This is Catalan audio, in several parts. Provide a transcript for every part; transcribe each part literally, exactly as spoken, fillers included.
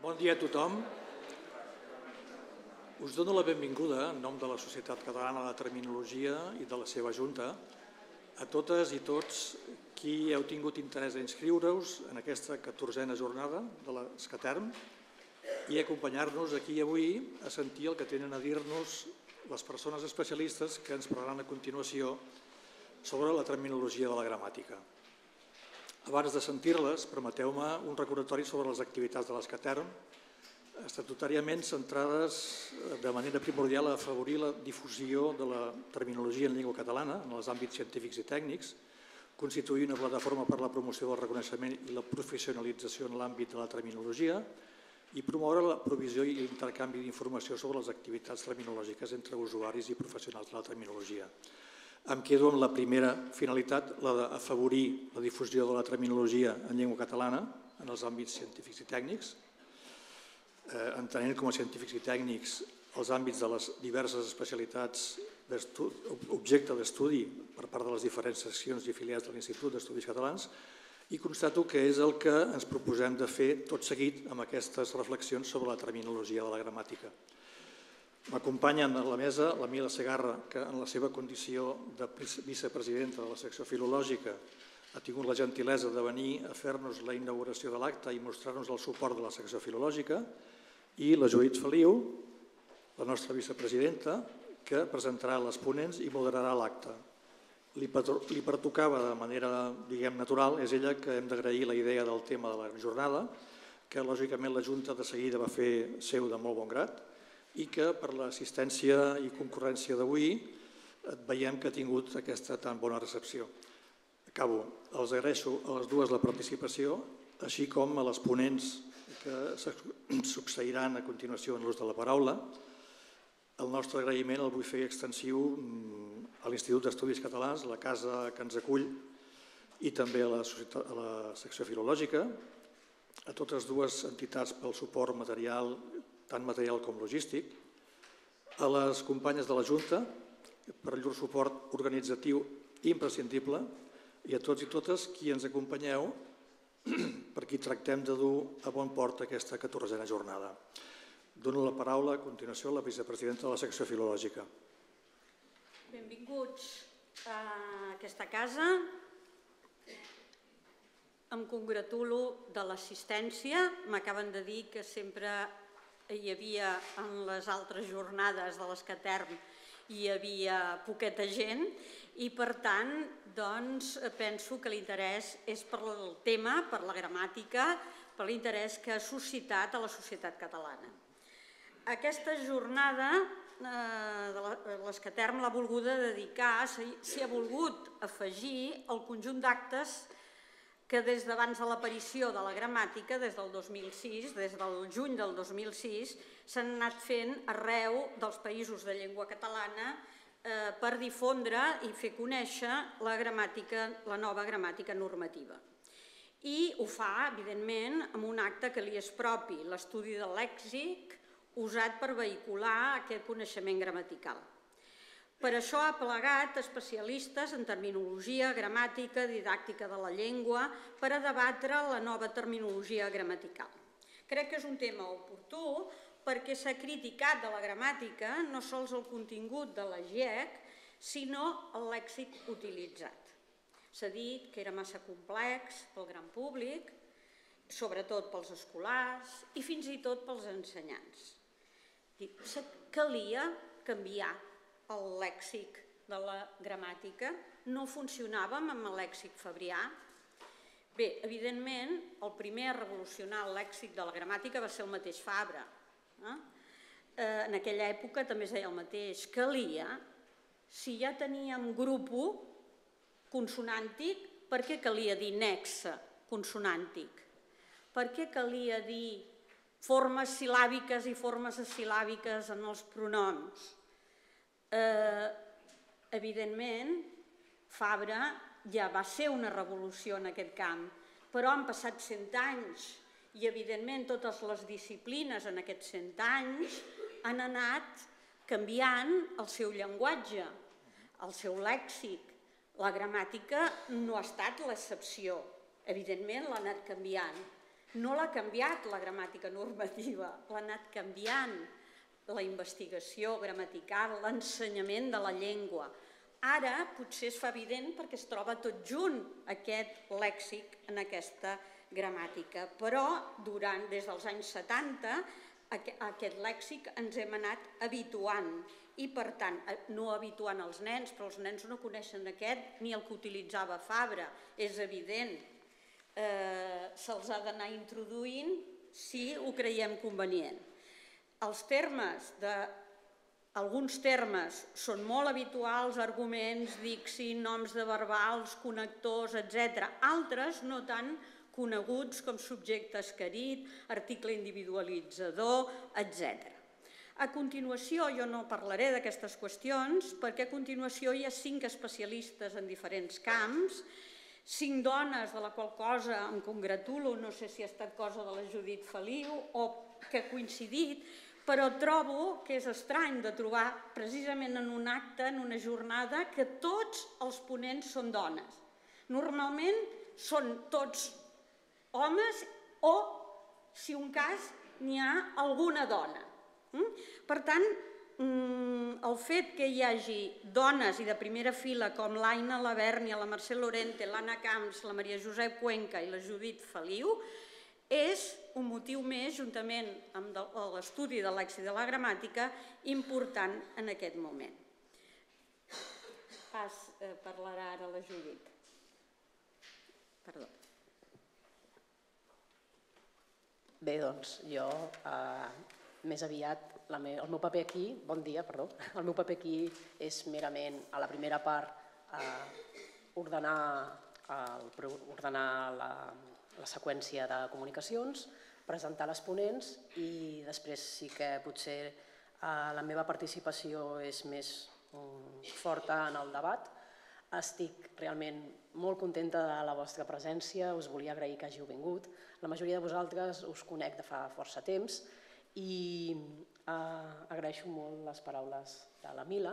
Bon dia a tothom. Us dono la benvinguda, en nom de la Societat Catalana de Terminologia i de la seva Junta, a totes i tots qui heu tingut interès a inscriure-us en aquesta catorzena jornada de l'Escaterm i acompanyar-nos aquí avui a sentir el que tenen a dir-nos les persones especialistes que ens parlaran a continuació sobre la terminologia de la gramàtica. Abans de sentir-les, permeteu-me un recordatori sobre les activitats de l'Escaterm, estatutàriament centrades de manera primordial a afavorir la difusió de la terminologia en llengua catalana en els àmbits científics i tècnics, constituir una plataforma per a la promoció del reconeixement i la professionalització en l'àmbit de la terminologia i promoure la provisió i l'intercanvi d'informació sobre les activitats terminològiques entre usuaris i professionals de la terminologia. Em quedo amb la primera finalitat, la d'afavorir la difusió de la terminologia en llengua catalana en els àmbits científics i tècnics, entenent com a científics i tècnics els àmbits de les diverses especialitats objecte d'estudi per part de les diferents seccions i afiliats de l'Institut d'Estudis Catalans i constato que és el que ens proposem de fer tot seguit amb aquestes reflexions sobre la terminologia de la gramàtica. M'acompanyen a la mesa la Mila Segarra, que en la seva condició de vicepresidenta de la secció filològica ha tingut la gentilesa de venir a fer-nos la inauguració de l'acte i mostrar-nos el suport de la secció filològica, i la Judit Feliu, la nostra vicepresidenta, que presentarà les ponents i moderarà l'acte. Li pertocava de manera, diguem, natural, és ella que hem d'agrair la idea del tema de la jornada, que lògicament la Junta de seguida va fer seu de molt bon grat i que per l'assistència i concurrència d'avui veiem que ha tingut aquesta tan bona recepció. Acabo. Els agraeixo a les dues la participació, així com a les ponents que succeiran a continuació en l'ús de la paraula. El nostre agraïment el vull fer extensiu a l'Institut d'Estudis Catalans, a la casa que ens acull i també a la secció filològica, a totes dues entitats pel suport material, tant material com logístic, a les companyes de la Junta per llur suport organitzatiu imprescindible i a tots i totes qui ens acompanyeu per qui tractem de dur a bon port aquesta catorzena jornada. Dono la paraula a continuació a la vicepresidenta de la secció filològica. Benvinguts a aquesta casa. Em congratulo de l'assistència. M'acaben de dir que sempre hi havia en les altres jornades de l'Escaterm hi havia poqueta gent i per tant penso que l'interès és per el tema, per la gramàtica, per l'interès que ha suscitat a la societat catalana. Aquesta jornada de l'Escaterm l'ha volguda dedicar, s'hi ha volgut afegir el conjunt d'actes que des d'abans de l'aparició de la gramàtica, des del dos mil sis, des del juny del dos mil sis, s'han anat fent arreu dels països de llengua catalana per difondre i fer conèixer la gramàtica, la nova gramàtica normativa. I ho fa, evidentment, amb un acte que li és propi, l'estudi del lèxic usat per vehicular aquest coneixement gramatical. Per això ha plegat especialistes en terminologia, gramàtica, didàctica de la llengua, per a debatre la nova terminologia gramatical. Crec que és un tema oportú perquè s'ha criticat de la gramàtica no sols el contingut de la G E C, sinó el lèxic utilitzat. S'ha dit que era massa complex pel gran públic, sobretot pels escolars i fins i tot pels ensenyants. Calia canviar el lèxic de la gramàtica, no funcionàvem amb el lèxic fabrià. Bé, evidentment, el primer a revolucionar el lèxic de la gramàtica va ser el mateix Fabra. En aquella època també es deia el mateix. Calia, si ja teníem grup consonàntic, per què calia dir nexe consonàntic? Per què calia dir formes sil·làbiques i formes asil·làbiques en els pronoms? Evidentment, Fabra ja va ser una revolució en aquest camp, però han passat cent anys i, evidentment, totes les disciplines en aquests cent anys han anat canviant el seu llenguatge, el seu lèxic. La gramàtica no ha estat l'excepció. Evidentment, l'ha anat canviant. No l'ha canviat la gramàtica normativa, l'ha anat canviant la investigació gramatical, l'ensenyament de la llengua. Ara potser es fa evident perquè es troba tot junt aquest lèxic en aquesta gramàtica, però durant, des dels anys setanta, aquest lèxic ens hem anat habituant i, per tant, no habituant els nens, però els nens no coneixen aquest ni el que utilitzava Fabra, és evident. Se'ls ha d'anar introduint si ho creiem convenient. Els termes de... Alguns termes són molt habituals, arguments, dicci, noms de verbals, connectors, etcètera. Altres no tan coneguts com subjecte escarit, article individualitzador, etcètera. A continuació, jo no parlaré d'aquestes qüestions, perquè a continuació hi ha cinc especialistes en diferents camps, cinc dones, de la qual cosa em congratulo, no sé si ha estat cosa de la Judit Feliu o que ha coincidit, però trobo que és estrany de trobar precisament en un acte, en una jornada, que tots els ponents són dones. Normalment són tots homes o, si un cas, n'hi ha alguna dona. Per tant, el fet que hi hagi dones i de primera fila com l'Aina Lavèrnia, la Mercè Lorente, l'Anna Camps, la Maria Josep Cuenca i la Judit Feliu és un motiu més, juntament amb l'estudi de lèxic de la gramàtica, important en aquest moment. Parlarà ara la Judit. Perdó. Bé, doncs, jo més aviat, el meu paper aquí, bon dia, perdó, el meu paper aquí és merament, a la primera part, ordenar la la seqüència de comunicacions, presentar les ponents i després sí que potser la meva participació és més forta en el debat. Estic realment molt contenta de la vostra presència, us volia agrair que hàgiu vingut. La majoria de vosaltres us conec de fa força temps i agraeixo molt les paraules de la Mila.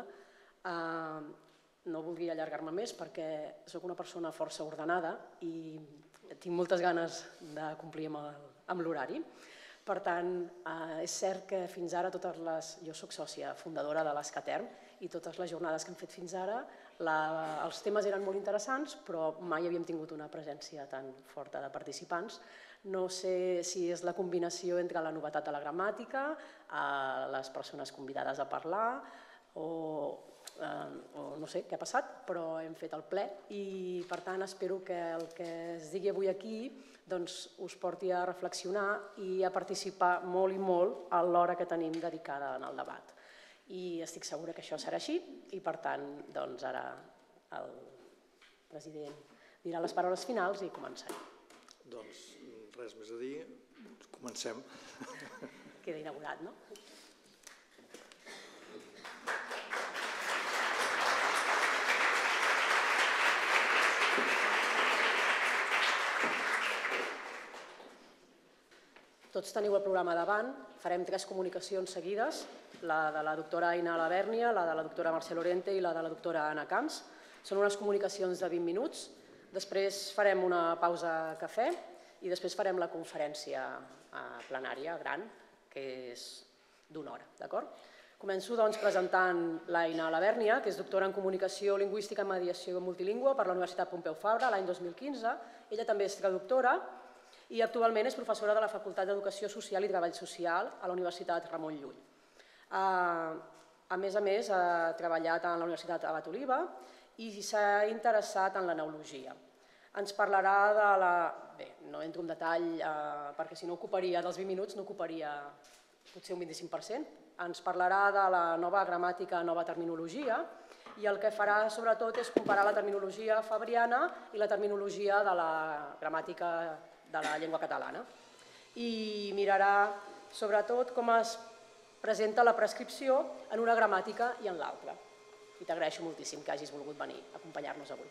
No voldria allargar-me més perquè soc una persona força ordenada i tinc moltes ganes de complir amb l'horari. Per tant, és cert que fins ara totes les... Jo soc sòcia fundadora de l'Escaterm i totes les jornades que hem fet fins ara, els temes eren molt interessants, però mai havíem tingut una presència tan forta de participants. No sé si és la combinació entre la novetat de la gramàtica, les persones convidades a parlar o... o no sé què ha passat, però hem fet el ple i per tant espero que el que es digui avui aquí us porti a reflexionar i a participar molt i molt a l'hora que tenim dedicada en el debat. I estic segura que això serà així i per tant ara el president dirà les paraules finals i començarem. Doncs res més a dir, comencem. Queda inaugurat, no? Tots teniu el programa davant, farem tres comunicacions seguides, la de la doctora Aina Lavèrnia, la de la doctora Mercè Lorente i la de la doctora Anna Camps. Són unes comunicacions de vint minuts, després farem una pausa cafè i després farem la conferència plenària gran, que és d'una hora, d'acord? Començo doncs presentant l'Aina Lavèrnia, que és doctora en Comunicació Lingüística i Mediació Multilingüe per la Universitat Pompeu Fabra l'any dos mil quinze. Ella també és traductora i actualment és professora de la Facultat d'Educació Social i Treball Social a la Universitat Ramon Llull. A més a més, ha treballat a la Universitat Abat Oliba i s'ha interessat en la neologia. Ens parlarà de la... Bé, no entro en detall perquè si no ocuparia dels vint minuts, no ocuparia potser un vint-i-cinc per cent. Ens parlarà de la nova gramàtica, nova terminologia, i el que farà sobretot és comparar la terminologia fabriana i la terminologia de la gramàtica de la llengua catalana. I mirarà sobretot com es presenta la prescripció en una gramàtica i en l'altra. I t'agraeixo moltíssim que hagis volgut venir a acompanyar-nos avui.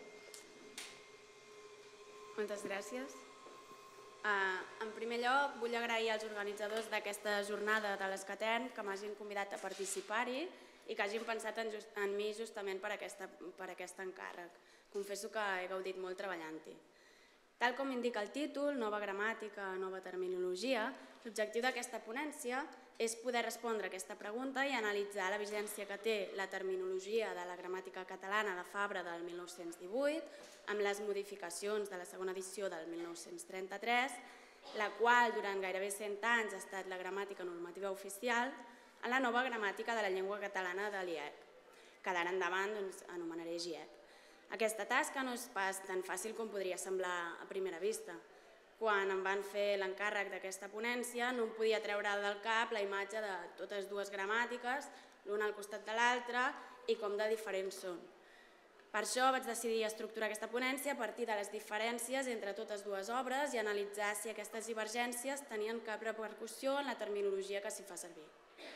Moltes gràcies. En primer lloc, vull agrair als organitzadors d'aquesta jornada de l'Escaterm que m'hagin convidat a participar-hi i que hagin pensat en mi justament per aquest encàrrec. Confesso que he gaudit molt treballant-hi. Tal com indica el títol, Nova gramàtica, nova terminologia, l'objectiu d'aquesta ponència és poder respondre a aquesta pregunta i analitzar la vigència que té la terminologia de la gramàtica catalana de Fabra del mil nou-cents divuit, amb les modificacions de la segona edició del mil nou-cents trenta-tres, la qual durant gairebé cent anys ha estat la gramàtica normativa oficial, en la nova gramàtica de la llengua catalana de l'I E C, que d'ara endavant anomenaré G I E C. Aquesta tasca no és pas tan fàcil com podria semblar a primera vista. Quan em van fer l'encàrrec d'aquesta ponència no em podia treure del cap la imatge de totes dues gramàtiques, l'una al costat de l'altra i com de diferents són. Per això vaig decidir estructurar aquesta ponència a partir de les diferències entre totes dues obres i analitzar si aquestes divergències tenien cap repercussió en la terminologia que s'hi fa servir.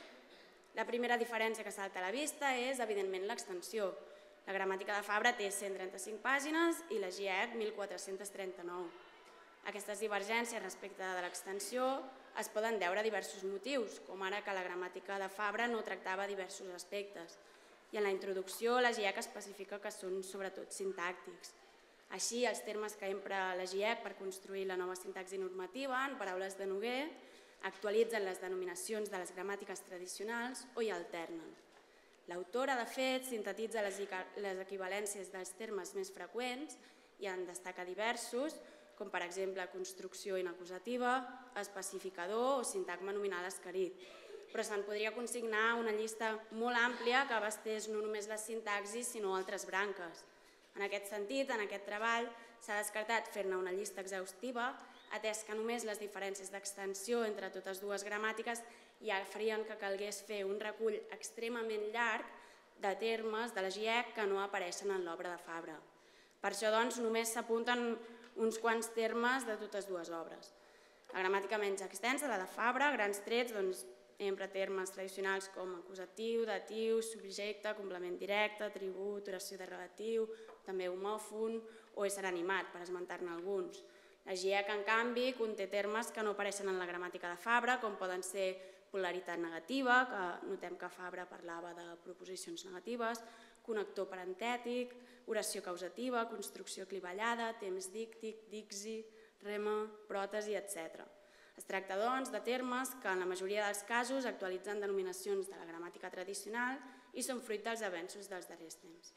La primera diferència que salta a la vista és, evidentment, l'extensió. La gramàtica de Fabra té cent trenta-cinc pàgines i la G I E C mil quatre-cents trenta-nou. Aquestes divergències respecte de l'extensió es poden deure a diversos motius, com ara que la gramàtica de Fabra no tractava diversos aspectes. I en la introducció la G I E C especifica que són sobretot sintàctics. Així, els termes que empra la G I E C per construir la nova sintaxi normativa, en paraules de Noguer, actualitzen les denominacions de les gramàtiques tradicionals o hi alternen. L'autora, de fet, sintetitza les equivalències dels termes més freqüents i en destaca diversos, com per exemple construcció inacusativa, especificador o sintagma nominal escarit. Però se'n podria consignar una llista molt àmplia que abastés no només les sintaxis, sinó altres branques. En aquest sentit, en aquest treball, s'ha descartat fer-ne una llista exhaustiva, atès que només les diferències d'extensió entre totes dues gramàtiques ja farien que calgués fer un recull extremament llarg de termes de la G I E C que no apareixen en l'obra de Fabra. Per això, doncs, només s'apunten uns quants termes de totes dues obres. La gramàtica menys extensa, la de Fabra, a grans trets, doncs, empra termes tradicionals com acusatiu, datiu, subjecte, complement directe, atribut, oració de relatiu, també homòfon o ésser animat, per esmentar-ne alguns. La G I E C, en canvi, conté termes que no apareixen en la gramàtica de Fabra, com poden ser polaritat negativa, que notem que Fabra parlava de proposicions negatives, connector parentètic, oració causativa, construcció clivellada, temps díctic, dixi, rema, pròtesi, etcètera. Es tracta, doncs, de termes que en la majoria dels casos actualitzen denominacions de la gramàtica tradicional i són fruit dels avenços dels darrers temps.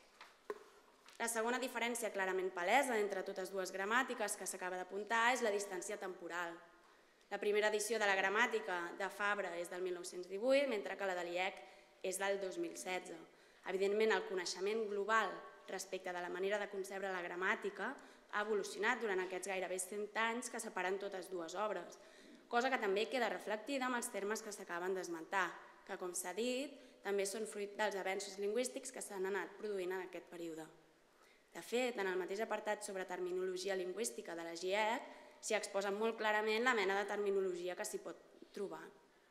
La segona diferència clarament palesa entre totes dues gramàtiques que s'acaba d'apuntar és la distància temporal. La primera edició de la gramàtica de Fabra és del mil nou-cents divuit, mentre que la de l'I E C és del dos mil setze. Evidentment, el coneixement global respecte de la manera de concebre la gramàtica ha evolucionat durant aquests gairebé cent anys que separen totes dues obres, cosa que també queda reflectida amb els termes que s'acaben d'esmentar, que, com s'ha dit, també són fruit dels avenços lingüístics que s'han anat produint en aquest període. De fet, en el mateix apartat sobre terminologia lingüística de la G I E C s'hi exposa molt clarament la mena de terminologia que s'hi pot trobar.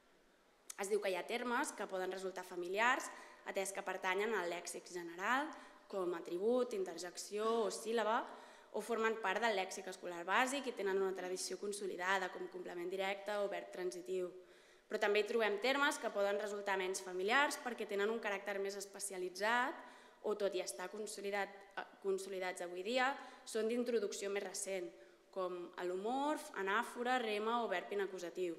Es diu que hi ha termes que poden resultar familiars, atès que pertanyen al lèxic general, com atribut, interjecció o síl·laba, o formen part del lèxic escolar bàsic i tenen una tradició consolidada, com complement directe o verb transitiu. Però també hi trobem termes que poden resultar menys familiars perquè tenen un caràcter més especialitzat o, tot i estar consolidats avui dia, són d'introducció més recent, com alomorf, anàfora, rema o verb inacusatiu.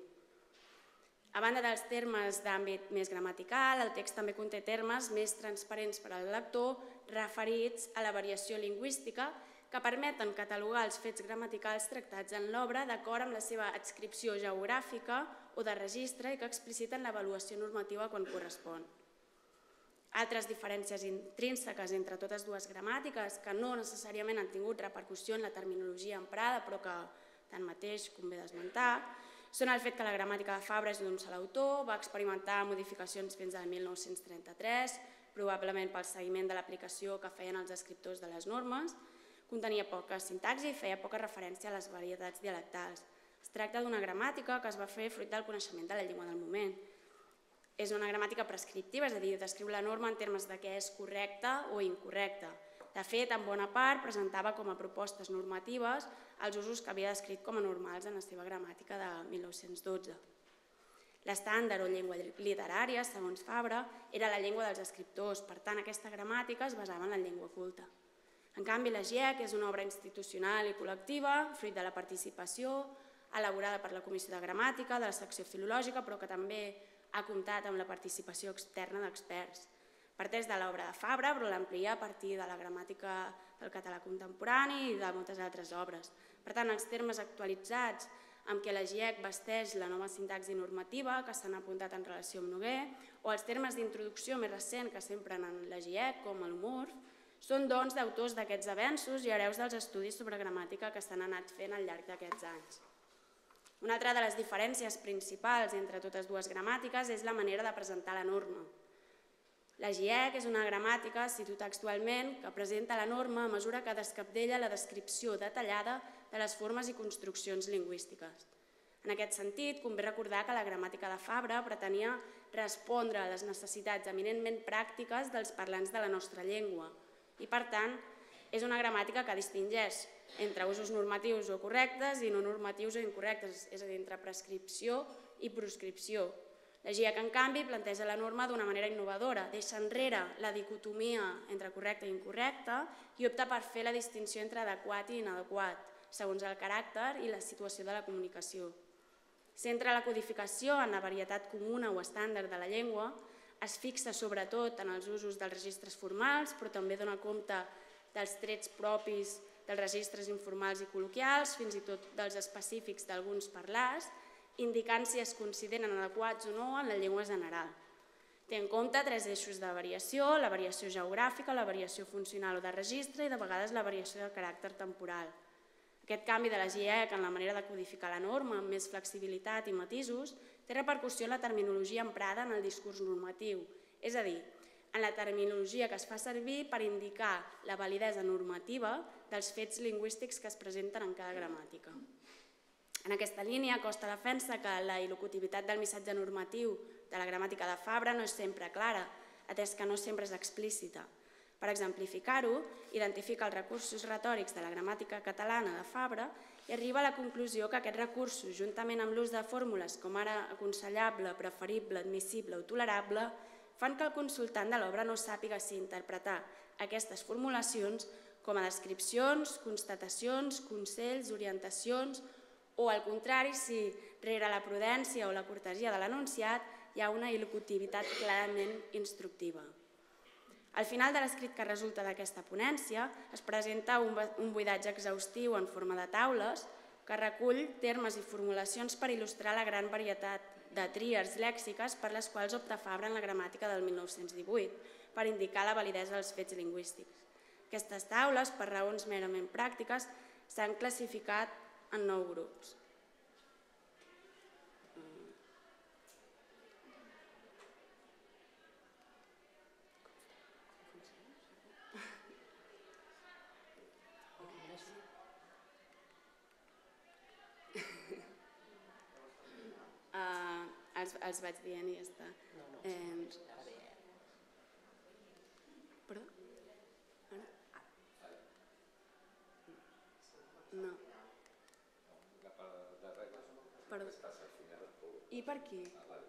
A banda dels termes d'àmbit més gramatical, el text també conté termes més transparents per al lector referits a la variació lingüística que permeten catalogar els fets gramaticals tractats en l'obra d'acord amb la seva adscripció geogràfica o de registre i que expliciten l'avaluació normativa quan correspon. Altres diferències intrínseques entre totes dues gramàtiques que no necessàriament han tingut repercussió en la terminologia emprada però que tanmateix convé d'esmentar són el fet que la gramàtica de Fabra és d'un sol autor, va experimentar modificacions fins al mil nou-cents trenta-tres, probablement pel seguiment de l'aplicació que feien els escriptors de les normes, contenia poca sintaxi i feia poca referència a les varietats dialectals. Es tracta d'una gramàtica que es va fer fruit del coneixement de la llengua del moment. És una gramàtica prescriptiva, és a dir, descriu la norma en termes de què és correcta o incorrecta. De fet, en bona part, presentava com a propostes normatives els usos que havia descrit com a normals en la seva gramàtica de mil nou-cents dotze. L'estàndard o llengua literària, segons Fabra, era la llengua dels escriptors, per tant, aquesta gramàtica es basava en la llengua culta. En canvi, la GIEC és una obra institucional i col·lectiva, fruit de la participació, elaborada per la Comissió de Gramàtica, de la secció filològica, però que també ha comptat amb la participació externa d'experts. Parteix de l'obra de Fabra, però l'amplia a partir de la gramàtica del català contemporani i de moltes altres obres. Per tant, els termes actualitzats amb què la GIEC vesteix la nova sintaxi normativa que s'han apuntat en relació amb Noguer, o els termes d'introducció més recent que s'empren en la GIEC, com el M U R F, són dons d'autors d'aquests avenços i hereus dels estudis sobre gramàtica que s'han anat fent al llarg d'aquests anys. Una altra de les diferències principals entre totes dues gramàtiques és la manera de presentar la norma. La GIEC és una gramàtica, cito textualment, que presenta la norma a mesura que descapdella la descripció detallada de les formes i construccions lingüístiques. En aquest sentit, convé recordar que la gramàtica de Fabra pretenia respondre a les necessitats eminentment pràctiques dels parlants de la nostra llengua i, per tant, és una gramàtica que distingeix entre usos normatius o correctes i no normatius o incorrectes, és a dir, entre prescripció i proscripció. La GIEC, en canvi, planteja la norma d'una manera innovadora, deixa enrere la dicotomia entre correcte i incorrecte i opta per fer la distinció entre adequat i inadequat, segons el caràcter i la situació de la comunicació. Centra la codificació en la varietat comuna o estàndard de la llengua, es fixa sobretot en els usos dels registres formals, però també dona compte dels trets propis dels registres informals i col·loquials, fins i tot dels específics d'alguns parlars, indicant si es consideren adequats o no en la llengua general. Té en compte tres eixos de variació, la variació geogràfica, la variació funcional o de registre i de vegades la variació de caràcter temporal. Aquest canvi de la GIEC en la manera de codificar la norma amb més flexibilitat i matisos té repercussió en la terminologia emprada en el discurs normatiu, és a dir, en la terminologia que es fa servir per indicar la validesa normativa dels fets lingüístics que es presenten en cada gramàtica. En aquesta línia, Costa defensa que la il·locutivitat del missatge normatiu de la gramàtica de Fabra no és sempre clara, atès que no sempre és explícita. Per exemplificar-ho, identifica els recursos retòrics de la gramàtica catalana de Fabra i arriba a la conclusió que aquests recursos, juntament amb l'ús de fórmules com ara aconsellable, preferible, admissible o tolerable, fan que el consultant de l'obra no sàpiga si interpretar aquestes formulacions com a descripcions, constatacions, consells, orientacions o, al contrari, si rere la prudència o la cortesia de l'enunciat hi ha una il·locutivitat clarament instructiva. Al final de l'escrit que resulta d'aquesta ponència es presenta un buidatge exhaustiu en forma de taules que recull termes i formulacions per il·lustrar la gran varietat de tríades lèxiques per les quals opta Fabra en la gramàtica del mil nou-cents divuit per indicar la validesa dels fets lingüístics. Aquestes taules, per raons merament pràctiques, s'han classificat en nou grups. Uh, els, els vaig dient i ja està. No, no, eh... ara bé. Perdó? Ara? No. Perdó. I per aquí?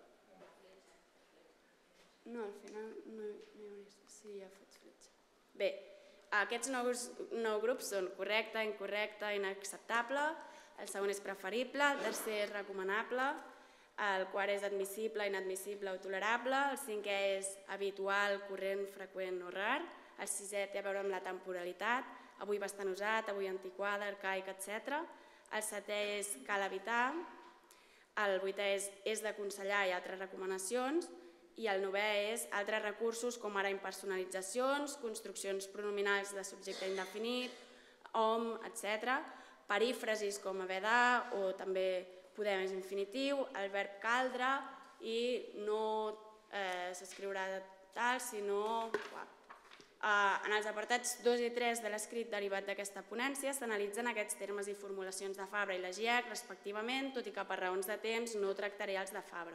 No, al final no, no hi hauria... Sí, ja fots fletxa. Bé, aquests nous, nou grups són correcte, incorrecte, inacceptable, el segon és preferible, el tercer és recomanable, el quart és admissible, inadmissible o tolerable, el cinquè és habitual, corrent, freqüent o rar, el sisè té a veure amb la temporalitat, avui bastant usat, avui antiquada, arcaic, etcètera. El setè és cal evitar, el vuitè és és d'aconsellar i altres recomanacions i el novè és altres recursos com ara impersonalitzacions, construccions pronominals de subjecte indefinit, hom, etcètera, perífrasis com haver de o també poder més infinitiu, el verb caldre i no eh, s'escriurà tal, sinó... En els apartats dos i tres de l'escrit derivat d'aquesta ponència s'analitzen aquests termes i formulacions de Fabra i la GIEC, respectivament, tot i que per raons de temps no tractaré els de Fabra.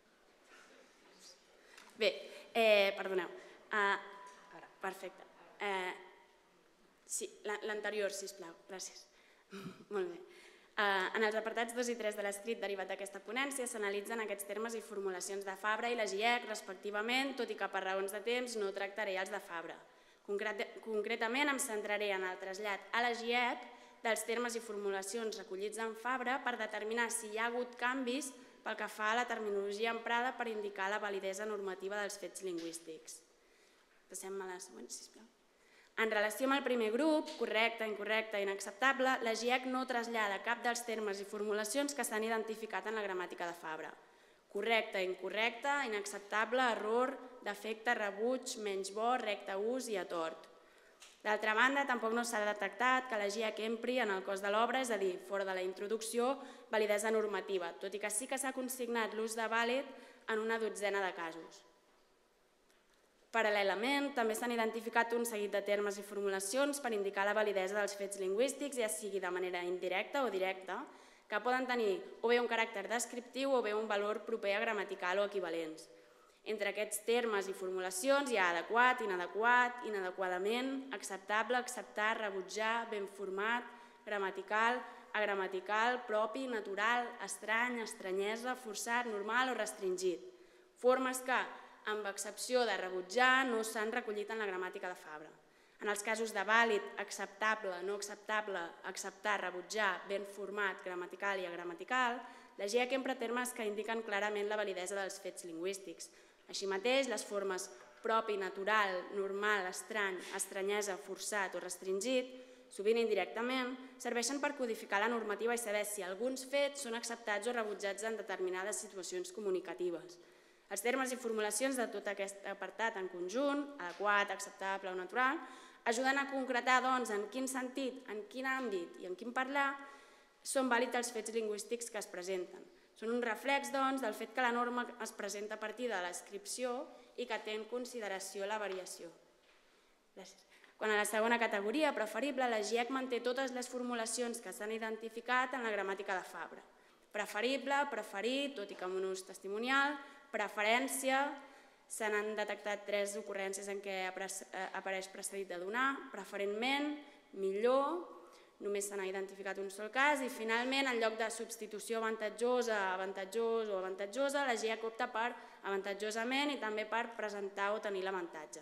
Bé, eh, perdoneu. Uh, perfecte. Eh, sí, l'anterior, sisplau. Gràcies. Molt bé. Uh, en els apartats dos i tres de l'escrit derivat d'aquesta ponència s'analitzen aquests termes i formulacions de Fabra i la GIEC, respectivament, tot i que per raons de temps no tractaré els de Fabra. Concretament em centraré en el trasllat a la G I E P dels termes i formulacions recollits en Fabra per determinar si hi ha hagut canvis pel que fa a la terminologia emprada per indicar la validesa normativa dels fets lingüístics. Passem a la següent, sisplau. En relació amb el primer grup, correcte, incorrecte, inacceptable, la G I E C no trasllada cap dels termes i formulacions que s'han identificat en la gramàtica de Fabra. Correcte, incorrecte, inacceptable, error, defecte, rebuig, menys bo, recte ús i a tort. D'altra banda, tampoc no s'ha detectat que la G I E C empri en el cos de l'obra, és a dir, fora de la introducció, validesa normativa, tot i que sí que s'ha consignat l'ús de vàlid en una dotzena de casos. Paral·lelament, també s'han identificat un seguit de termes i formulacions per indicar la validesa dels fets lingüístics, ja sigui de manera indirecta o directa, que poden tenir o bé un caràcter descriptiu o bé un valor proper a gramatical o equivalents. Entre aquests termes i formulacions hi ha adequat, inadequat, inadequadament, acceptable, acceptar, rebutjar, ben format, gramatical, agramatical, propi, natural, estrany, estranyesa, forçat, normal o restringit. Formes que, amb excepció de rebutjar, no s'han recollit en la gramàtica de Fabra. En els casos de vàlid, acceptable, no acceptable, acceptar, rebutjar, ben format, gramatical i agramatical, la G I E C empra termes que indiquen clarament la validesa dels fets lingüístics. Així mateix, les formes propi, natural, normal, estrany, estranyesa, forçat o restringit, sovint indirectament, serveixen per codificar la normativa i saber si alguns fets són acceptats o rebutjats en determinades situacions comunicatives. Els termes i formulacions de tot aquest apartat en conjunt, adequat, acceptable o natural, ajuden a concretar doncs, en quin sentit, en quin àmbit i en quin parlar són vàlids els fets lingüístics que es presenten. Són un reflex doncs, del fet que la norma es presenta a partir de la descripció i que té en consideració la variació. Gràcies. Quan a la segona categoria, preferible, la G I E C manté totes les formulacions que s'han identificat en la gramàtica de Fabra. Preferible, preferit, tot i que amb un ús testimonial, preferència, se n'han detectat tres ocurrències en què apareix precedit de donar, preferentment, millor, només se n'ha identificat un sol cas, i finalment, en lloc de substitució avantatjosa, avantatjós o avantatjosa, la G I E C opta per avantatjosament i també per presentar o tenir l'avantatge.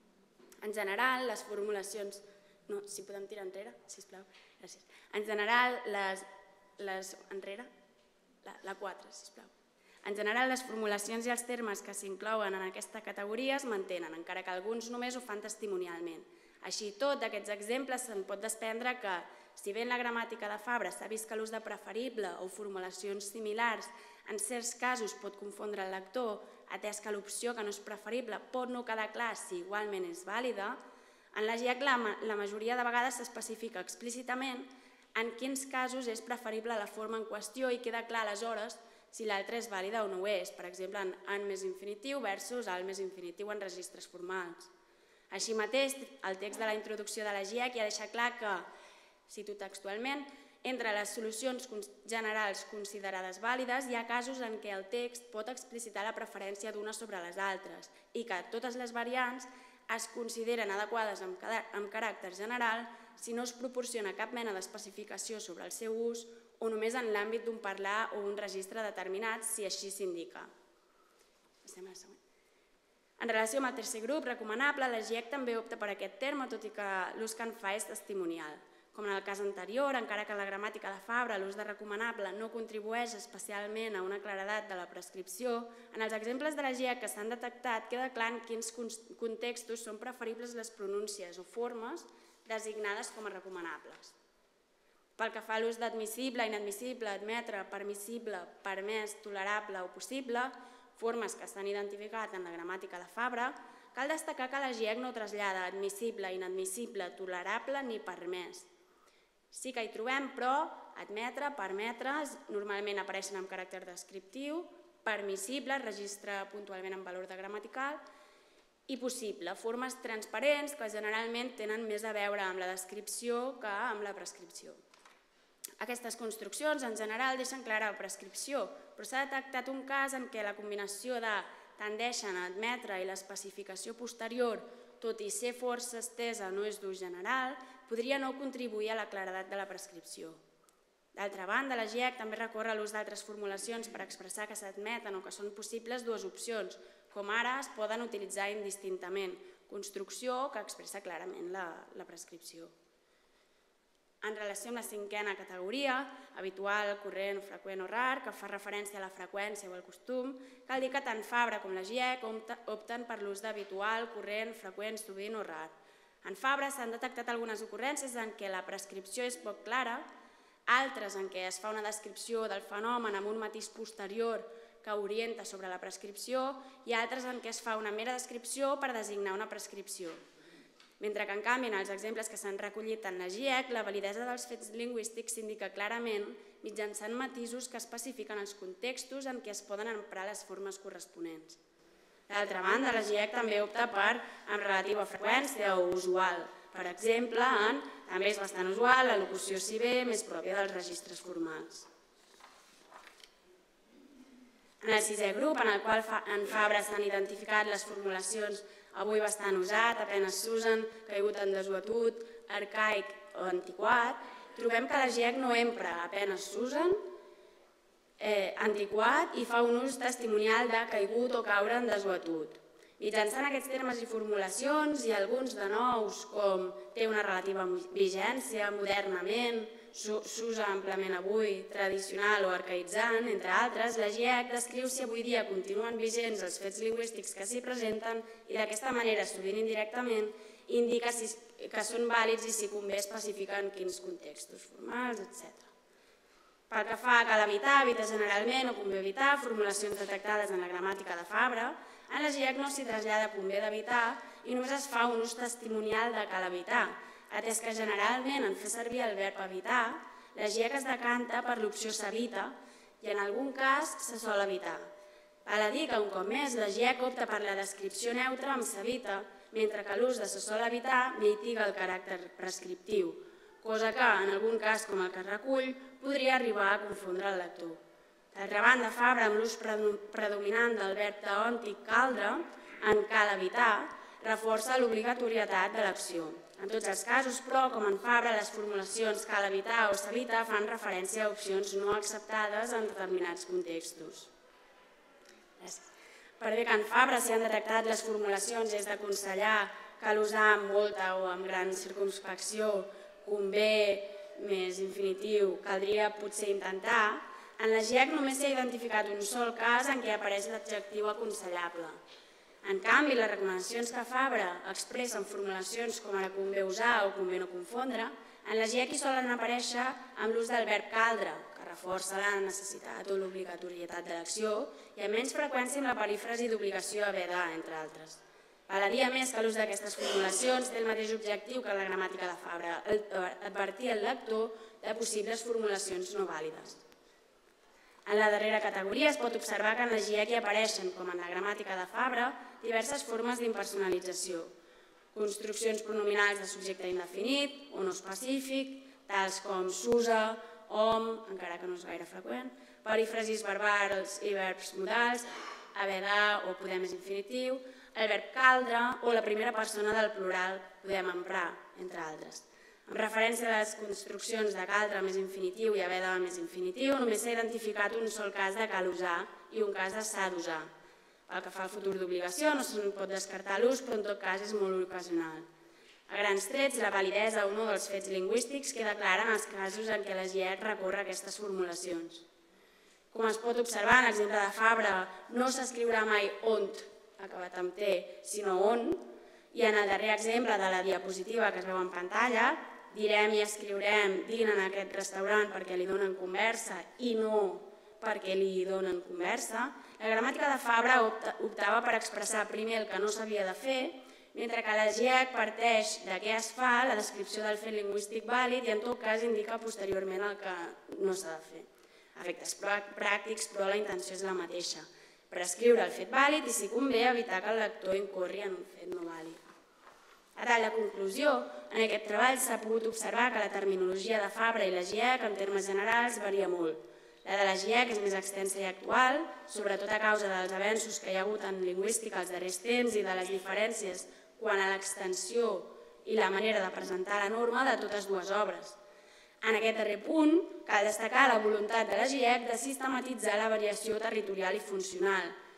En general, les formulacions... No, si podem tirar enrere, sisplau. Gràcies. En general, les... les enrere? La, la quatre, sisplau. En general, les formulacions i els termes que s'inclouen en aquesta categoria es mantenen, encara que alguns només ho fan testimonialment. Així i tot, d'aquests exemples se'n pot desprendre que, si bé en la gramàtica de Fabra s'ha vist que l'ús de preferible o formulacions similars en certs casos pot confondre el lector, atès que l'opció que no és preferible pot no quedar clar si igualment és vàlida, en la G I E C la majoria de vegades s'especifica explícitament en quins casos és preferible la forma en qüestió i queda clar aleshores si l'altra és vàlida o no ho és, per exemple, en an més infinitiu versus al més infinitiu en registres formals. Així mateix, el text de la introducció de la G I E C ja deixa clar que, cito textualment, entre les solucions generals considerades vàlides hi ha casos en què el text pot explicitar la preferència d'una sobre les altres i que totes les variants es consideren adequades amb caràcter general si no es proporciona cap mena d'especificació sobre el seu ús o només en l'àmbit d'un parlar o un registre determinat, si així s'indica. Passem a la següent. En relació amb el tercer grup, recomanable, la G I E C també opta per aquest terme, tot i que l'ús que en fa és testimonial. Com en el cas anterior, encara que en la gramàtica de Fabra l'ús de recomanable no contribueix especialment a una claredat de la prescripció, en els exemples de la G I E C que s'han detectat queda clar en quins contextos són preferibles les pronúncies o formes designades com a recomanables. Pel que fa a l'ús d'admissible, inadmissible, admetre, permissible, permès, tolerable o possible, formes que s'han identificat en la gramàtica de Fabra, cal destacar que la G I E C no trasllada admissible, inadmissible, tolerable ni permès. Sí que hi trobem, però, admetre, permetre, normalment apareixen amb caràcter descriptiu, permissible, registra puntualment en valor de gramatical, i possible, formes transparents que generalment tenen més a veure amb la descripció que amb la prescripció. Aquestes construccions, en general, deixen clara la prescripció, però s'ha detectat un cas en què la combinació de tendeixen a admetre i l'especificació posterior, tot i ser força estesa no és d'ús general, podria no contribuir a la claredat de la prescripció. D'altra banda, la G I E C també recorre a l'ús d'altres formulacions per expressar que s'admeten o que són possibles dues opcions, com ara es poden utilitzar indistintament, construcció que expressa clarament la prescripció. En relació amb la cinquena categoria, habitual, corrent, freqüent o rar, que fa referència a la freqüència o al costum, cal dir que tant Fabra com la GIEC opten per l'ús d'habitual, corrent, freqüent, sovint o rar. En Fabra s'han detectat algunes ocurrències en què la prescripció és poc clara, altres en què es fa una descripció del fenomen amb un matís posterior que orienta sobre la prescripció i altres en què es fa una mera descripció per designar una prescripció. Mentre que, en canvi, en els exemples que s'han recollit en la GIEC, la validesa dels fets lingüístics s'indica clarament mitjançant matisos que especifiquen els contextos en què es poden emprar les formes corresponents. D'altra banda, la GIEC també opta per amb relativa freqüència o usual. Per exemple, en també és bastant usual la locució si bé, més pròpia dels registres formals. En el sisè grup, en el qual en Fabra s'han identificat les formulacions avui bastant usat, apenes s'usen, caigut en desuetut, arcaic o antiquat, trobem que la GIEC no empra apenes s'usen, antiquat i fa un ús testimonial de caigut o caure en desuetut. Mitjançant aquests termes i formulacions i alguns de nous com té una relativa vigència, modernament, s'usa amplament avui, tradicional o arcaïtzant, entre altres, la GIEC descriu si avui dia continuen vigents els fets lingüístics que s'hi presenten i d'aquesta manera, sovint indirectament, indica que són vàlids i si convé especifiquen quins contextos formals, etcètera. Pel que fa a cal evitar, evita generalment o convé evitar formulacions detectades en la gramàtica de Fabra, en la GIEC no s'hi trasllada convé d'evitar i només es fa un ús testimonial de cal evitar, atès que generalment en fer servir el verb evitar, la GIEC es decanta per l'opció s'evita i en algun cas se sol evitar. Val a dir que un cop més la GIEC opta per la descripció neutra amb s'evita, mentre que l'ús de se sol evitar mitiga el caràcter prescriptiu, cosa que en algun cas com el que es recull podria arribar a confondre el lector. D'altra banda, Fabra, amb l'ús predominant del verb teòntic caldre, en cal evitar, reforça l'obligatorietat de l'acció. En tots els casos, però, com en Fabra, les formulacions cal evitar o s'evita fan referència a opcions no acceptades en determinats contextos. Per bé que en Fabra s'hi han detectat les formulacions és d'aconsellar cal usar amb molta o amb gran circumspecció, convé, més infinitiu, caldria potser intentar, en la GIEC només s'ha identificat un sol cas en què apareix l'adjectiu aconsellable. En canvi, les recomanacions que Fabra expressa en formulacions com ara convé usar o convé no confondre, en la GIEC hi solen aparèixer amb l'ús del verb caldre, que reforça la necessitat o l'obligatorietat de l'acció, i amb menys freqüència amb la perífrasi d'obligació haver de, entre altres. Val a dir, a més, que l'ús d'aquestes formulacions té el mateix objectiu que la gramàtica de Fabra, advertir el lector de possibles formulacions no vàlides. En la darrera categoria es pot observar que en la GIEC hi apareixen, com en la gramàtica de Fabra, diverses formes d'impersonalització. Construccions pronominals de subjecte indefinit o no específic, tals com s'usa, hom, encara que no és gaire freqüent, perífrasis verbals i verbs modals, haver de o poder més infinitiu, el verb caldre o la primera persona del plural podem emprar, entre altres. En referència a les construccions de caldre més infinitiu i haver de més infinitiu, només s'ha identificat un sol cas de cal usar i un cas de s'ha d'usar. Pel que fa al futur d'obligació, no se'n pot descartar l'ús, però en tot cas és molt ocasional. A grans trets, la validesa o no dels fets lingüístics queda clara en els casos en què la GIEC recorre aquestes formulacions. Com es pot observar, en l'exemple de Fabra, no s'escriurà mai ont, acabat amb T, sinó on, i en el darrer exemple de la diapositiva que es veu en pantalla, direm i escriurem dint en aquest restaurant perquè li donen conversa i no perquè li donen conversa, la gramàtica de Fabra optava per expressar primer el que no s'havia de fer, mentre que la GIEC parteix de què es fa la descripció del fet lingüístic vàlid i en tot cas indica posteriorment el que no s'ha de fer. Efectes pràctics, però la intenció és la mateixa, prescriure el fet vàlid i, si convé, evitar que el lector incorri en un fet no vàlid. A tall de conclusió, en aquest treball s'ha pogut observar que la terminologia de Fabra i la GIEC, en termes generals, varia molt. La de la GIEC és més extensa i actual, sobretot a causa dels avenços que hi ha hagut en lingüística als darrers temps i de les diferències quant a l'extensió i la manera de presentar la norma de totes dues obres. En aquest darrer punt, cal destacar la voluntat de la GIEC de sistematitzar la variació territorial i funcional,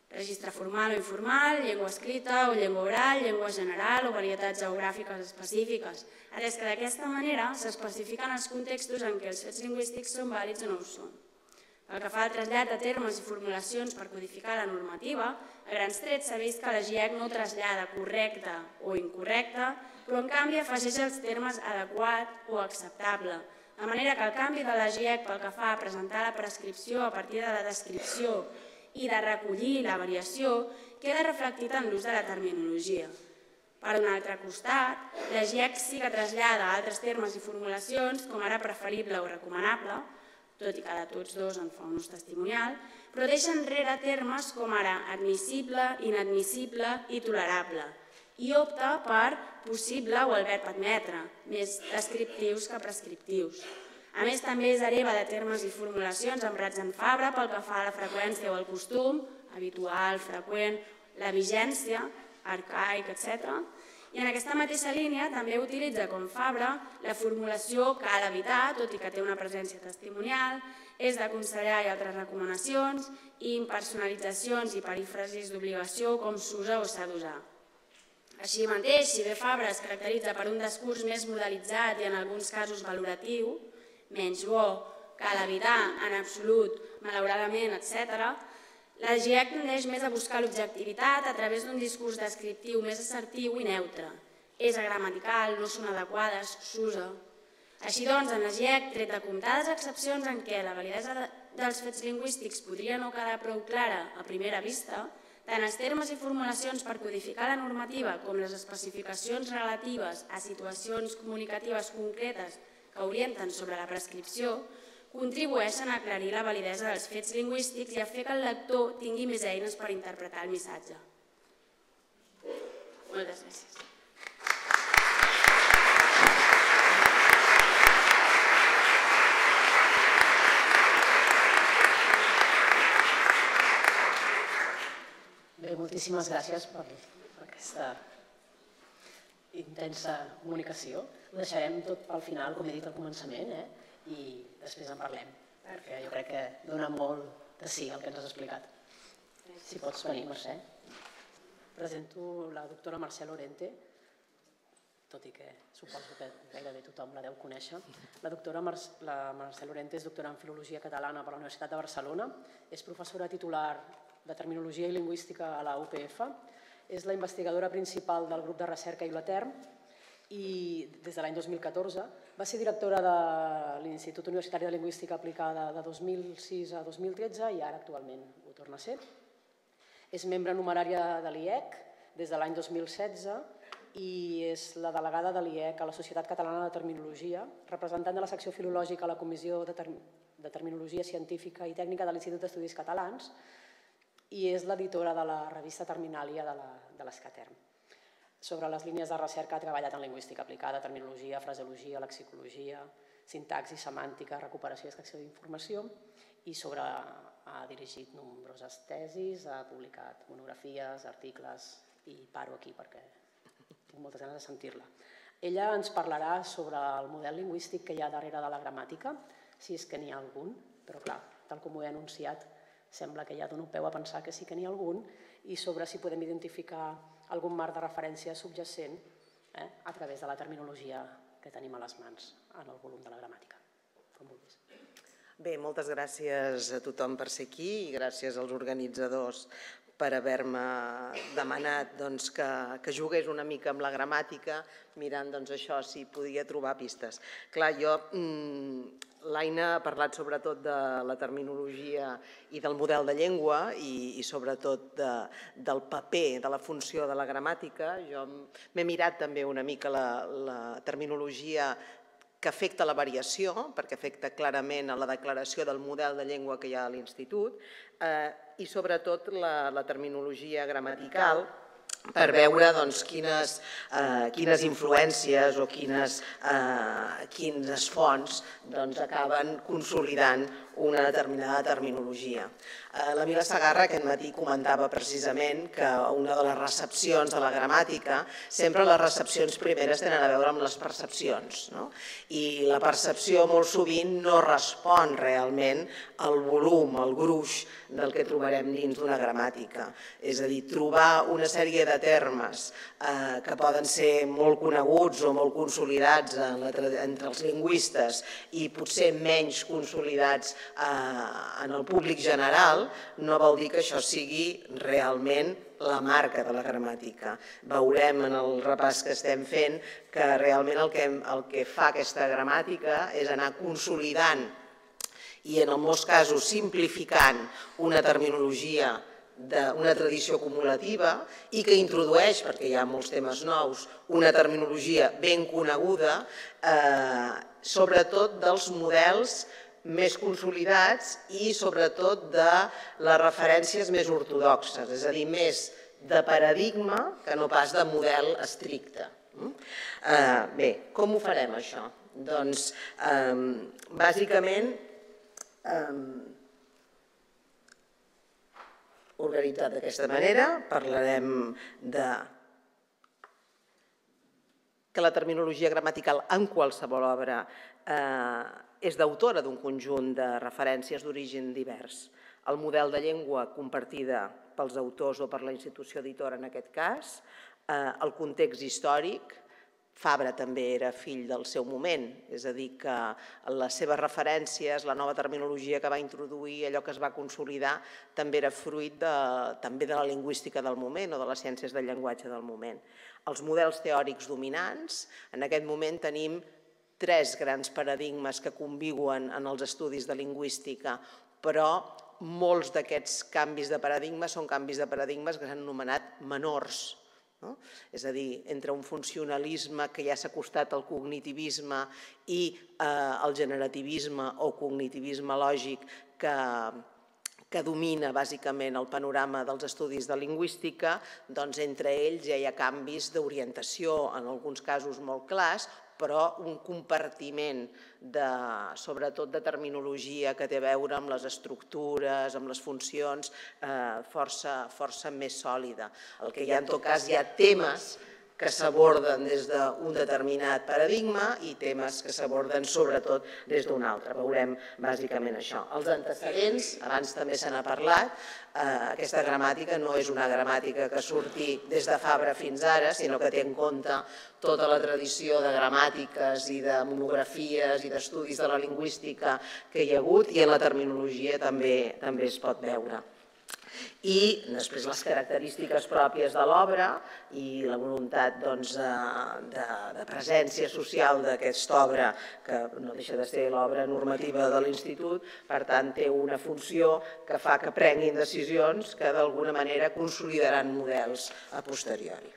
registre formal o informal, llengua escrita o llengua oral, llengua general o varietats geogràfiques específiques, atès que d'aquesta manera s'especifiquen els contextos en què els fets lingüístics són vàlids o no ho són. Pel que fa al trasllat de termes i formulacions per codificar la normativa, a grans trets s'ha vist que la G I E C no trasllada correcte o incorrecte, però en canvi afegeix els termes adequat o acceptable, de manera que el canvi de la G I E C pel que fa a presentar la prescripció a partir de la descripció i de recollir la variació queda reflectit en l'ús de la terminologia. Per un altre costat, la G I E C sí que trasllada altres termes i formulacions, com ara preferible o recomanable, tot i que de tots dos en fa un ús testimonial, però deixa enrere termes com ara admissible, inadmissible i tolerable, i opta per possible o el verb admetre, més descriptius que prescriptius. A més, també és hereva de termes i formulacions emprats en Fabra pel que fa a la freqüència o el costum, habitual, freqüent, la vigència, arcaic, etcètera. I en aquesta mateixa línia també utilitza com Fabra la formulació cal evitar, tot i que té una presència testimonial, és d'aconsellar i altres recomanacions, i impersonalitzacions i perífrasis d'obligació com s'usa o s'ha d'usar. Així mateix, si bé Fabra es caracteritza per un discurs més modelitzat i en alguns casos valoratiu, menys bo, cal evitar, en absolut, malauradament, etcètera, la G I E C tendeix més a buscar l'objectivitat a través d'un discurs descriptiu més assertiu i neutre. És agramatical, no són adequades, s'usa. Així doncs, en la G I E C, tret de comptades excepcions en què la validesa dels fets lingüístics podria no quedar prou clara a primera vista, tant els termes i formulacions per codificar la normativa com les especificacions relatives a situacions comunicatives concretes que orienten sobre la prescripció, contribueixen a aclarir la validesa dels fets lingüístics i a fer que el lector tingui més eines per interpretar el missatge. Moltes gràcies. Bé, moltíssimes gràcies per aquesta intensa comunicació. Ho deixarem tot pel final, com he dit al començament, i després en parlem, perquè jo crec que dona molt de sí el que ens has explicat. Si pots venir, Mercè. Presento la doctora Mercè Lorente, tot i que suposo que gairebé tothom la deu conèixer. La doctora Mercè Lorente és doctora en Filologia Catalana per la Universitat de Barcelona, és professora titular de Terminologia i Lingüística a la U P F, és la investigadora principal del grup de recerca Iulaterm i des de l'any dos mil catorze va ser directora de l'Institut Universitari de Lingüística Aplicada de dos mil sis a dos mil tretze i ara actualment ho torna a ser. És membre numerària de l'I E C des de l'any dos mil setze i és la delegada de l'I E C a la Societat Catalana de Terminologia, representant de la secció filològica a la Comissió de Terminologia Científica i Tècnica de l'Institut d'Estudis Catalans i és l'editora de la revista Terminàlia de l'Escaterm. Sobre les línies de recerca ha treballat en lingüística aplicada, terminologia, fraseologia, lexicologia, sintaxi, semàntica, recuperació i extracció d'informació i sobre ha dirigit nombroses tesis, ha publicat monografies, articles i paro aquí perquè tinc moltes ganes de sentir-la. Ella ens parlarà sobre el model lingüístic que hi ha darrere de la gramàtica, si és que n'hi ha algun, però clar, tal com ho he anunciat, sembla que ja dono peu a pensar que sí que n'hi ha algun i sobre si podem identificar algun marc de referència subjacent a través de la terminologia que tenim a les mans en el volum de la gramàtica. Com vulguis. Bé, moltes gràcies a tothom per ser aquí i gràcies als organitzadors per haver-me demanat que jugués una mica amb la gramàtica mirant això, si podia trobar pistes. Clar, jo... L'Aina ha parlat sobretot de la terminologia i del model de llengua i sobretot del paper, de la funció de la gramàtica. Jo m'he mirat també una mica la terminologia que afecta la variació, perquè afecta clarament a la declaració del model de llengua que hi ha a l'Institut, i sobretot la terminologia gramatical, per veure quines influències o quines fonts acaben consolidant una determinada terminologia. La Mila Segarra aquest matí comentava precisament que una de les recepcions de la gramàtica, sempre les recepcions primeres tenen a veure amb les percepcions, i la percepció molt sovint no respon realment al volum, al gruix del que trobarem dins d'una gramàtica. És a dir, trobar una sèrie de termes que poden ser molt coneguts o molt consolidats entre els lingüistes i potser menys consolidats en el públic general, no vol dir que això sigui realment la marca de la gramàtica. Veurem en el repàs que estem fent que realment el que fa aquesta gramàtica és anar consolidant i en molts casos simplificant una terminologia d'una tradició acumulativa i que introdueix, perquè hi ha molts temes nous, una terminologia ben coneguda, sobretot dels models més consolidats i sobretot de les referències més ortodoxes, és a dir, més de paradigma que no pas de model estricte. Bé, com ho farem això? Doncs, bàsicament, organitzat d'aquesta manera, parlarem de que la terminologia gramatical en qualsevol obra és d'autora d'un conjunt de referències d'origen divers. El model de llengua compartida pels autors o per la institució editora en aquest cas, el context històric, Fabra també era fill del seu moment, és a dir, que les seves referències, la nova terminologia que va introduir, allò que es va consolidar, també era fruit també de la lingüística del moment o de les ciències del llenguatge del moment. Els models teòrics dominants, en aquest moment tenim tres grans paradigmes que conviuen en els estudis de lingüística, però molts d'aquests canvis de paradigmes són canvis de paradigmes que s'han anomenat menors. És a dir, entre un funcionalisme que ja s'ha acostat al cognitivisme i el generativisme o cognitivisme lògic que domina bàsicament el panorama dels estudis de lingüística, doncs entre ells ja hi ha canvis d'orientació, en alguns casos molt clars, però un compartiment sobretot de terminologia que té a veure amb les estructures, amb les funcions, força més sòlida. El que hi ha en tot cas hi ha temes que s'aborden des d'un determinat paradigma i temes que s'aborden sobretot des d'un altre. Veurem bàsicament això. Els antecedents, abans també se n'ha parlat, aquesta gramàtica no és una gramàtica que surti des de Fabra fins ara, sinó que té en compte tota la tradició de gramàtiques i de monografies i d'estudis de la lingüística que hi ha hagut i en la terminologia també es pot veure. I després les característiques pròpies de l'obra i la voluntat de presència social d'aquesta obra, que no deixa de ser l'obra normativa de l'Institut, per tant té una funció que fa que prenguin decisions que d'alguna manera consolidaran models a posteriori.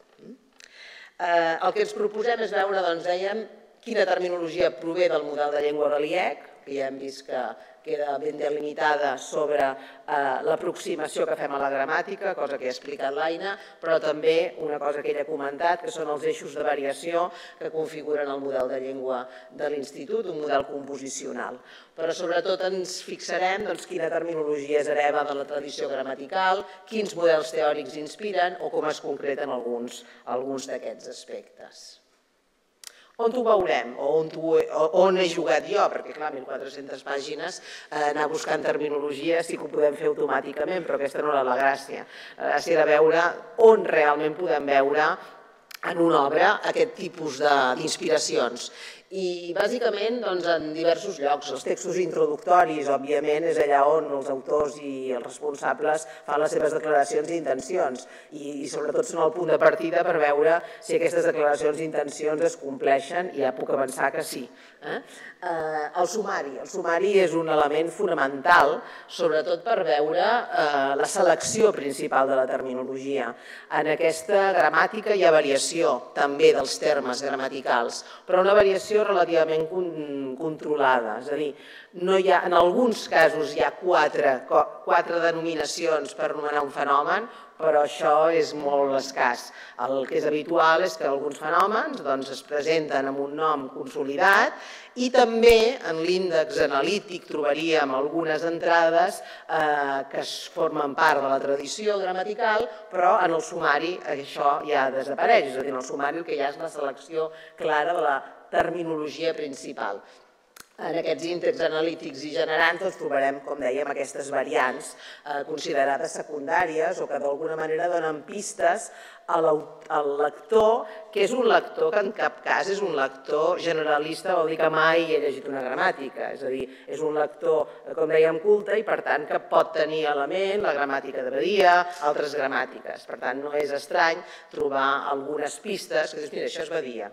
El que ens proposem és veure, doncs dèiem, quina terminologia prové del model de llengua de l'I E C, que ja hem vist que queda ben delimitada sobre l'aproximació que fem a la gramàtica, cosa que ja ha explicat l'Aina, però també una cosa que ella ha comentat, que són els eixos de variació que configuren el model de llengua de l'Institut, un model composicional. Però sobretot ens fixarem quina terminologia és hereva de la tradició gramatical, quins models teòrics inspiren o com es concreten alguns d'aquests aspectes. On ho veurem o on he jugat jo, perquè clar, mil quatre-centes pàgines, anar buscant terminologia sí que ho podem fer automàticament, però aquesta no era la gràcia. La gràcia era veure on realment podem veure en una obra aquest tipus d'inspiracions. I bàsicament en diversos llocs. Els textos introductoris, òbviament, és allà on els autors i els responsables fan les seves declaracions d'intencions i sobretot són el punt de partida per veure si aquestes declaracions d'intencions es compleixen i ja puc avançar que sí. El sumari. El sumari és un element fonamental, sobretot per veure la selecció principal de la terminologia. En aquesta gramàtica hi ha variació també dels termes gramaticals, però una variació relativament controlada. És a dir, en alguns casos hi ha quatre denominacions per anomenar un fenomen, però això és molt escàs. El que és habitual és que alguns fenòmens es presenten amb un nom consolidat i també en l'índex analític trobaríem algunes entrades que formen part de la tradició gramatical, però en el sumari això ja desapareix, és a dir, en el sumari el que hi ha és la selecció clara de la terminologia principal. En aquests índexs analítics i generants trobarem, com dèiem, aquestes variants considerades secundàries o que d'alguna manera donen pistes al lector, que és un lector que en cap cas és un lector generalista, vol dir que mai he llegit una gramàtica, és a dir, és un lector, com dèiem, culte i per tant que pot tenir element la gramàtica de Badia, altres gramàtiques. Per tant, no és estrany trobar algunes pistes que dius, mira, això és Badia,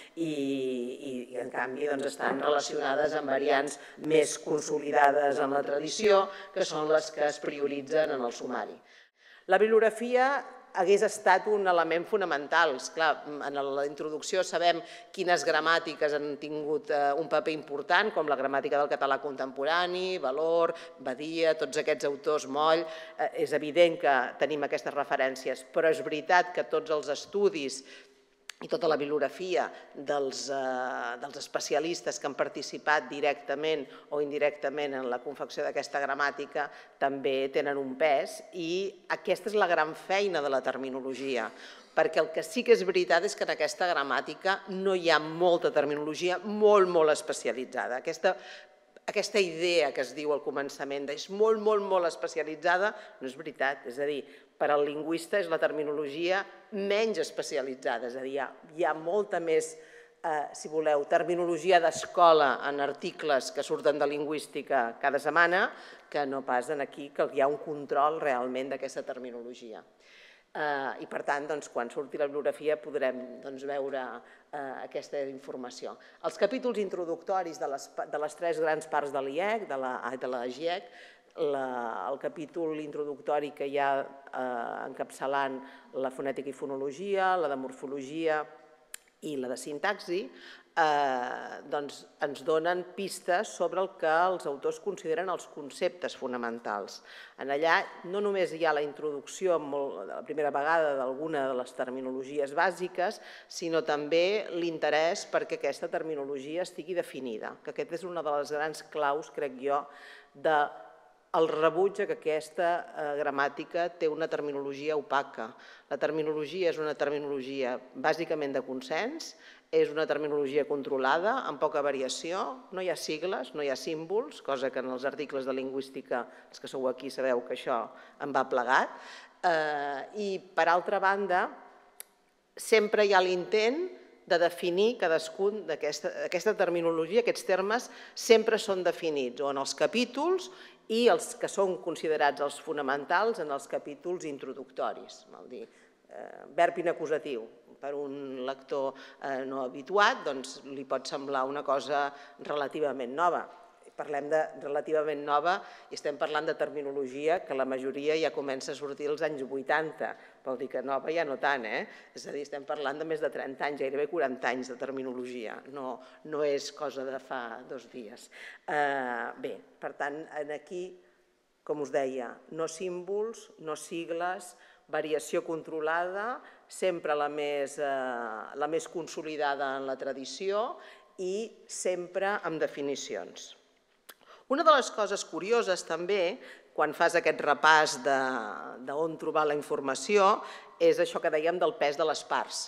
i en canvi estan relacionades amb variants més consolidades en la tradició, que són les que es prioritzen en el sumari. La bibliografia hagués estat un element fonamental. Esclar, en la introducció sabem quines gramàtiques han tingut un paper important, com la gramàtica del català contemporani, Valor, Badia, tots aquests autors, Moll. És evident que tenim aquestes referències, però és veritat que tots els estudis i tota la bibliografia dels especialistes que han participat directament o indirectament en la confecció d'aquesta gramàtica també tenen un pes i aquesta és la gran feina de la terminologia, perquè el que sí que és veritat és que en aquesta gramàtica no hi ha molta terminologia molt, molt especialitzada. Aquesta idea que es diu al començament és molt, molt, molt especialitzada, no és veritat, és a dir, per al lingüista és la terminologia menys especialitzada, és a dir, hi ha molta més, si voleu, terminologia d'escola en articles que surten de lingüística cada setmana que no pas aquí, que hi ha un control realment d'aquesta terminologia. I per tant, quan surti la bibliografia podrem veure aquesta informació. Els capítols introductoris de les tres grans parts de l'I E C, de la GIEC, el capítol introductori que hi ha encapçalant la fonètica i fonologia, la de morfologia i la de sintaxi, ens donen pistes sobre el que els autors consideren els conceptes fonamentals. Allà no només hi ha la introducció la primera vegada d'alguna de les terminologies bàsiques, sinó també l'interès perquè aquesta terminologia estigui definida, que aquesta és una de les grans claus, crec jo, de el rebuig que aquesta gramàtica té una terminologia opaca. La terminologia és una terminologia bàsicament de consens, és una terminologia controlada, amb poca variació, no hi ha sigles, no hi ha símbols, cosa que en els articles de lingüística, els que sou aquí sabeu que això em va plegat, i per altra banda, sempre hi ha l'intent de definir cadascun d'aquesta terminologia, aquests termes sempre són definits o en els capítols i els que són considerats els fonamentals en els capítols introductoris. Verb inacusatiu, per un lector no habituat, li pot semblar una cosa relativament nova. Parlem de relativament nova i estem parlant de terminologia que la majoria ja comença a sortir als anys vuitanta. Vol dir que nova ja no tant, eh? És a dir, estem parlant de més de trenta anys, gairebé quaranta anys de terminologia. No és cosa de fa dos dies. Bé, per tant, aquí, com us deia, no símbols, no sigles, variació controlada, sempre la més consolidada en la tradició i sempre amb definicions. Una de les coses curioses també, quan fas aquest repàs d'on trobar la informació, és això que dèiem del pes de les parts.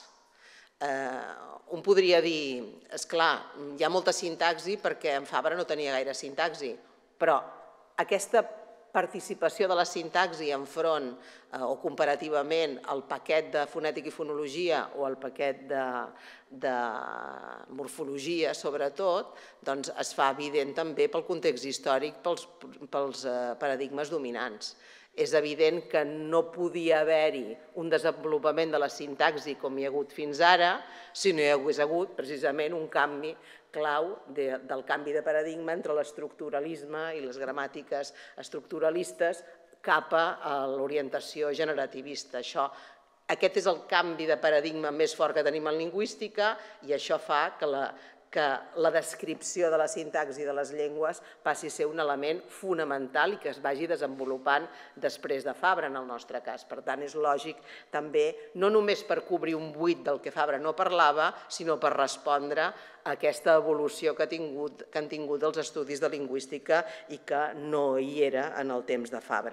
Un podria dir, esclar, hi ha molta sintaxi perquè en Fabra no tenia gaire sintaxi, però aquesta participació de la sintaxi enfront o comparativament al paquet de fonètica i fonologia o al paquet de morfologia, sobretot, doncs es fa evident també pel context històric, pels paradigmes dominants. És evident que no podia haver-hi un desenvolupament de la sintaxi com hi ha hagut fins ara si no hi hagués hagut precisament un canvi clau del canvi de paradigma entre l'estructuralisme i les gramàtiques estructuralistes cap a l'orientació generativista. Aquest és el canvi de paradigma més fort que tenim en lingüística i això fa que que la descripció de la sintaxi de les llengües passi a ser un element fonamental i que es vagi desenvolupant després de Fabra, en el nostre cas. Per tant, és lògic també, no només per cobrir un buit del que Fabra no parlava, sinó per respondre a aquesta evolució que han tingut els estudis de lingüística i que no hi era en el temps de Fabra.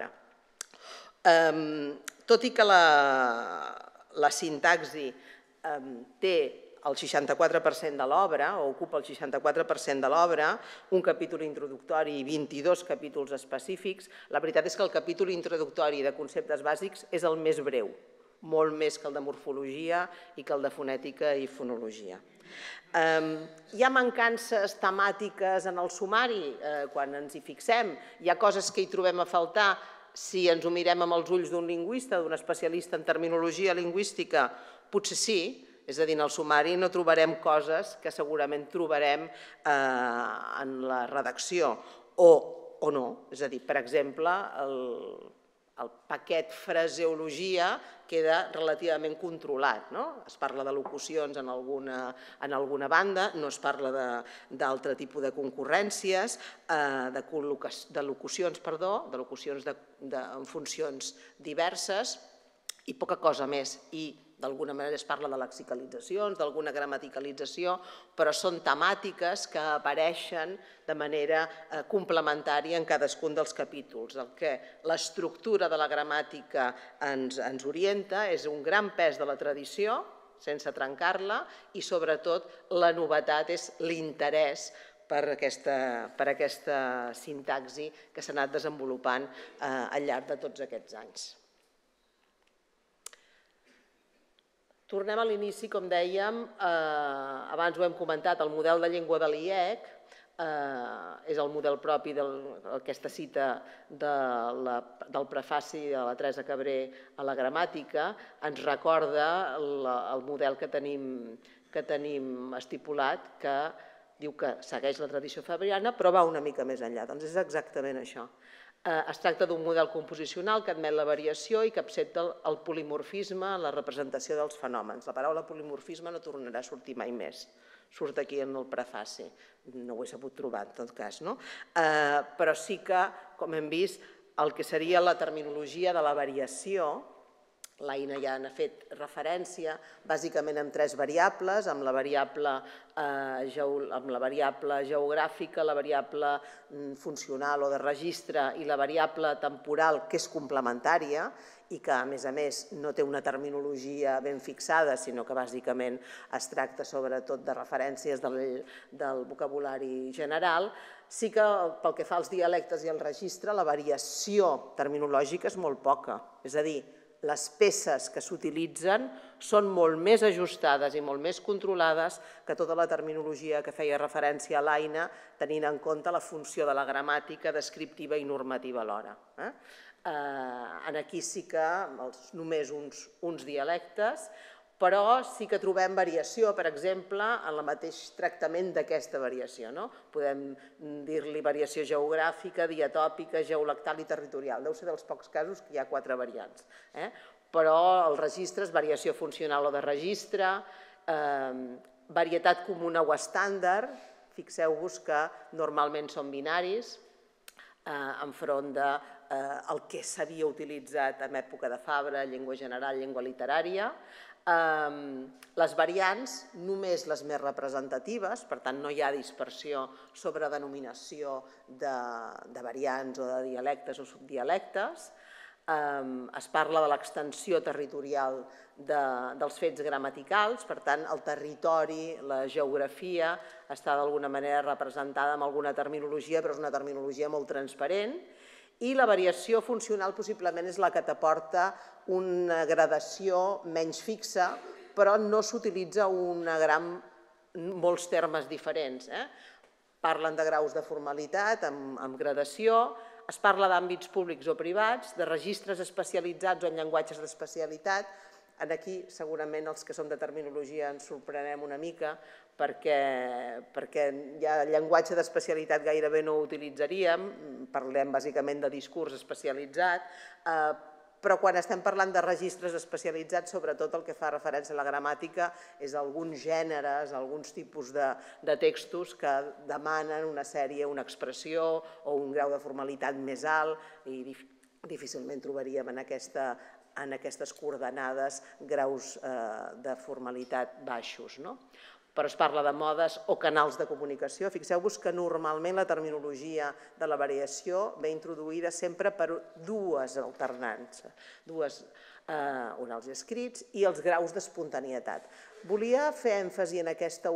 Tot i que la sintaxi té el seixanta-quatre per cent de l'obra, o ocupa el seixanta-quatre per cent de l'obra, un capítol introductori i vint-i-dos capítols específics, la veritat és que el capítol introductori de conceptes bàsics és el més breu, molt més que el de morfologia i que el de fonètica i fonologia. Hi ha mancances temàtiques en el sumari, quan ens hi fixem, hi ha coses que hi trobem a faltar si ens ho mirem amb els ulls d'un lingüista, d'un especialista en terminologia lingüística, potser sí. És a dir, en el sumari no trobarem coses que segurament trobarem en la redacció o no. És a dir, per exemple, el paquet fraseologia queda relativament controlat. Es parla de locucions en alguna banda, no es parla d'altre tipus de concurrències, de locucions, perdó, de locucions en funcions diverses i poca cosa més. I d'alguna manera es parla de lexicalitzacions, d'alguna gramaticalització, però són temàtiques que apareixen de manera complementària en cadascun dels capítols. El que l'estructura de la gramàtica ens orienta és un gran pes de la tradició, sense trencar-la, i sobretot la novetat és l'interès per aquesta sintaxi que s'ha anat desenvolupant al llarg de tots aquests anys. Tornem a l'inici, com dèiem, abans ho hem comentat, el model de llengua de l'I E C és el model propi d'aquesta cita del prefaci de la Teresa Cabré a la gramàtica, ens recorda el model que tenim estipulat, que diu que segueix la tradició fabriana, però va una mica més enllà. Doncs és exactament això. Es tracta d'un model composicional que admet la variació i que accepta el polimorfisme en la representació dels fenòmens. La paraula polimorfisme no tornarà a sortir mai més. Surt aquí en el prefaci. No ho he sabut trobar, en tot cas. Però sí que, com hem vist, el que seria la terminologia de la variació, l'Aina ja n'ha fet referència, bàsicament amb tres variables, amb la variable geogràfica, la variable funcional o de registre i la variable temporal, que és complementària i que, a més a més, no té una terminologia ben fixada, sinó que bàsicament es tracta sobretot de referències del vocabulari general. Sí que pel que fa als dialectes i al registre, la variació terminològica és molt poca, és a dir, les peces que s'utilitzen són molt més ajustades i molt més controlades que tota la terminologia que feia referència a l'Aina, tenint en compte la funció de la gramàtica descriptiva i normativa alhora. Aquí sí que només uns dialectes, però sí que trobem variació, per exemple, en el mateix tractament d'aquesta variació. Podem dir-li variació geogràfica, diatòpica, geolactal i territorial. Deu ser dels pocs casos que hi ha quatre variants. Però el registre és variació funcional o de registre, varietat comuna o estàndard, fixeu-vos que normalment són binaris, enfront del que s'havia utilitzat en època de Fabra, llengua general, llengua literària. Les variants, només les més representatives, per tant no hi ha dispersió sobre denominació de variants o de dialectes o subdialectes. Es parla de l'extensió territorial dels fets gramaticals, per tant el territori, la geografia està d'alguna manera representada amb alguna terminologia, però és una terminologia molt transparent. I la variació funcional possiblement és la que t'aporta una gradació menys fixa, però no s'utilitza molts termes diferents. Parlen de graus de formalitat amb gradació, es parla d'àmbits públics o privats, de registres especialitzats o en llenguatges d'especialitat. Aquí segurament els que som de terminologia ens sorprenem una mica perquè ja el llenguatge d'especialitat gairebé no ho utilitzaríem, parlem bàsicament de discurs especialitzat, però quan estem parlant de registres especialitzats, sobretot el que fa referència a la gramàtica és alguns gèneres, alguns tipus de textos que demanen una sèrie, una expressió o un grau de formalitat més alt i difícilment trobaríem en aquestes coordenades graus de formalitat baixos. Però es parla de modes o canals de comunicació. Fixeu-vos que normalment la terminologia de la variació ve introduïda sempre per dues alternants, dues orals i escrits, i els graus d'espontanietat. Volia fer èmfasi en aquest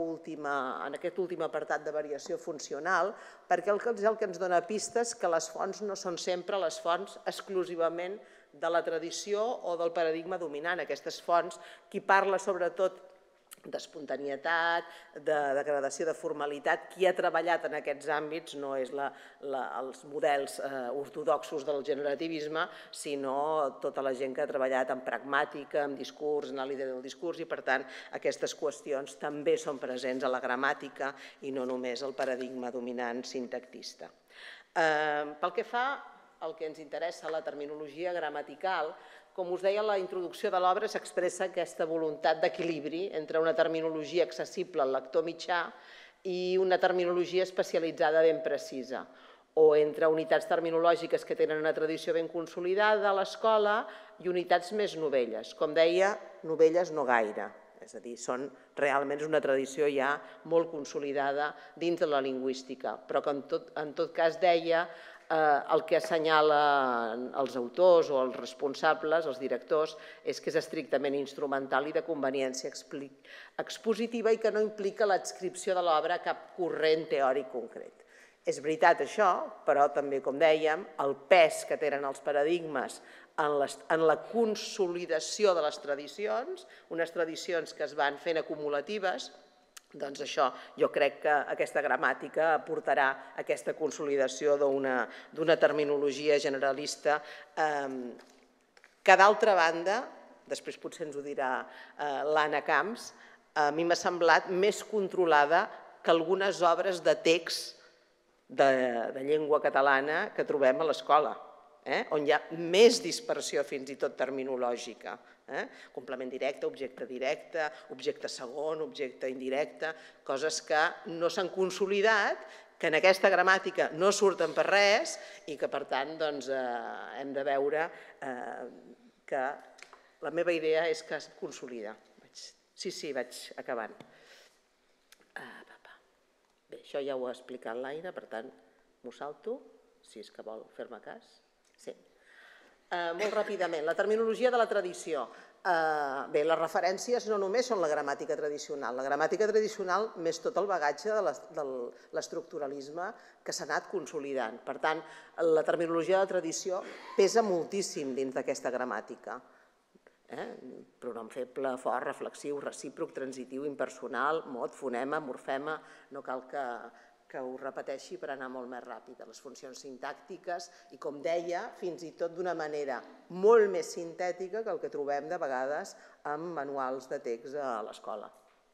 últim apartat de variació funcional perquè és el que ens dona pistes que les fonts no són sempre les fonts exclusivament de la tradició o del paradigma dominant. Aquestes fonts, qui parla sobretot d'espontanietat, de degradació de formalitat, qui ha treballat en aquests àmbits no és els models ortodoxos del generativisme, sinó tota la gent que ha treballat en pragmàtica, en discurs, anàlisi del discurs, i per tant aquestes qüestions també són presents a la gramàtica i no només al paradigma dominant sintactista. Pel que fa al que ens interessa, la terminologia gramatical, com us deia, la introducció de l'obra s'expressa aquesta voluntat d'equilibri entre una terminologia accessible al lector mitjà i una terminologia especialitzada ben precisa, o entre unitats terminològiques que tenen una tradició ben consolidada a l'escola i unitats més novelles. Com deia, novelles no gaire, és a dir, són realment una tradició ja molt consolidada dins de la lingüística, però que en tot cas deia el que assenyalen els autors o els responsables, els directors, és que és estrictament instrumental i de conveniència expositiva i que no implica l'adscripció de l'obra a cap corrent teòric concret. És veritat això, però també, com dèiem, el pes que tenen els paradigmes en la consolidació de les tradicions, unes tradicions que es van fent acumulatives, doncs això, jo crec que aquesta gramàtica aportarà aquesta consolidació d'una terminologia generalista que, d'altra banda, després potser ens ho dirà l'Anna Camps, a mi m'ha semblat més controlada que algunes obres de text de llengua catalana que trobem a l'escola, on hi ha més dispersió fins i tot terminològica. Complement directe, objecte directe, objecte segon, objecte indirecte, coses que no s'han consolidat, que en aquesta gramàtica no surten per res i que, per tant, hem de veure que la meva idea és que es consolida. Sí, sí, vaig acabant. Bé, això ja ho ha explicat l'Aina, per tant, m'ho salto, si és que vol fer-me cas. Sí. Molt ràpidament, la terminologia de la tradició. Bé, les referències no només són la gramàtica tradicional. La gramàtica tradicional més tot el bagatge de l'estructuralisme que s'ha anat consolidant. Per tant, la terminologia de la tradició pesa moltíssim dins d'aquesta gramàtica. Pronom feble, fort, reflexiu, recíproc, transitiu, impersonal, mot, fonema, morfema, no cal que que ho repeteixi per anar molt més ràpid, les funcions sintàctiques i, com deia, fins i tot d'una manera molt més sintètica que el que trobem de vegades en manuals de text a l'escola.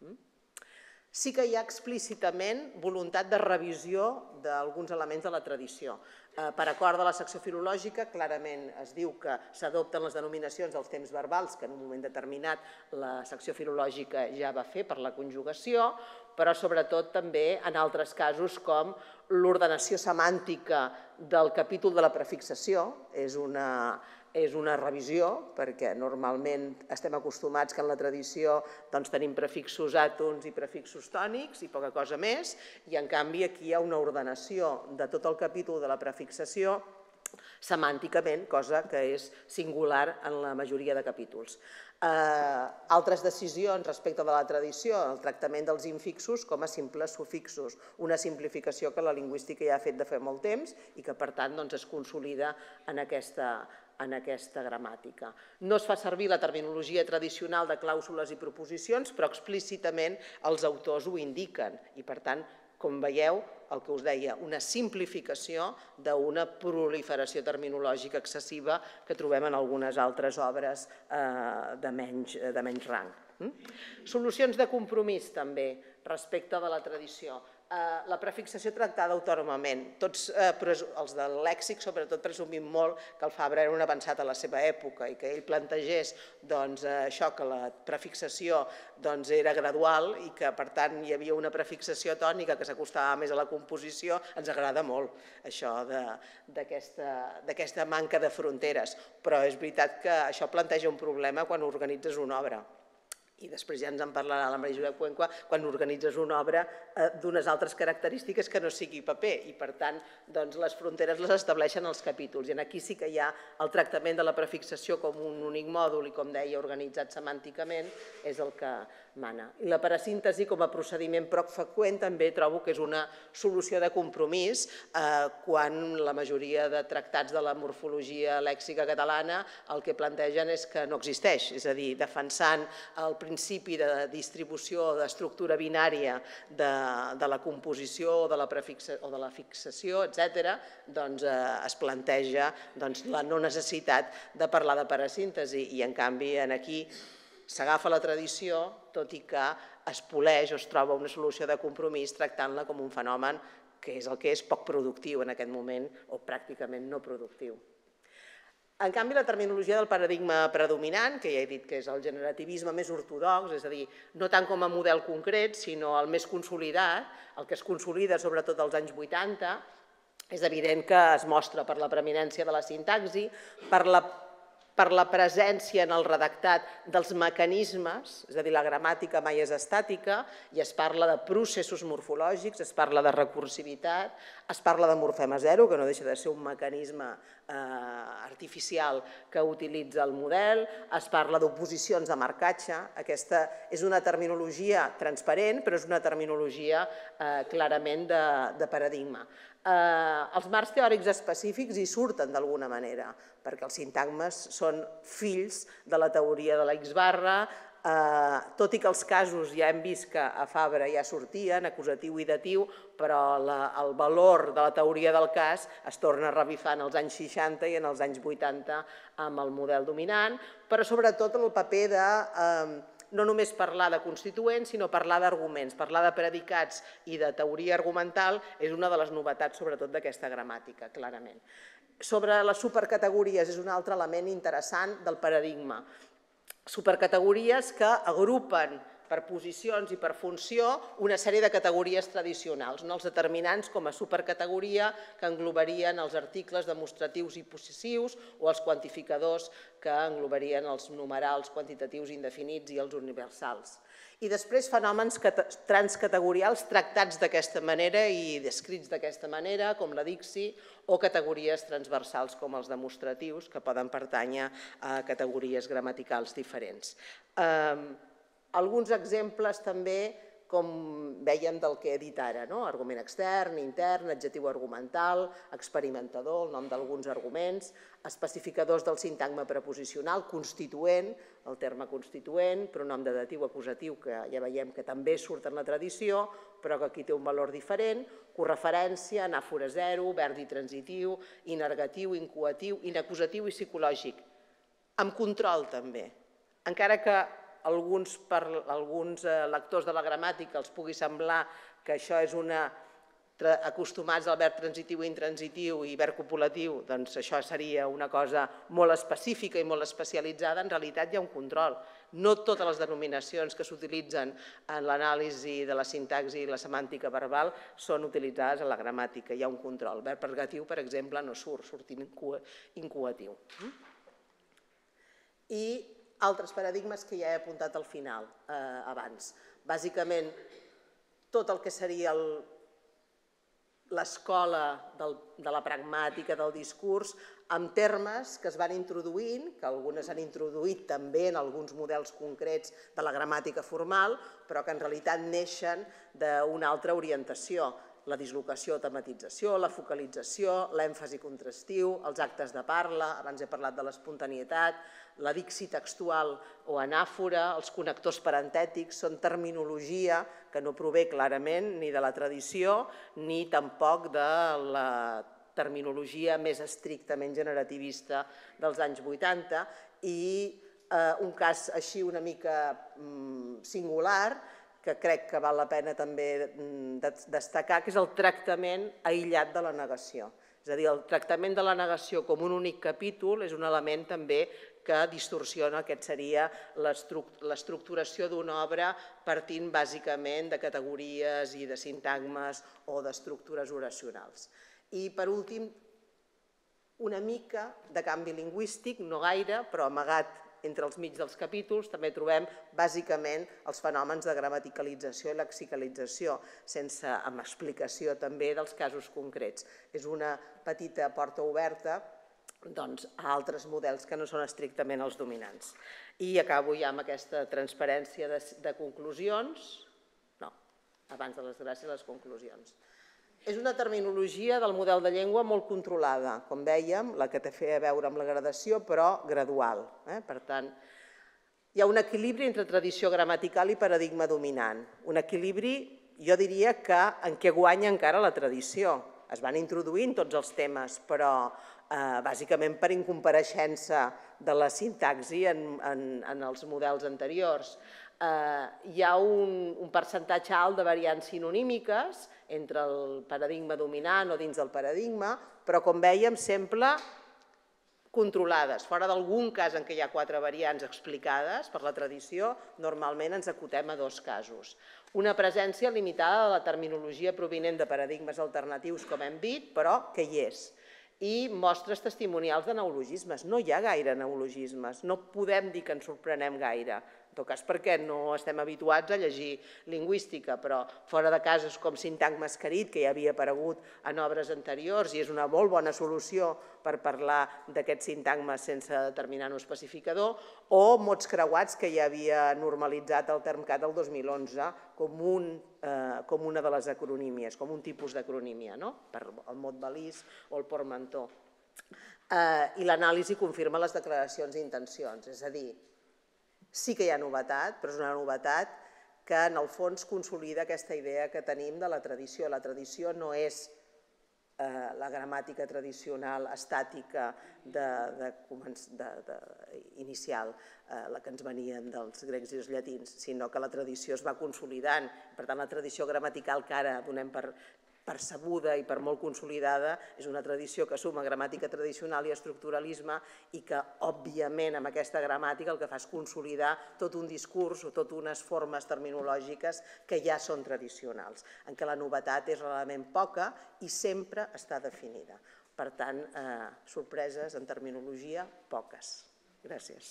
Sí que hi ha explícitament voluntat de revisió d'alguns elements de la tradició. Per acord de la secció filològica, clarament es diu que s'adopten les denominacions dels temps verbals que en un moment determinat la secció filològica ja va fer per la conjugació, però sobretot també en altres casos com l'ordenació semàntica del capítol de la prefixació, és una és una revisió, perquè normalment estem acostumats que en la tradició tenim prefixos àtons i prefixos tònics i poca cosa més, i en canvi aquí hi ha una ordenació de tot el capítol de la prefixació semànticament, cosa que és singular en la majoria de capítols. Altres decisions respecte de la tradició, el tractament dels infixos com a simples sufixos, una simplificació que la lingüística ja ha fet de fa molt temps i que per tant es consolida en aquesta en aquesta gramàtica. No es fa servir la terminologia tradicional de clàusules i proposicions, però explícitament els autors ho indiquen i per tant, com veieu, el que us deia, una simplificació d'una proliferació terminològica excessiva que trobem en algunes altres obres de menys rang. Solucions de compromís també respecte de la tradició. La prefixació tractada autònomament. Tots els del lèxic, sobretot, presumim molt que el Fabra era un avançat a la seva època i que ell plantegés això, que la prefixació era gradual i que, per tant, hi havia una prefixació tònica que s'acostava més a la composició. Ens agrada molt això d'aquesta manca de fronteres, però és veritat que això planteja un problema quan organitzes una obra. I després ja ens en parlarà la Maria Josep Cuenca, quan organitzes una obra d'unes altres característiques que no sigui paper i, per tant, les fronteres les estableixen els capítols. I aquí sí que hi ha el tractament de la prefixació com un únic mòdul i, com deia, organitzat semànticament, és el que mana. I la parasíntesi, com a procediment prou freqüent, també trobo que és una solució de compromís quan la majoria de tractats de la morfologia lèxica catalana el que plantegen és que no existeix, és a dir, defensant el principi de distribució o d'estructura binària de la composició o de la fixació, etcètera, doncs es planteja la no necessitat de parlar de parasíntesi i, en canvi, aquí s'agafa la tradició, tot i que es poleix o es troba una solució de compromís tractant-la com un fenomen que és el que és poc productiu en aquest moment o pràcticament no productiu. En canvi, la terminologia del paradigma predominant, que ja he dit que és el generativisme més ortodox, és a dir, no tant com a model concret, sinó el més consolidat, el que es consolida sobretot als anys vuitanta, és evident que es mostra per la preeminència de la sintaxi, per la per la presència en el redactat dels mecanismes, és a dir, la gramàtica mai és estàtica, i es parla de processos morfològics, es parla de recursivitat, es parla de morfema zero, que no deixa de ser un mecanisme artificial que utilitza el model, es parla d'oposicions de marcatge. Aquesta és una terminologia transparent, però és una terminologia clarament de paradigma. Els marcs teòrics específics hi surten d'alguna manera, perquè els sintagmes són fills de la teoria de la X barra, tot i que els casos ja hem vist que a Fabra ja sortien, acusatiu i datiu, però el valor de la teoria del cas es torna a revifar en els anys seixanta i en els anys vuitanta amb el model dominant, però sobretot el paper de no només parlar de constituents, sinó parlar d'arguments, parlar de predicats i de teoria argumental és una de les novetats, sobretot, d'aquesta gramàtica, clarament. Sobre les supercategories és un altre element interessant del paradigma. Supercategories que agrupen per posicions i per funció una sèrie de categories tradicionals, els determinants com a supercategoria que englobarien els articles demostratius i possessius o els quantificadors que englobarien els numerals quantitatius indefinits i els universals. I després fenòmens transcategorials tractats d'aquesta manera i descrits d'aquesta manera, com la dicsi, o categories transversals com els demostratius, que poden pertànyer a categories gramaticals diferents. Alguns exemples també, com veiem del que he dit ara, argument extern, intern, adjectiu argumental, experimentador, el nom d'alguns arguments, especificadors del sintagma preposicional, constituent, el terme constituent, pronom de datiu acusatiu, que ja veiem que també surt en la tradició, però que aquí té un valor diferent, correferència, anàfora zero, verb transitiu, inergatiu, incoatiu, inacusatiu i psicològic, amb control també, encara que alguns lectors de la gramàtica els pugui semblar que això és una... acostumats al verb transitiu i intransitiu i verb copulatiu, doncs això seria una cosa molt específica i molt especialitzada, en realitat hi ha un control. No totes les denominacions que s'utilitzen en l'anàlisi de la sintaxi i la semàntica verbal són utilitzades en la gramàtica, hi ha un control. El verb ergatiu, per exemple, no surt, surt incoatiu. I altres paradigmes que ja he apuntat al final, abans. Bàsicament, tot el que seria l'escola de la pragmàtica, del discurs, amb termes que es van introduint, que algunes s'han introduït també en alguns models concrets de la gramàtica formal, però que en realitat neixen d'una altra orientació. La dislocació o tematització, la focalització, l'èmfasi contrastiu, els actes de parla, abans he parlat de l'espontanietat, la dicsi textual o anàfora, els connectors parentètics, són terminologia que no prové clarament ni de la tradició ni tampoc de la terminologia més estrictament generativista dels anys vuitanta i un cas així una mica singular, que crec que val la pena també destacar, que és el tractament aïllat de la negació. És a dir, el tractament de la negació com un únic capítol és un element també que distorsiona el que seria l'estructuració d'una obra partint bàsicament de categories i de sintagmes o d'estructures oracionals. I per últim, una mica de canvi lingüístic, no gaire, però amagat entre els mig dels capítols també trobem bàsicament els fenòmens de gramaticalització i lexicalització, sense amb explicació també dels casos concrets. És una petita porta oberta a altres models que no són estrictament els dominants. I acabo ja amb aquesta transparència de conclusions. No, abans de les gràcies, les conclusions. És una terminologia del model de llengua molt controlada, com dèiem, la que té a veure amb la gradació, però gradual. Per tant, hi ha un equilibri entre tradició gramatical i paradigma dominant. Un equilibri, jo diria, que en què guanya encara la tradició. Es van introduint tots els temes, però bàsicament per incompareixença de la sintaxi en els models anteriors. Hi ha un percentatge alt de variants sinonímiques entre el paradigma dominant o dins del paradigma, però com vèiem sempre controlades. Fora d'algun cas en què hi ha quatre variants explicades per la tradició, normalment ens acotem a dos casos. Una presència limitada de la terminologia provinent de paradigmes alternatius, com hem dit, però que hi és. I mostres testimonials de neologismes. No hi ha gaire neologismes, no podem dir que ens sorprenem gaire. En tot cas perquè no estem habituats a llegir lingüística, però fora de casos com sintagma mascarit, que ja havia aparegut en obres anteriors i és una molt bona solució per parlar d'aquest sintagma sense determinar-ne un especificador, o mots creuats, que ja havia normalitzat el TermCat el dos mil onze com una de les acronímies, com un tipus d'acronímia, per el mot balís o el portmanteau. I l'anàlisi confirma les declaracions d'intencions, és a dir, sí que hi ha novetat, però és una novetat que en el fons consolida aquesta idea que tenim de la tradició. La tradició no és la gramàtica tradicional estàtica inicial, la que ens venien dels grecs i els llatins, sinó que la tradició es va consolidant. Per tant, la tradició gramatical que ara donem per percebuda i per molt consolidada és una tradició que suma gramàtica tradicional i estructuralisme i que, òbviament, amb aquesta gramàtica el que fa és consolidar tot un discurs o tot unes formes terminològiques que ja són tradicionals, en què la novetat és realment poca i sempre està definida. Per tant, sorpreses en terminologia, poques. Gràcies.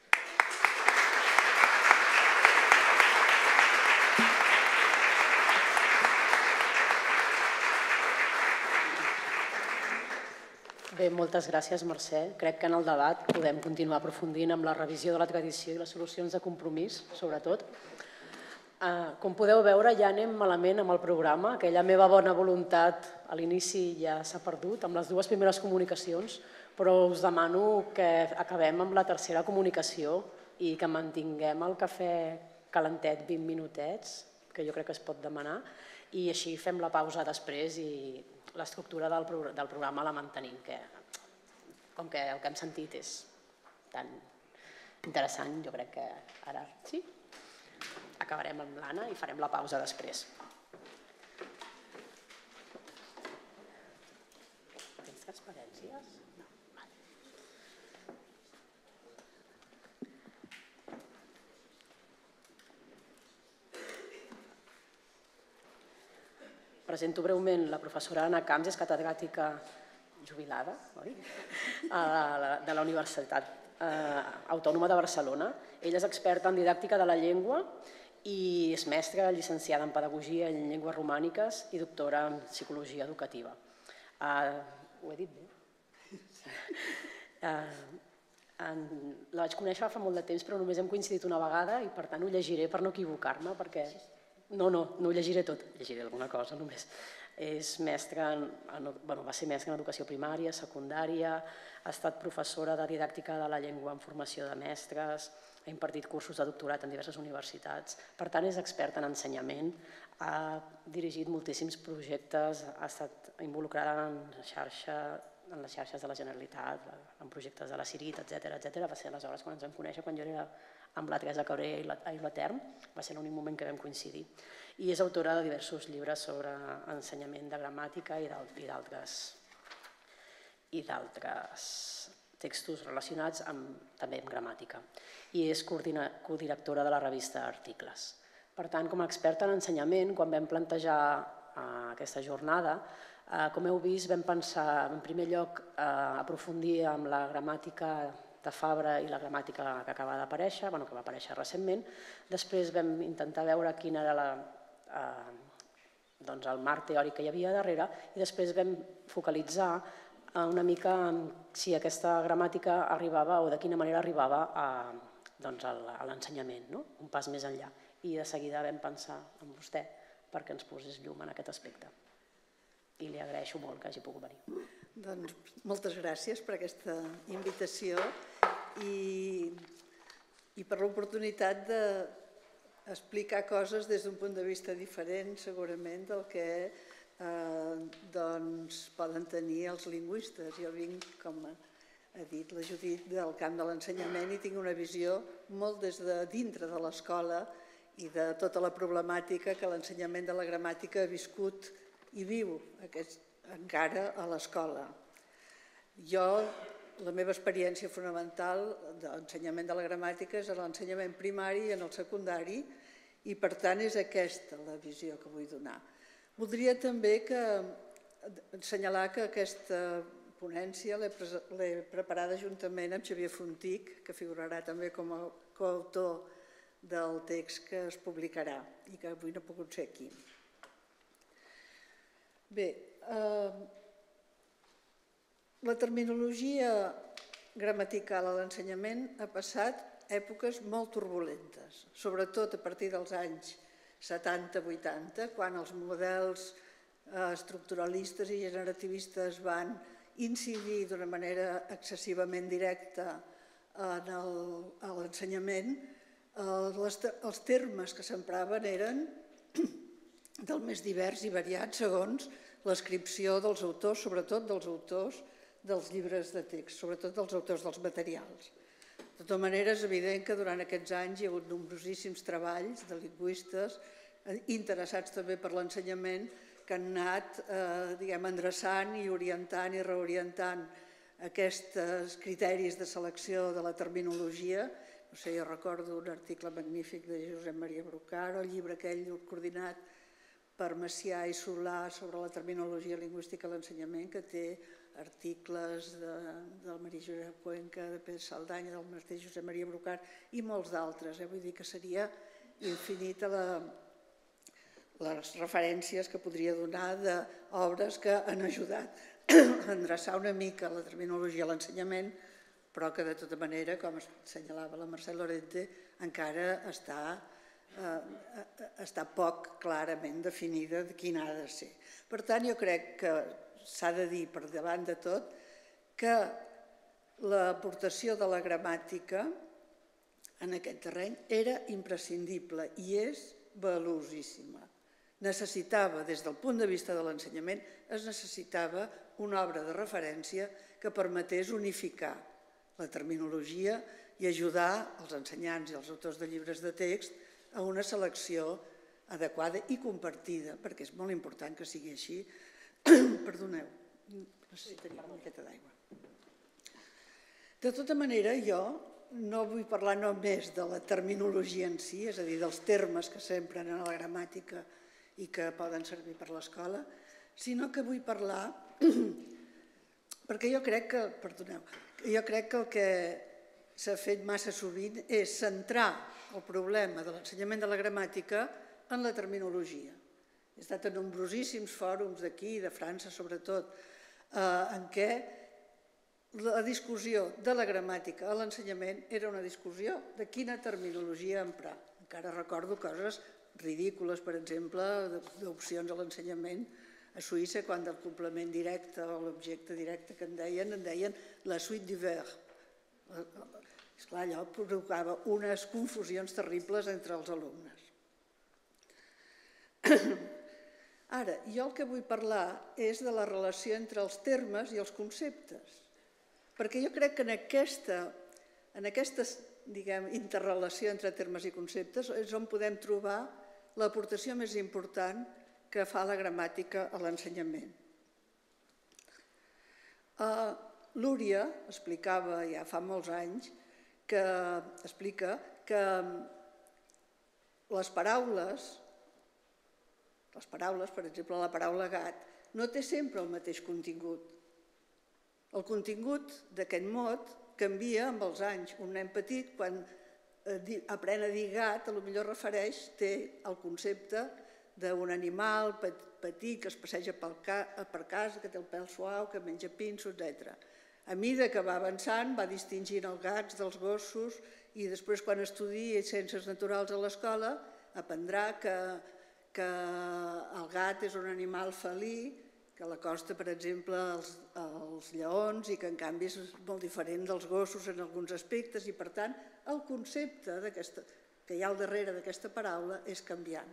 Bé, moltes gràcies, Mercè. Crec que en el debat podem continuar aprofundint amb la revisió de la tradició i les solucions de compromís, sobretot. Com podeu veure, ja anem malament amb el programa. Aquella meva bona voluntat a l'inici ja s'ha perdut amb les dues primeres comunicacions, però us demano que acabem amb la tercera comunicació i que mantinguem el cafè calentet vint minutets, que jo crec que es pot demanar, i així fem la pausa després i l'estructura del programa la mantenim, que com que el que hem sentit és tan interessant, jo crec que ara sí, acabarem amb l'Anna i farem la pausa després. Tens transparències? No. Presento breument la professora Anna Camps, és catedràtica jubilada de la Universitat Autònoma de Barcelona. Ella és experta en didàctica de la llengua i és mestra llicenciada en Pedagogia en Llengües Romàniques i doctora en Psicologia Educativa. Ho he dit bé? La vaig conèixer fa molt de temps, però només hem coincidit una vegada i per tant ho llegiré per no equivocar-me, perquè... No, no, no ho llegiré tot, llegiré alguna cosa només. És mestra, va ser mestra en educació primària, secundària, ha estat professora de didàctica de la llengua en formació de mestres, ha impartit cursos de doctorat en diverses universitats, per tant és experta en ensenyament, ha dirigit moltíssims projectes, ha estat involucrada en xarxa en les xarxes de la Generalitat, en projectes de la Cirit, etcètera, etcètera. Va ser aleshores quan ens vam conèixer, quan jo era amb la Teresa Cabré i la Term, va ser l'únic moment que vam coincidir. I és autora de diversos llibres sobre ensenyament de gramàtica i d'altres i d'altres textos relacionats també amb gramàtica. I és codirectora de la revista Articles. Per tant, com a experta en ensenyament, quan vam plantejar aquesta jornada, com heu vist, vam pensar, en primer lloc, aprofundir en la gramàtica de Fabra i la gramàtica que acaba d'aparèixer, que va aparèixer recentment. Després vam intentar veure quin era el marc teòric que hi havia darrere i després vam focalitzar una mica si aquesta gramàtica arribava o de quina manera arribava a l'ensenyament, un pas més enllà. I de seguida vam pensar en vostè perquè ens posés llum en aquest aspecte. I li agraeixo molt que hagi pogut venir. Doncs moltes gràcies per aquesta invitació i per l'oportunitat d'explicar coses des d'un punt de vista diferent, segurament, del que poden tenir els lingüistes. Jo vinc, com ha dit la Judit, del camp de l'ensenyament i tinc una visió molt des de dintre de l'escola i de tota la problemàtica que l'ensenyament de la gramàtica ha viscut i viu encara a l'escola. Jo, la meva experiència fonamental d'ensenyament de la gramàtica és a l'ensenyament primari i en el secundari i, per tant, és aquesta la visió que vull donar. Voldria també assenyalar que aquesta ponència l'he preparada juntament amb Xavier Fontic, que figurarà també com a coautor del text que es publicarà i que avui no ha pogut ser aquí. Bé, la terminologia gramatical a l'ensenyament ha passat èpoques molt turbulentes, sobretot a partir dels anys setanta vuitanta, quan els models estructuralistes i generativistes van incidir d'una manera excessivament directa a l'ensenyament. Els termes que s'empraven eren del més divers i variat segons l'escripció dels autors, sobretot dels autors dels llibres de text, sobretot dels autors dels materials. De tota manera, és evident que durant aquests anys hi ha hagut nombrosíssims treballs de lingüistes interessats també per l'ensenyament que han anat endreçant i orientant i reorientant aquests criteris de selecció de la terminologia. No sé, jo recordo un article magnífic de Josep Maria Brucar o el llibre aquell coordinat per Macià i Solà sobre la terminologia lingüística a l'ensenyament, que té articles del Maria Josep Cuenca, de Pere Saldanya, del mateix Josep Maria Brucar i molts d'altres. Vull dir que seria infinita les referències que podria donar d'obres que han ajudat a endreçar una mica la terminologia a l'ensenyament, però que de tota manera, com assenyalava la Mercè Lorente, encara està està poc clarament definida de quin ha de ser. Per tant, jo crec que s'ha de dir per davant de tot que l'aportació de la gramàtica en aquest terreny era imprescindible i és valuosíssima. Necessitava, des del punt de vista de l'ensenyament, es necessitava una obra de referència que permetés unificar la terminologia i ajudar els ensenyants i els autors de llibres de text a una selecció adequada i compartida, perquè és molt important que sigui així. Perdoneu, necessitaria una miqueta d'aigua. De tota manera, jo no vull parlar només de la terminologia en si, és a dir, dels termes que s'empren en la gramàtica i que poden servir per l'escola, sinó que vull parlar, perquè jo crec que, perdoneu, jo crec que el que s'ha fet massa sovint és centrar el problema de l'ensenyament de la gramàtica en la terminologia. He estat en nombrosíssims fòrums d'aquí, de França sobretot, en què la discussió de la gramàtica a l'ensenyament era una discussió de quina terminologia emprar. Encara recordo coses ridícules, per exemple, d'opcions a l'ensenyament a Suïssa, quan del complement directe o l'objecte directe que en deien, en deien la suite du verbe. Esclar, allò provocava unes confusions terribles entre els alumnes. Ara, jo el que vull parlar és de la relació entre els termes i els conceptes, perquè jo crec que en aquesta, en aquesta diguem, interrelació entre termes i conceptes és on podem trobar l'aportació més important que fa la gramàtica a l'ensenyament. Lúria explicava ja fa molts anys que explica que les paraules, les paraules, per exemple, la paraula gat, no té sempre el mateix contingut. El contingut d'aquest mot canvia amb els anys. Un nen petit, quan aprèn a dir gat, potser refereix, té el concepte d'un animal petit que es passeja per casa, que té el pèl suau, que menja pinso, etcètera. A mesura que va avançant, va distingint els gats dels gossos i després, quan estudia ciències naturals a l'escola, aprendrà que, que el gat és un animal felí, que l'acosta, per exemple, als, als lleons i que, en canvi, és molt diferent dels gossos en alguns aspectes i, per tant, el concepte que hi ha al darrere d'aquesta paraula és canviant.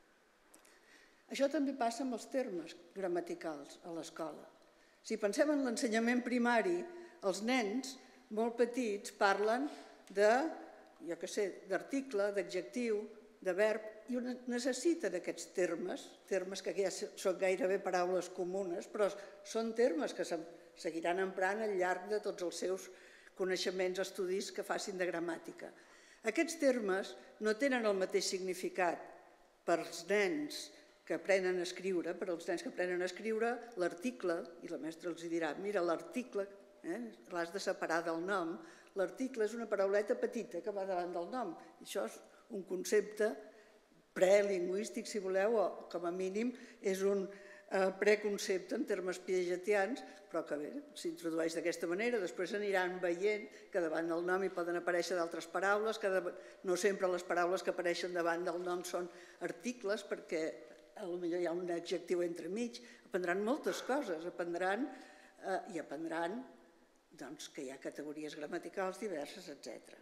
Això també passa amb els termes gramaticals a l'escola. Si pensem en l'ensenyament primari, els nens molt petits parlen de, jo què sé, d'article, d'adjectiu, de verb, i necessiten aquests termes, termes que ja són gairebé paraules comunes, però són termes que seguiran emprant al llarg de tots els seus coneixements, estudis que facin de gramàtica. Aquests termes no tenen el mateix significat per als nens que aprenen a escriure, per als nens que aprenen a escriure, l'article, i la mestra els dirà, mira, l'article, l'has de separar del nom, l'article és una parauleta petita que va davant del nom. Això és un concepte prelingüístic, si voleu, o com a mínim és un preconcepte en termes piagetians, però que bé, s'introdueix d'aquesta manera, després aniran veient que davant del nom hi poden aparèixer d'altres paraules, que no sempre les paraules que apareixen davant del nom són articles, perquè potser hi ha un adjectiu entremig, aprendran moltes coses, aprendran i aprendran que hi ha categories gramaticals diverses, etcètera.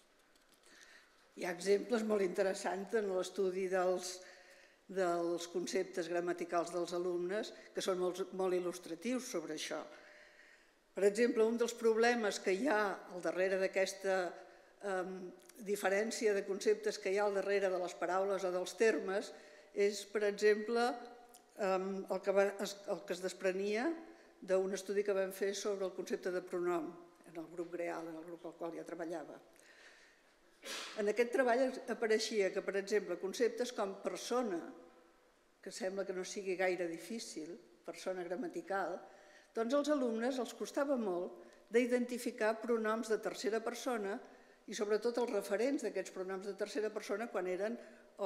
Hi ha exemples molt interessants en l'estudi dels conceptes gramaticals dels alumnes que són molt il·lustratius sobre això. Per exemple, un dels problemes que hi ha al darrere d'aquesta diferència de conceptes que hi ha al darrere de les paraules o dels termes és, per exemple, el que es desprenia d'un estudi que vam fer sobre el concepte de pronom en el grup GREAL, en el grup al qual ja treballava. En aquest treball apareixia que, per exemple, conceptes com persona, que sembla que no sigui gaire difícil, persona gramatical, doncs als alumnes els costava molt d'identificar pronoms de tercera persona i sobretot els referents d'aquests pronoms de tercera persona quan eren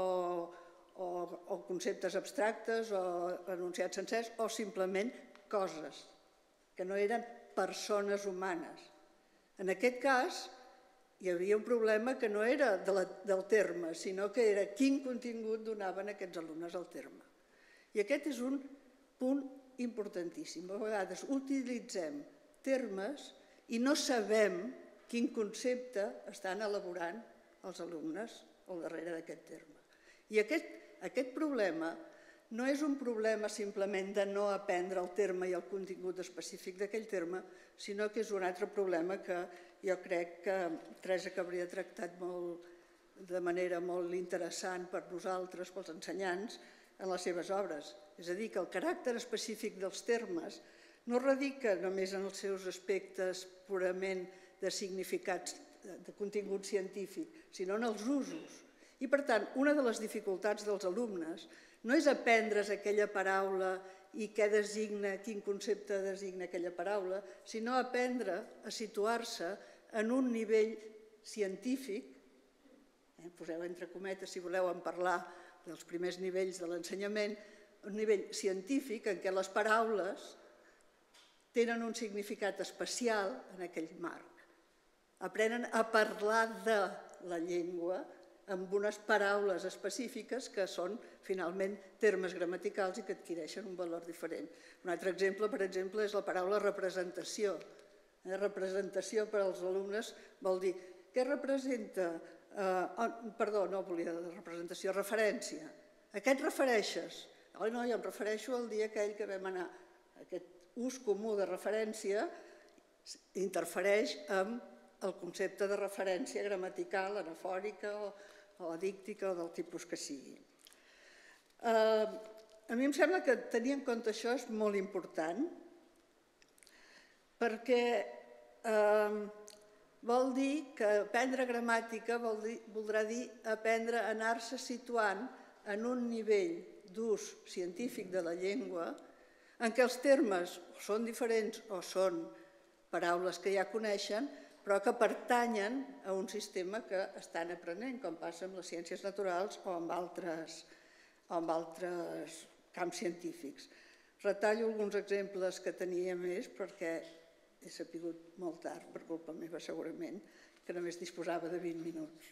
o conceptes abstractes o enunciats sencers o simplement coses, que no eren persones humanes. En aquest cas, hi havia un problema que no era del terme, sinó que era quin contingut donaven aquests alumnes al terme. I aquest és un punt importantíssim. A vegades utilitzem termes i no sabem quin concepte estan elaborant els alumnes al darrere d'aquest terme. I aquest problema no és un problema simplement de no aprendre el terme i el contingut específic d'aquell terme, sinó que és un altre problema que jo crec que Teresa Cabré ha tractat de manera molt interessant per nosaltres, pels ensenyants, en les seves obres. És a dir, que el caràcter específic dels termes no radica només en els seus aspectes purament de significats, de contingut científic, sinó en els usos. I, per tant, una de les dificultats dels alumnes no és aprendre's aquella paraula i què designa, quin concepte designa aquella paraula, sinó aprendre a situar-se en un nivell científic, poseu entre cometes si voleu en parlar dels primers nivells de l'ensenyament, un nivell científic en què les paraules tenen un significat especial en aquell marc. Aprenen a parlar de la llengua amb unes paraules específiques que són, finalment, termes gramaticals i que adquireixen un valor diferent. Un altre exemple, per exemple, és la paraula representació. Representació per als alumnes vol dir què representa, perdó, no volia representació, referència. A què et refereixes Oh, no, jo em refereixo al dia aquell que vam anar. Aquest ús comú de referència interfereix amb el concepte de referència gramatical, anafòrica o díctica o del tipus que sigui. A mi em sembla que tenir en compte això és molt important perquè vol dir que aprendre gramàtica voldrà dir aprendre a anar-se situant en un nivell d'ús científic de la llengua en què els termes són diferents o són paraules que ja coneixen, però que pertanyen a un sistema que estan aprenent, com passa amb les ciències naturals o amb altres, o amb altres camps científics. Retallo alguns exemples que tenia més perquè he sapigut molt tard, per culpa meva segurament, que només disposava de vint minuts.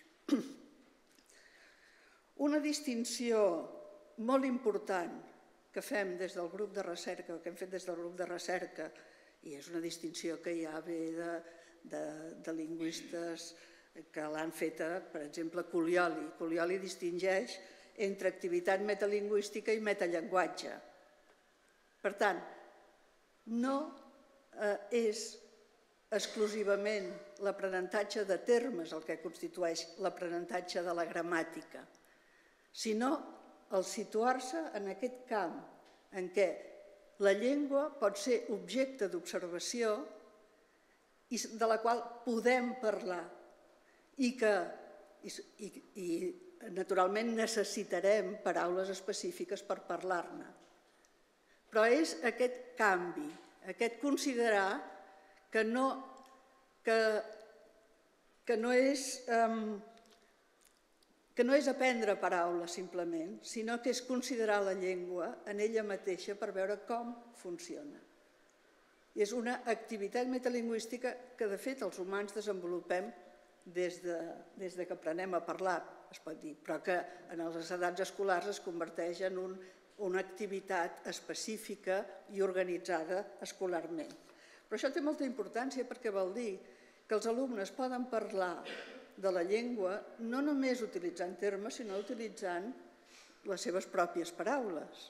Una distinció molt important que fem des del grup de recerca, que hem fet des del grup de recerca, i és una distinció que ja ve de, de, de lingüistes que l'han feta, per exemple, Collioli. Collioli distingeix entre activitat metalingüística i metallenguatge. Per tant, no és exclusivament l'aprenentatge de termes el que constitueix l'aprenentatge de la gramàtica, sinó el situar-se en aquest camp en què la llengua pot ser objecte d'observació i de la qual podem parlar i que i, i naturalment necessitarem paraules específiques per parlar-ne. Però és aquest canvi, aquest considerar que no, que, que no és... Um, que no és aprendre paraules simplement, sinó que és considerar la llengua en ella mateixa per veure com funciona. I és una activitat metalingüística que, de fet, els humans desenvolupem des de, des de que aprenem a parlar, es pot dir, però que en les edats escolars es converteix en un, una activitat específica i organitzada escolarment. Però això té molta importància perquè vol dir que els alumnes poden parlar de la llengua no només utilitzant termes, sinó utilitzant les seves pròpies paraules.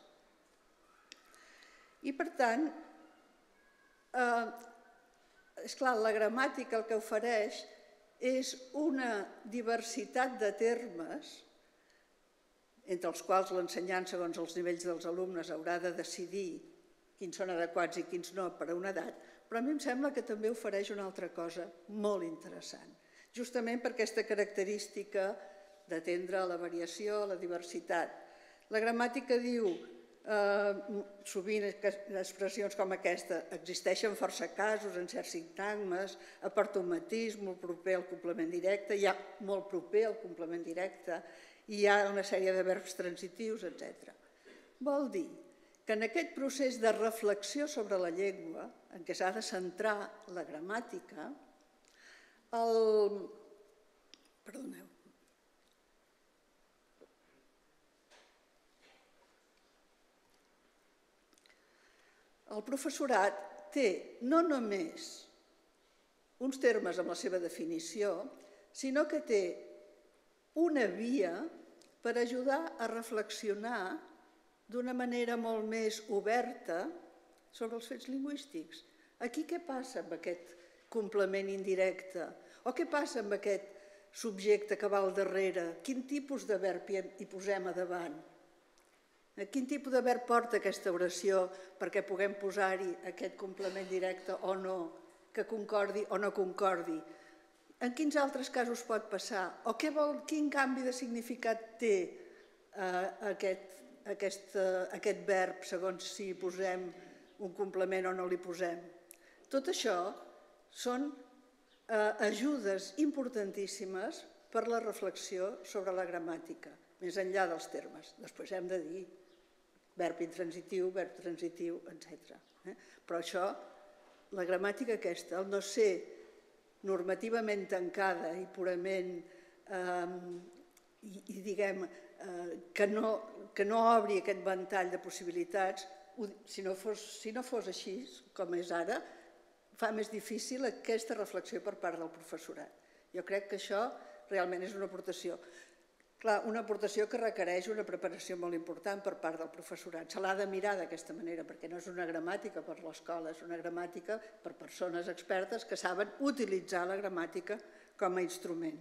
I, per tant, eh, esclar, la gramàtica el que ofereix és una diversitat de termes entre els quals l'ensenyant, segons els nivells dels alumnes, haurà de decidir quins són adequats i quins no per a una edat, però a mi em sembla que també ofereix una altra cosa molt interessant, justament per aquesta característica d'atendre a la variació, a la diversitat. La gramàtica diu, eh, sovint expressions com aquesta, existeixen força casos en certs sintagmes, apartomatisme, molt proper al complement directe, hi ha molt proper al complement directe, hi ha una sèrie de verbs transitius, etcètera. Vol dir que en aquest procés de reflexió sobre la llengua, en què s'ha de centrar la gramàtica, el... Perdoneu. El professorat té no només uns termes amb la seva definició, sinó que té una via per ajudar a reflexionar d'una manera molt més oberta sobre els fets lingüístics. Aquí què passa amb aquest complement indirecte? O què passa amb aquest subjecte que va al darrere? Quin tipus de verb hi posem a davant? Quin tipus de verb porta aquesta oració perquè puguem posar-hi aquest complement directe o no, que concordi o no concordi? En quins altres casos pot passar? O què vol, quin canvi de significat té eh, aquest, aquest, eh, aquest verb segons si posem un complement o no li posem? Tot això són eh, ajudes importantíssimes per la reflexió sobre la gramàtica, més enllà dels termes. Després hem de dir verb intransitiu, verb transitiu, etcètera. Eh? Però això, la gramàtica aquesta, el no ser normativament tancada i purament, eh, i, i diguem, eh, que, no, que no obri aquest ventall de possibilitats, si no fos, si no fos així, com és ara, fa més difícil aquesta reflexió per part del professorat. Jo crec que això realment és una aportació. Clar, una aportació que requereix una preparació molt important per part del professorat. Se l'ha de mirar d'aquesta manera, perquè no és una gramàtica per l'escola, és una gramàtica per persones expertes que saben utilitzar la gramàtica com a instrument.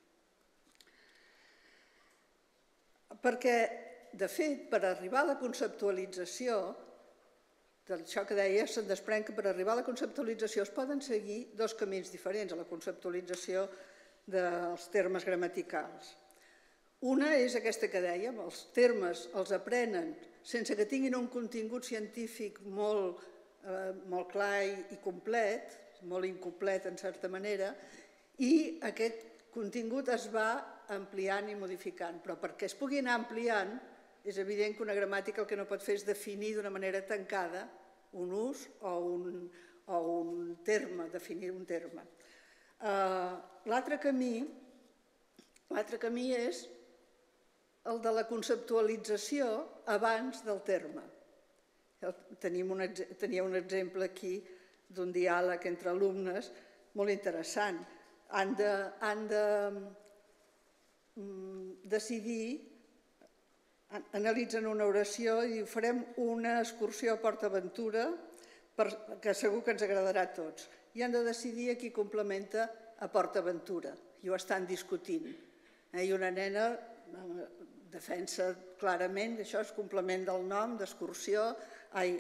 Perquè, de fet, per arribar a la conceptualització, d'això que deia, se'n desprèn que per arribar a la conceptualització es poden seguir dos camins diferents a la conceptualització dels termes gramaticals. Una és aquesta que dèiem, els termes els aprenen sense que tinguin un contingut científic molt, eh, molt clar i complet, molt incomplet en certa manera, i aquest contingut es va ampliant i modificant. Però perquè es pugui anar ampliant, és evident que una gramàtica el que no pot fer és definir d'una manera tancada un ús o un, o un terme, definir un terme. Uh, l'altre camí, l'altre camí és el de la conceptualització abans del terme. Tenim un, tenia un exemple aquí d'un diàleg entre alumnes molt interessant. Han de, han de um, decidir, analitzen una oració i diu farem una excursió a Port Aventura que segur que ens agradarà a tots. I han de decidir a qui complementa a Port Aventura. I ho estan discutint. I una nena defensa clarament que això és complement del nom, d'excursió, ai,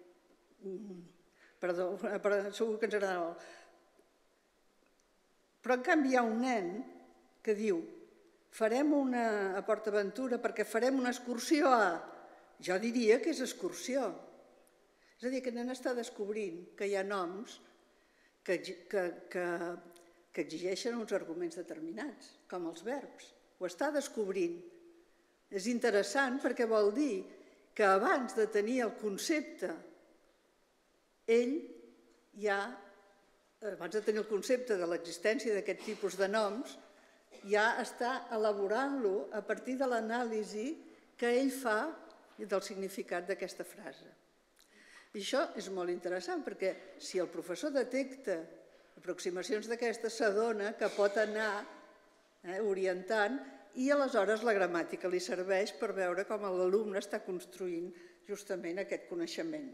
perdó, segur que ens agradarà molt. Però en canvi hi ha un nen que diu farem una a Port Aventura perquè farem una excursió a... Jo diria que és excursió. És a dir, que el nen està descobrint que hi ha noms que, que, que, que exigeixen uns arguments determinats, com els verbs. Ho està descobrint. És interessant perquè vol dir que abans de tenir el concepte, ell ja, abans de tenir el concepte de l'existència d'aquest tipus de noms, ja està elaborant-lo a partir de l'anàlisi que ell fa del significat d'aquesta frase. I això és molt interessant perquè si el professor detecta aproximacions d'aquestes, s'adona que pot anar eh, orientant i aleshores la gramàtica li serveix per veure com l'alumne està construint justament aquest coneixement.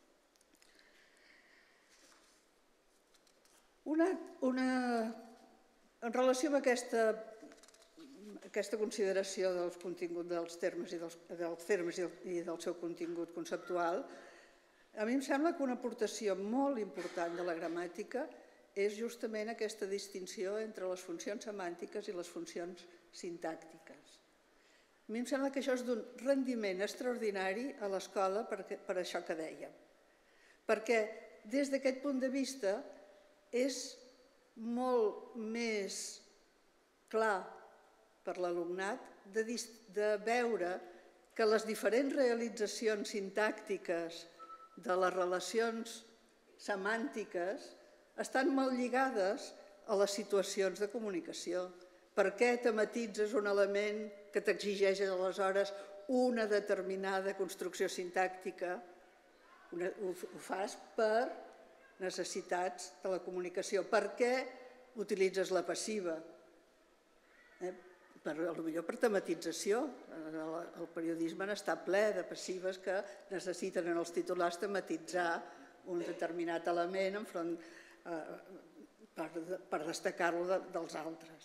Una, una, en relació amb aquesta, aquesta consideració dels continguts dels termes, i dels, dels termes i del seu contingut conceptual, a mi em sembla que una aportació molt important de la gramàtica és justament aquesta distinció entre les funcions semàntiques i les funcions sintàctiques. A mi em sembla que això és d'un rendiment extraordinari a l'escola per, per això que dèiem. Perquè des d'aquest punt de vista és molt més clar per l'alumnat de, de veure que les diferents realitzacions sintàctiques de les relacions semàntiques estan molt lligades a les situacions de comunicació. Per què tematitzes un element que t'exigeix aleshores una determinada construcció sintàctica? Una, ho, ho fas per necessitats de la comunicació. Per què utilitzes la passiva? Eh, per, potser per tematització. El, el periodisme n'està ple de passives que necessiten en els titulars tematitzar un determinat element enfront, eh, per, per destacar-lo de, dels altres.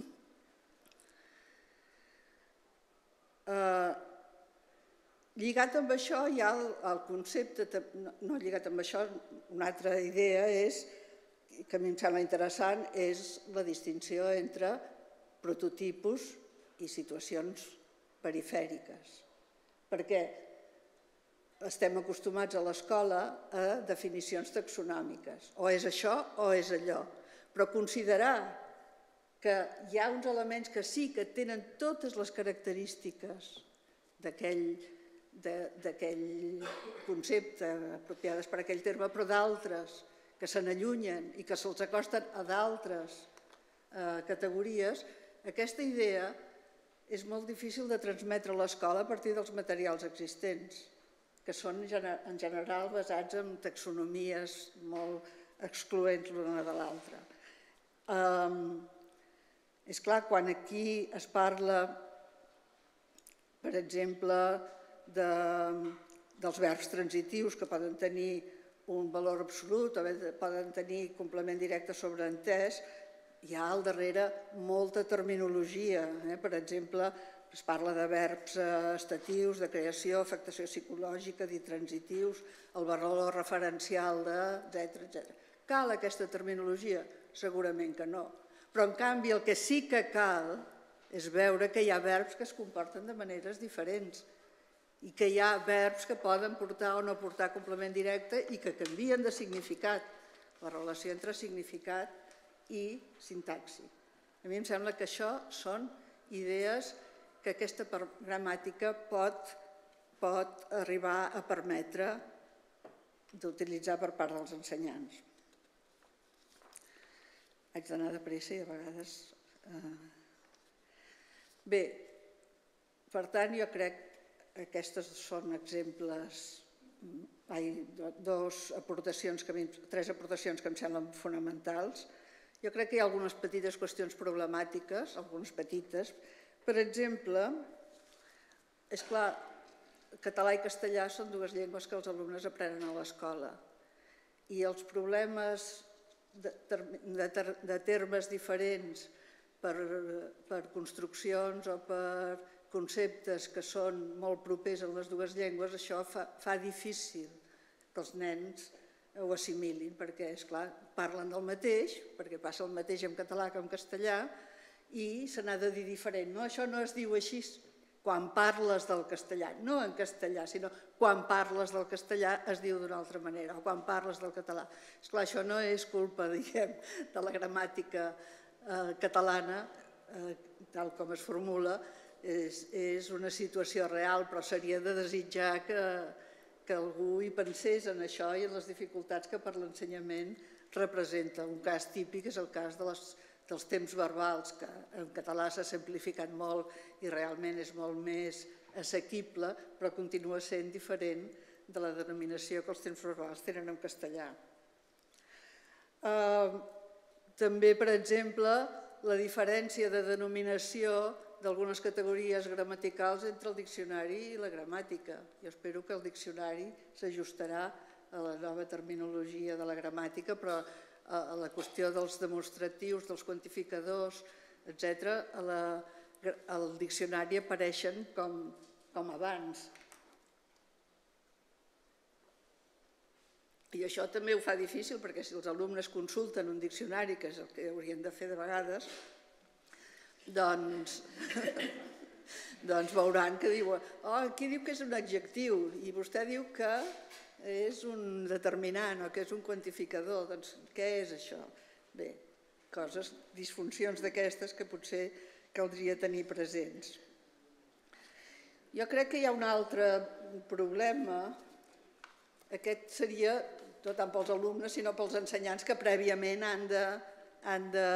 Eh, lligat amb això hi ha el, el concepte, no, no lligat amb això, una altra idea és, que a mi em sembla interessant, és la distinció entre prototipus i situacions perifèriques. Perquè estem acostumats a l'escola a definicions taxonòmiques. O és això o és allò. Però considerar que hi ha uns elements que sí que tenen totes les característiques d'aquell concepte apropiades per aquell terme, però d'altres que se n'allunyen i que se'ls acosten a d'altres categories, aquesta idea és molt difícil de transmetre a l'escola a partir dels materials existents, que són en general basats en taxonomies molt excloents l'una de l'altra. És clar, quan aquí es parla per exemple, de, dels verbs transitius que poden tenir un valor absolut o poden tenir complement directe sobreentès, hi ha al darrere molta terminologia. Eh? Per exemple, es parla de verbs estatius, de creació, afectació psicològica, ditransitius, el valor referencial de, etcètera, etcètera. Cal aquesta terminologia? Segurament que no. Però, en canvi, el que sí que cal és veure que hi ha verbs que es comporten de maneres diferents i que hi ha verbs que poden portar o no portar complement directe i que canvien de significat, la relació entre significat i sintaxi. A mi em sembla que això són idees que aquesta gramàtica pot, pot arribar a permetre d'utilitzar per part dels ensenyants. Haig d'anar de pressa i a vegades... Eh... Bé, per tant, jo crec que aquestes són exemples, ai, dos aportacions que, tres aportacions que em semblen fonamentals. Jo crec que hi ha algunes petites qüestions problemàtiques, algunes petites. Per exemple, és clar, català i castellà són dues llengües que els alumnes aprenen a l'escola i els problemes de, de, de termes diferents per, per construccions o per conceptes que són molt propers en les dues llengües, això fa, fa difícil que els nens ho assimilin, perquè, esclar, parlen del mateix, perquè passa el mateix en català que en castellà, i se n'ha de dir diferent. No, això no es diu així quan parles del castellà, no en castellà, sinó quan parles del castellà es diu d'una altra manera, o quan parles del català. Esclar, això no és culpa, diguem, de la gramàtica eh, catalana, eh, tal com es formula, és, és una situació real, però seria de desitjar que, que algú hi pensés en això i en les dificultats que per l'ensenyament representa. Un cas típic és el cas de les, dels temps verbals, que en català s'ha simplificat molt i realment és molt més assequible, però continua sent diferent de la denominació que els temps verbals tenen en castellà. Eh, també, per exemple, la diferència de denominació d'algunes categories gramaticals entre el diccionari i la gramàtica. Jo espero que el diccionari s'ajustarà a la nova terminologia de la gramàtica, però a la qüestió dels demostratius, dels quantificadors, etcètera, al diccionari apareixen com, com abans. I això també ho fa difícil, perquè si els alumnes consulten un diccionari, que és el que haurien de fer de vegades, doncs, doncs veuran que diuen oh, aquí diu que és un adjectiu i vostè diu que és un determinant o que és un quantificador. Doncs què és això? Bé, coses, disfuncions d'aquestes que potser caldria tenir presents. Jo crec que hi ha un altre problema. Aquest seria no tant pels alumnes sinó pels ensenyants que prèviament han de, han de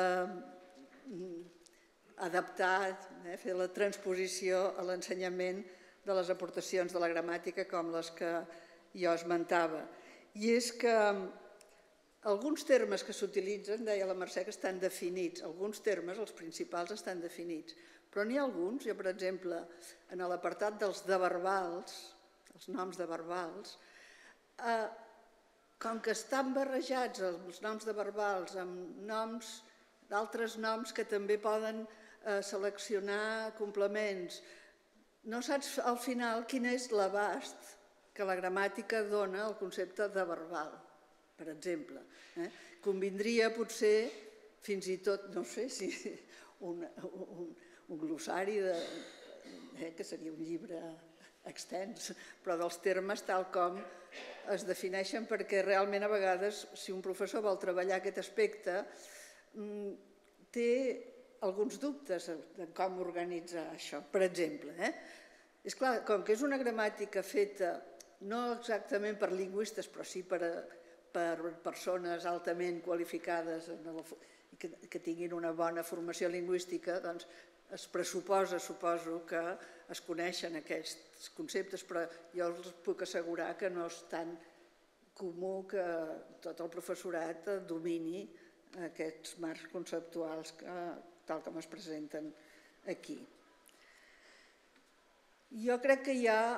adaptar, eh, fer la transposició a l'ensenyament de les aportacions de la gramàtica com les que jo esmentava. I és que alguns termes que s'utilitzen, deia la Mercè, que estan definits. Alguns termes, els principals, estan definits. Però n'hi ha alguns, jo per exemple, en l'apartat dels de verbals, els noms de verbals, eh, com que estan barrejats els noms de verbals amb noms d'altres noms que també poden eh, seleccionar complements, no saps al final quin és l'abast que la gramàtica dona al concepte de verbal, per exemple. Eh? Convindria potser fins i tot, no sé si un, un, un glossari, de, eh, que seria un llibre extens, però dels termes tal com es defineixen, perquè realment a vegades, si un professor vol treballar aquest aspecte, té alguns dubtes de com organitzar això. Per exemple, eh? és clar, com que és una gramàtica feta no exactament per lingüistes, però sí per, per persones altament qualificades en el, que, que tinguin una bona formació lingüística, doncs es pressuposa, suposo, que es coneixen aquests conceptes, però jo els puc assegurar que no és tan comú que tot el professorat domini aquests marcs conceptuals que, tal com es presenten aquí. Jo crec que hi ha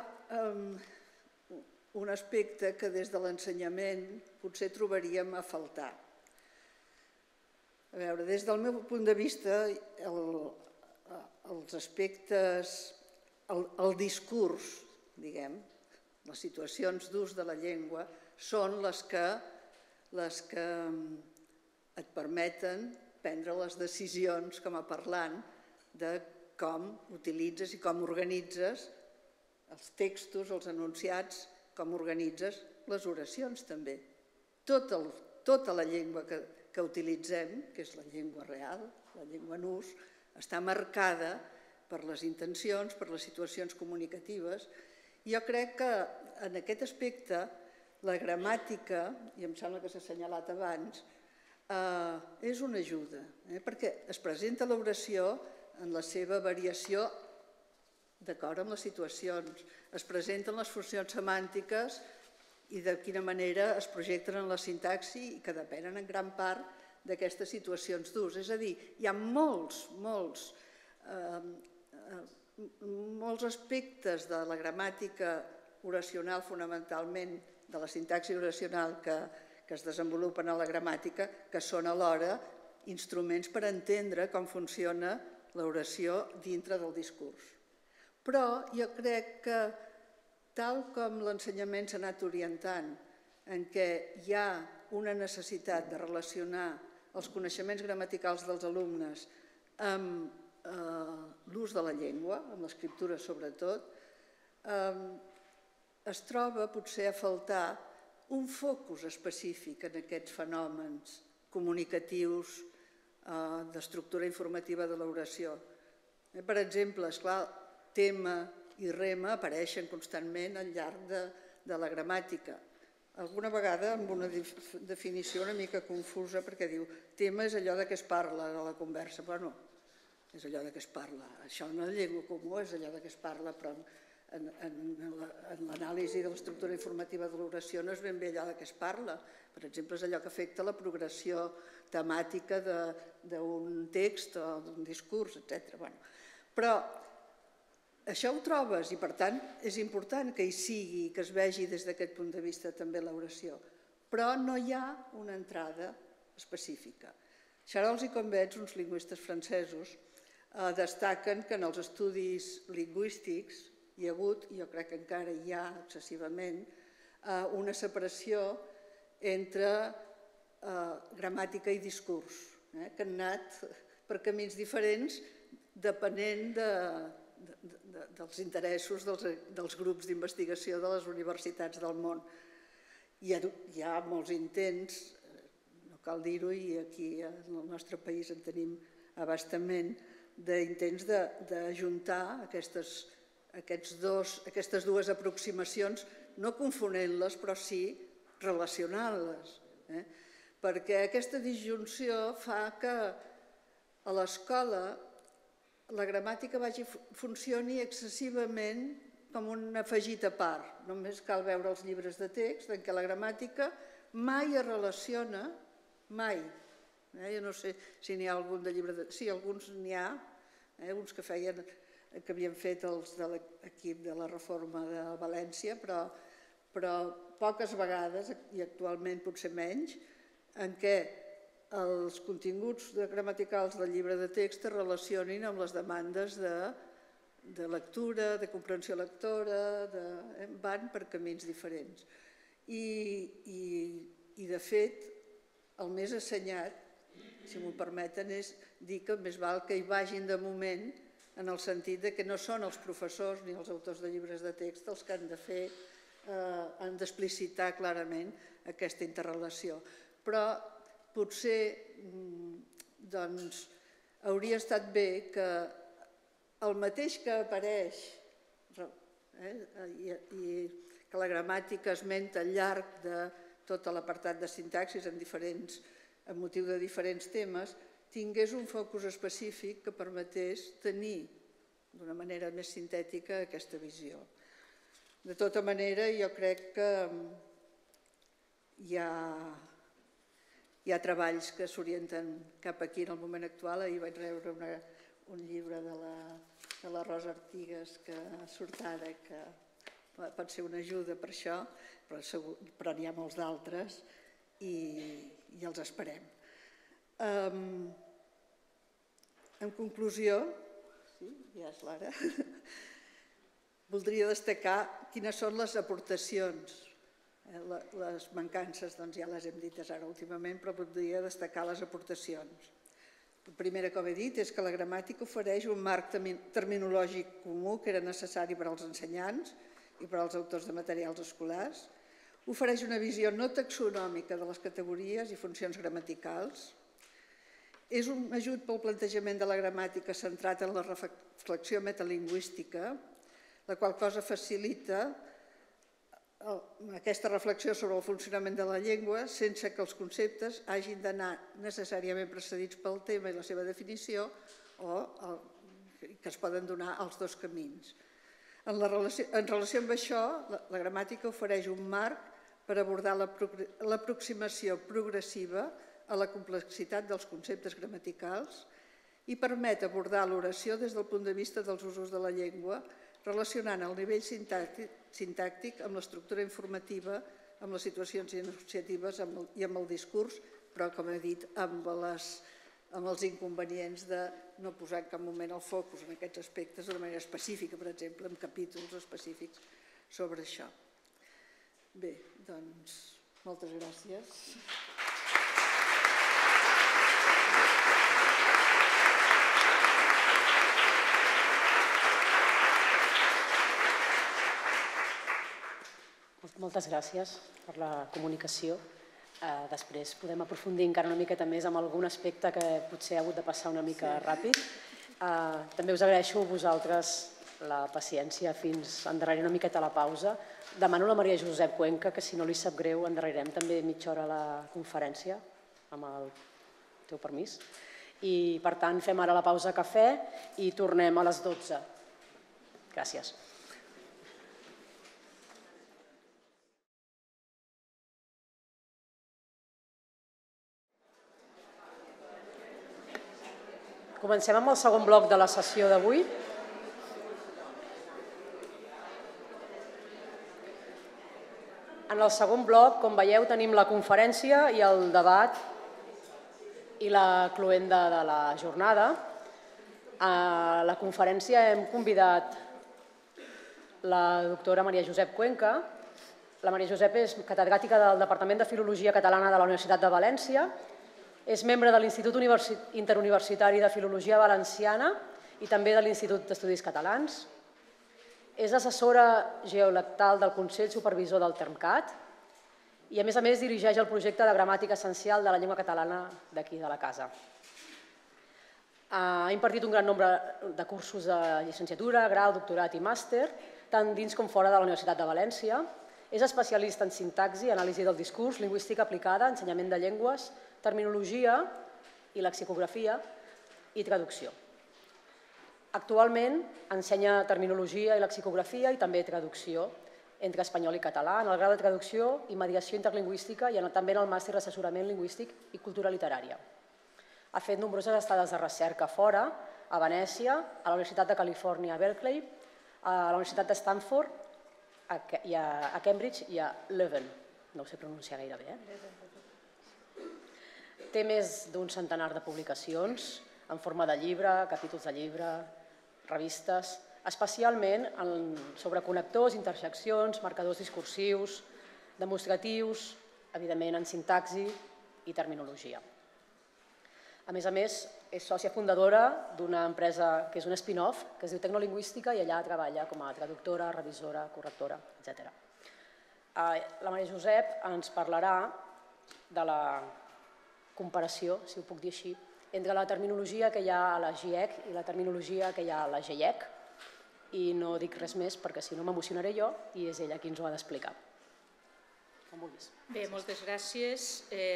un aspecte que des de l'ensenyament potser trobaríem a faltar. A veure, des del meu punt de vista, els aspectes, el discurs, diguem, les situacions d'ús de la llengua són les que, les que et permeten prendre les decisions com a parlant de com utilitzes i com organitzes els textos, els enunciats, com organitzes les oracions també. Tota, tota la llengua que, que utilitzem, que és la llengua real, la llengua en ús, està marcada per les intencions, per les situacions comunicatives. Jo crec que en aquest aspecte la gramàtica, i em sembla que s'ha assenyalat abans, eh, és una ajuda, eh, perquè es presenta l'oració en la seva variació d'acord amb les situacions, es presenten les funcions semàntiques i de quina manera es projecten en la sintaxi i que depenen en gran part d'aquestes situacions d'ús. És a dir, hi ha molts, molts, eh, molts aspectes de la gramàtica oracional, fonamentalment de la sintaxi oracional que, que es desenvolupen a la gramàtica, que són alhora instruments per entendre com funciona l'oració dintre del discurs. Però jo crec que, tal com l'ensenyament s'ha anat orientant, en què hi ha una necessitat de relacionar els coneixements gramaticals dels alumnes amb eh, l'ús de la llengua, amb l'escriptura sobretot, eh, es troba potser a faltar un focus específic en aquests fenòmens comunicatius d'estructura informativa de l'oració. Per exemple, esclar, tema i rema apareixen constantment al llarg de, de la gramàtica. Alguna vegada amb una definició una mica confusa perquè diu tema és allò de què es parla a la conversa. Bueno, és allò de què es parla. Això en la llengua comú és allò de què es parla, però en, en, en l'anàlisi de l'estructura informativa de l'oració no és ben bé allò de què es parla. Per exemple, és allò que afecta la progressió temàtica d'un text o d'un discurs, etcètera. Bueno, però això ho trobes i, per tant, és important que hi sigui, que es vegi des d'aquest punt de vista també l'oració, però no hi ha una entrada específica. Charolles i Combets, uns lingüistes francesos, destaquen que en els estudis lingüístics hi ha hagut, i jo crec que encara hi ha excessivament, una separació entre gramàtica i discurs, que han anat per camins diferents depenent dels interessos dels grups d'investigació de les universitats del món. Hi ha molts intents, no cal dir-ho, i aquí en el nostre país en tenim abastament, d'intents d'ajuntar aquestes dues aproximacions, no confonent-les, però sí relacionant-les. Perquè aquesta disjunció fa que a l'escola la gramàtica funcioni excessivament com un afegit a part. Només cal veure els llibres de text en què la gramàtica mai es relaciona, mai. Jo no sé si n'hi ha algun de llibre de... Sí, alguns n'hi ha, uns que feien, que havien fet els de l'equip de la Reforma de València, però poques vegades, i actualment potser menys, en què els continguts gramaticals del llibre de text es relacionin amb les demandes de lectura, de comprensió lectora, van per camins diferents. I, de fet, el més assenyat, si m'ho permeten, és dir que més val que hi vagin de moment en el sentit que no són els professors ni els autors de llibres de text els que han de fer, han d'explicitar clarament aquesta interrelació. Però potser hauria estat bé que el mateix que apareix i que la gramàtica esmenta al llarg de tot l'apartat de sintaxis amb motiu de diferents temes, tingués un focus específic que permetés tenir d'una manera més sintètica aquesta visió. De tota manera, jo crec que hi ha Hi ha treballs que s'orienten cap aquí en el moment actual. Ahir vaig rebre un llibre de la, de la Rosa Artigas que surt ara, que pot ser una ajuda per això, però, segur, però n'hi ha molts d'altres i, i els esperem. Um, en conclusió, sí, ja és l'hora, voldria destacar quines són les aportacions. Les mancances doncs, ja les hem dites ara últimament, però voldria destacar les aportacions. La primera, com he dit, és que la gramàtica ofereix un marc terminològic comú que era necessari per als ensenyants i per als autors de materials escolars. Ofereix una visió no taxonòmica de les categories i funcions gramaticals. És un ajut pel plantejament de la gramàtica centrat en la reflexió metalingüística, la qual cosa facilita aquesta reflexió sobre el funcionament de la llengua sense que els conceptes hagin d'anar necessàriament precedits pel tema i la seva definició o que es poden donar els dos camins. En relació amb això, la gramàtica ofereix un marc per abordar l'aproximació progressiva a la complexitat dels conceptes gramaticals i permet abordar l'oració des del punt de vista dels usos de la llengua, relacionant el nivell sintàctic amb l'estructura informativa, amb les situacions enunciatives i amb el discurs, però, com he dit, amb els inconvenients de no posar en cap moment el focus en aquests aspectes d'una manera específica, per exemple, en capítols específics sobre això. Bé, doncs, moltes gràcies. Moltes gràcies per la comunicació. Després podem aprofundir encara una miqueta més en algun aspecte que potser ha hagut de passar una mica ràpid. També us agraeixo a vosaltres la paciència fins a endarrerir una miqueta la pausa. Demano a la Maria Josep Cuenca que, si no li sap greu, endarrerirem també mitja hora la conferència, amb el teu permís. I, per tant, fem ara la pausa a cafè i tornem a les dotze. Gràcies. Comencem amb el segon bloc de la sessió d'avui. En el segon bloc, com veieu, tenim la conferència i el debat i la cloenda de la jornada. A la conferència hem convidat la doctora Maria Josep Cuenca. La Maria Josep és catedràtica del Departament de Filologia Catalana de la Universitat de València. És membre de l'Institut Interuniversitari de Filologia Valenciana i també de l'Institut d'Estudis Catalans. És assessora geolectal del Consell Supervisor del Termcat i, a més a més, dirigeix el projecte de gramàtica essencial de la llengua catalana d'aquí, de la casa. Ha impartit un gran nombre de cursos de llicenciatura, grau, doctorat i màster, tant dins com fora de la Universitat de València. És especialista en sintaxi, anàlisi del discurs, lingüística aplicada, ensenyament de llengües, terminologia i lexicografia i traducció. Actualment ensenya terminologia i lexicografia i també traducció entre espanyol i català en el grau de traducció i mediació interlingüística i també en el màster d'assessorament lingüístic i cultura literària. Ha fet nombroses estades de recerca fora, a Venècia, a la Universitat de Califòrnia a Berkeley, a la Universitat de Stanford, a Cambridge i a Leuven. No ho sé pronunciar gaire bé, eh? Té més d'un centenar de publicacions en forma de llibre, capítols de llibre, revistes, especialment sobre connectors, interseccions, marcadors discursius, demostratius, evidentment en sintaxi i terminologia. A més a més, és sòcia fundadora d'una empresa que és un spin-off, que es diu Tecnolingüística, i allà treballa com a traductora, revisora, correctora, etcètera. La Maria Josep ens parlarà de la comparació, si ho puc dir així, entre la terminologia que hi ha a la GIEC i la terminologia que hi ha a la GIEC. I no dic res més perquè si no m'emocionaré jo i és ella qui ens ho ha d'explicar. Com vulguis. Bé, moltes gràcies.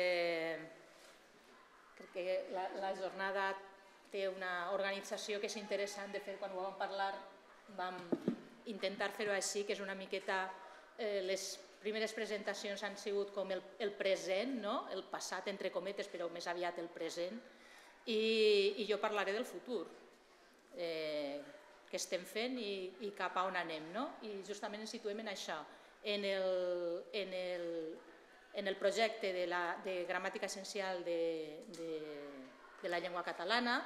Crec que la jornada té una organització que és interessant. De fet, quan ho vam parlar vam intentar fer-ho així, que és una miqueta les primeres presentacions han sigut com el present, el passat entre cometes, però més aviat el present, i jo parlaré del futur. que estem fent i cap a on anem. I justament ens situem en això, en el projecte de gramàtica essencial de la llengua catalana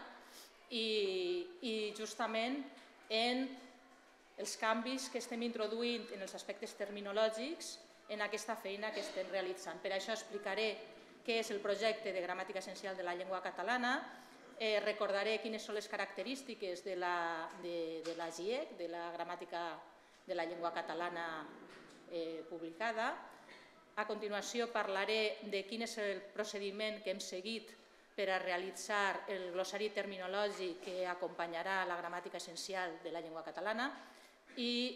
i justament en els canvis que estem introduint en els aspectes terminològics en aquesta feina que estem realitzant. Per això explicaré què és el projecte de gramàtica essencial de la llengua catalana, recordaré quines són les característiques de la G I E C, de la gramàtica de la llengua catalana publicada. A continuació parlaré de quin és el procediment que hem seguit per a realitzar el glossari terminològic que acompanyarà la gramàtica essencial de la llengua catalana i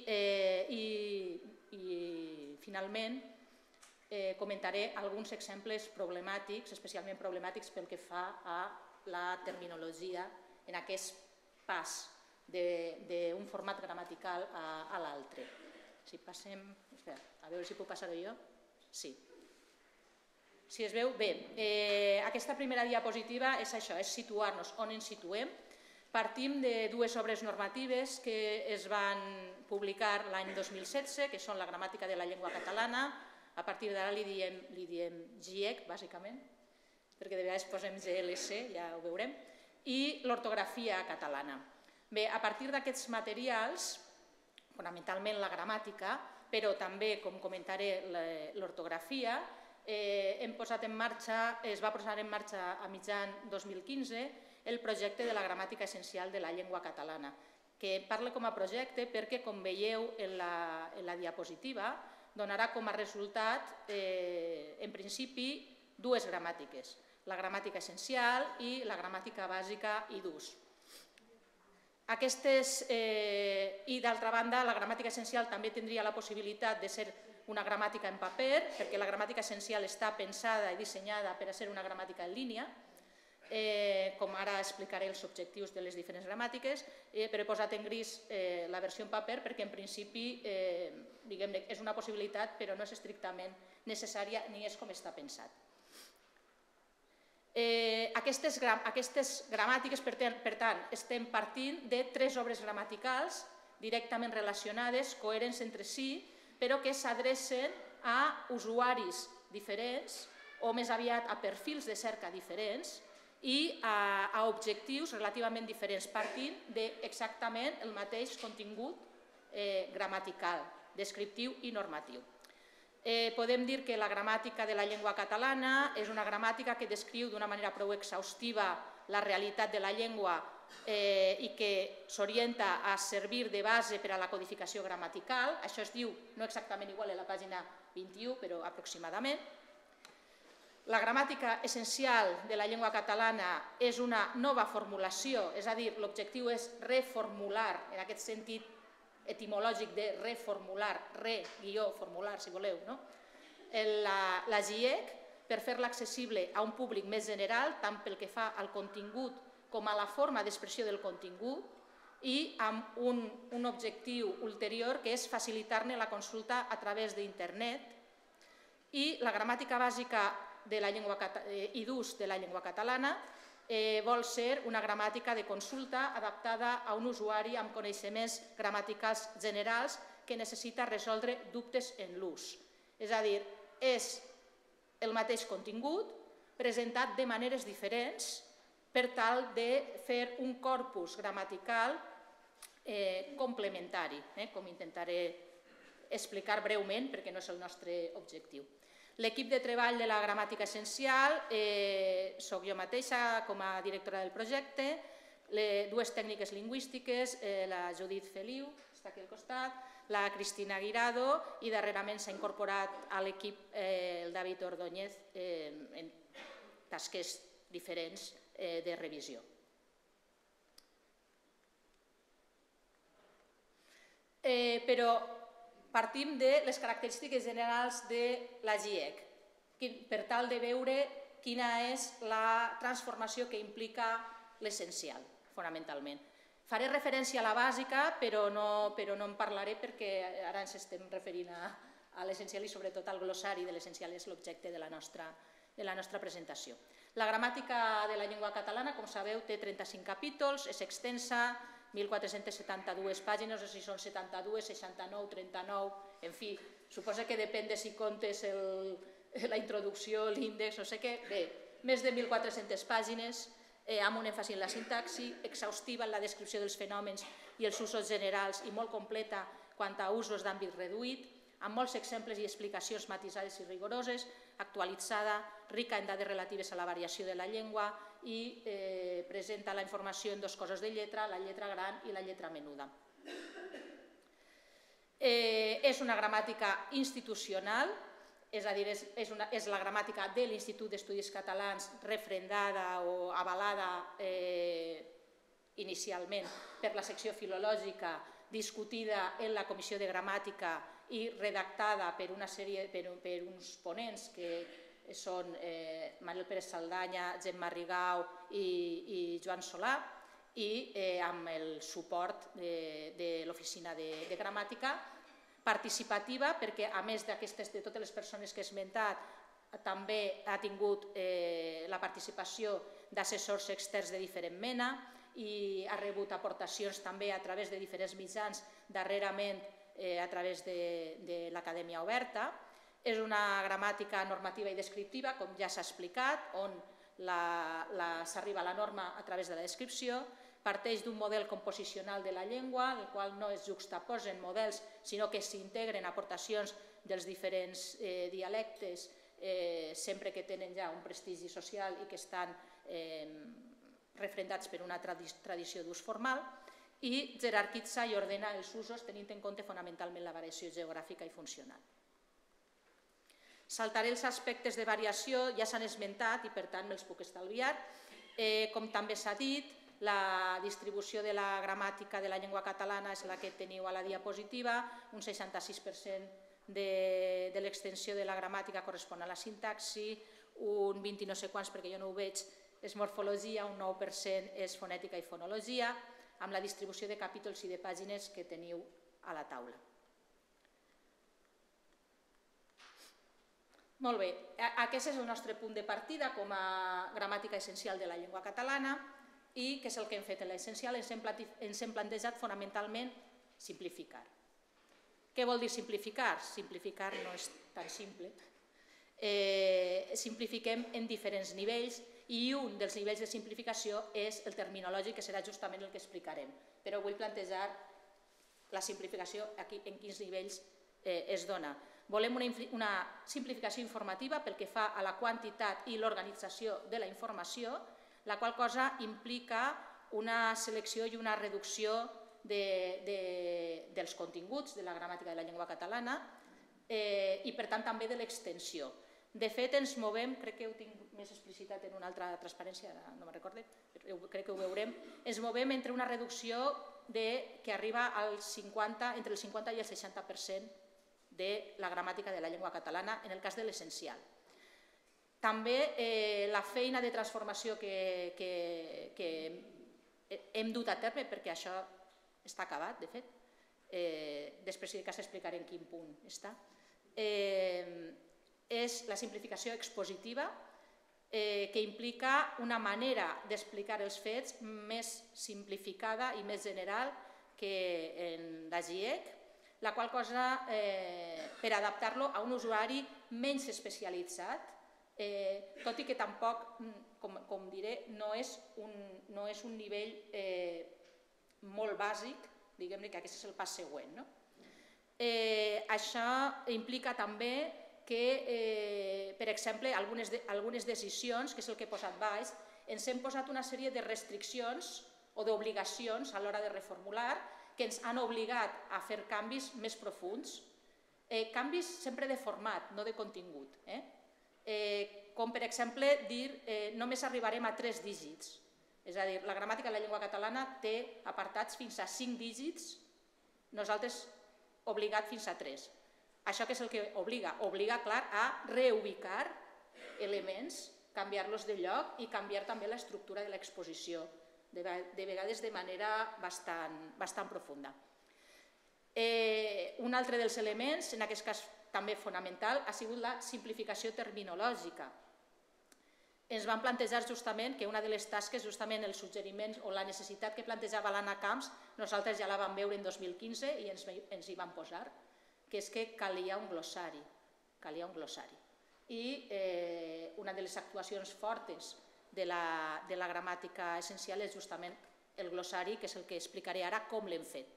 finalment comentaré alguns exemples problemàtics, especialment problemàtics pel que fa a la terminologia en aquest pas d'un format gramatical a l'altre. Si passem... A veure si puc passar-ho jo. Sí. Si es veu, bé, aquesta primera diapositiva és això, és situar-nos on ens situem. Partim de dues obres normatives que es van publicar l'any dos mil setze, que són la gramàtica de la llengua catalana, a partir d'ara li diem G I E C, bàsicament, perquè de vegades posem G L C, ja ho veurem, i l'ortografia catalana. Bé, a partir d'aquests materials, fonamentalment la gramàtica, però també, com comentaré, l'ortografia, hem posat en marxa, es va posar en marxa a mitjan dos mil quinze el projecte de la gramàtica essencial de la llengua catalana, que parla com a projecte perquè, com veieu en la diapositiva, donarà com a resultat, en principi, dues gramàtiques, la gramàtica essencial i la gramàtica bàsica i d'ús. Aquestes, i d'altra banda, la gramàtica essencial també tindria la possibilitat de ser una gramàtica en paper, perquè la gramàtica essencial està pensada i dissenyada per a ser una gramàtica en línia, com ara explicaré els objectius de les diferents gramàtiques, però he posat en gris la versió en paper perquè en principi és una possibilitat però no és estrictament necessària ni és com està pensat. Aquestes gramàtiques, per tant, estem partint de tres obres gramaticals directament relacionades, coherents entre si, però que s'adrecen a usuaris diferents o més aviat a perfils de cerca diferents i a objectius relativament diferents, partint d'exactament el mateix contingut gramatical, descriptiu i normatiu. Podem dir que la gramàtica de la llengua catalana és una gramàtica que descriu d'una manera prou exhaustiva la realitat de la llengua i que s'orienta a servir de base per a la codificació gramatical. Això es diu no exactament igual a la pàgina vint-i-u, però aproximadament. La gramàtica essencial de la llengua catalana és una nova formulació, és a dir, l'objectiu és reformular, en aquest sentit etimològic de reformular, re-formular, si voleu, la G I E C per fer-la accessible a un públic més general, tant pel que fa al contingut com a la forma d'expressió del contingut i amb un objectiu ulterior que és facilitar-ne la consulta a través d'internet. I la gramàtica bàsica i d'ús de la llengua catalana vol ser una gramàtica de consulta adaptada a un usuari amb coneixements gramaticals generals que necessita resoldre dubtes en l'ús. És a dir, és el mateix contingut presentat de maneres diferents per tal de fer un corpus gramatical complementari, com intentaré explicar breument perquè no és el nostre objectiu. L'equip de treball de la gramàtica essencial soc jo mateixa com a directora del projecte, dues tècniques lingüístiques, la Judit Feliu, està aquí al costat, la Cristina Guirado i darrerament s'ha incorporat a l'equip el David Ordóñez en tasques diferents de revisió. Però partim de les característiques generals de la G I E C, per tal de veure quina és la transformació que implica l'essencial, fonamentalment. Faré referència a la bàsica, però no en parlaré perquè ara ens estem referint a l'essencial i sobretot al glossari de l'essencial és l'objecte de la nostra presentació. La gramàtica de la llengua catalana, com sabeu, té trenta-cinc capítols, és extensa, mil quatre-cents setanta-dues pàgines, o si són setanta-dues, seixanta-nou, trenta-nou, en fi, suposa que depèn de si comptes la introducció, l'índex, no sé què. Bé, més de mil quatre-centes pàgines, amb un èmfasi en la sintaxi, exhaustiva en la descripció dels fenòmens i els usos generals i molt completa quant a usos d'àmbit reduït, amb molts exemples i explicacions matisades i rigoroses, actualitzada, rica en dades relatives a la variació de la llengua i presenta la informació en dos cossos de lletra, la lletra gran i la lletra menuda. És una gramàtica institucional, és a dir, és la gramàtica de l'Institut d'Estudis Catalans refrendada o avalada inicialment per la secció filològica, discutida en la Comissió de Gramàtica i redactada per una sèrie, per uns ponents que són Manel Pérez Saldanya, Gemma Rigau i Joan Solà, i amb el suport de l'Oficina de Gramàtica, participativa, perquè a més d'aquestes, de totes les persones que he esmentat, també ha tingut la participació d'assessors externs de diferent mena i ha rebut aportacions també a través de diferents mitjans, darrerament a través de l'Acadèmia Oberta. És una gramàtica normativa i descriptiva, com ja s'ha explicat, on s'arriba a la norma a través de la descripció, parteix d'un model composicional de la llengua, en el qual no es juxtaposen models, sinó que s'integren aportacions dels diferents dialectes, sempre que tenen ja un prestigi social i que estan refrendats per una tradició d'ús formal, i jerarquitza i ordena els usos tenint en compte fonamentalment la variació geogràfica i funcional. Saltaré els aspectes de variació, ja s'han esmentat i per tant me'ls puc estalviar. Com també s'ha dit, la distribució de la gramàtica de la llengua catalana és la que teniu a la diapositiva, un seixanta-sis per cent de l'extensió de la gramàtica correspon a la sintaxi, un vint i no sé quants, perquè jo no ho veig, és morfologia, un nou per cent és fonètica i fonologia, amb la distribució de capítols i de pàgines que teniu a la taula. Molt bé, aquest és el nostre punt de partida com a gramàtica essencial de la llengua catalana i què és el que hem fet en l'essencial? Ens hem plantejat fonamentalment simplificar. Què vol dir simplificar? Simplificar no és tan simple. Simplifiquem en diferents nivells i un dels nivells de simplificació és el terminològic, que serà justament el que explicarem. Però vull plantejar la simplificació en quins nivells es dona. Volem una simplificació informativa pel que fa a la quantitat i l'organització de la informació, la qual cosa implica una selecció i una reducció dels continguts de la gramàtica de la llengua catalana i, per tant, també de l'extensió. De fet, ens movem, crec que ho tinc més explicitat en una altra transparència, no me'n recorde, però crec que ho veurem, ens movem entre una reducció que arriba entre el cinquanta i el seixanta per cent de la gramàtica de la llengua catalana en el cas de l'essencial. També la feina de transformació que hem dut a terme, perquè això està acabat, de fet, després si de cas explicaré en quin punt està, és la simplificació expositiva, que implica una manera d'explicar els fets més simplificada i més general que en la GIEC, la qual cosa, per adaptar-lo a un usuari menys especialitzat, tot i que tampoc, com diré, no és un nivell molt bàsic, diguem-ne que aquest és el pas següent. Això implica també que, per exemple, algunes decisions, que és el que he posat baix, ens hem posat una sèrie de restriccions o d'obligacions a l'hora de reformular que ens han obligat a fer canvis més profunds, canvis sempre de format, no de contingut. Com, per exemple, dir només arribarem a tres dígits. És a dir, la gramàtica de la llengua catalana té apartats fins a cinc dígits, nosaltres obligat fins a tres. Això què és el que obliga? Obliga, clar, a reubicar elements, canviar-los de lloc i canviar també l'estructura de l'exposició, de vegades de manera bastant profunda. Un altre dels elements, en aquest cas també fonamental, ha sigut la simplificació terminològica. ens vam plantejar justament que una de les tasques, justament els suggeriments o la necessitat que plantejava l'Anna Camps, nosaltres ja la vam veure en dos mil quinze i ens hi vam posar, que és que calia un glossari, calia un glossari. I una de les actuacions fortes de la gramàtica essencial és justament el glossari, que és el que explicaré ara com l'hem fet.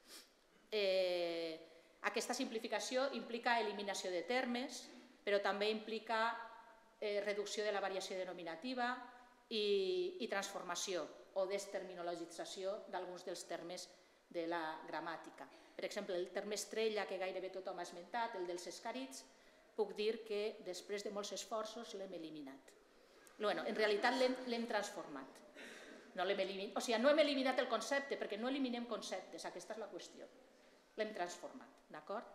Aquesta simplificació implica eliminació de termes, però també implica reducció de la variació denominativa i transformació o desterminologització d'alguns dels termes de la gramàtica. Per exemple, el terme estrella, que gairebé tothom ha esmentat, el dels escarits, puc dir que després de molts esforços l'hem eliminat. En realitat l'hem transformat. O sigui, no hem eliminat el concepte, perquè no eliminem conceptes, aquesta és la qüestió. L'hem transformat, d'acord?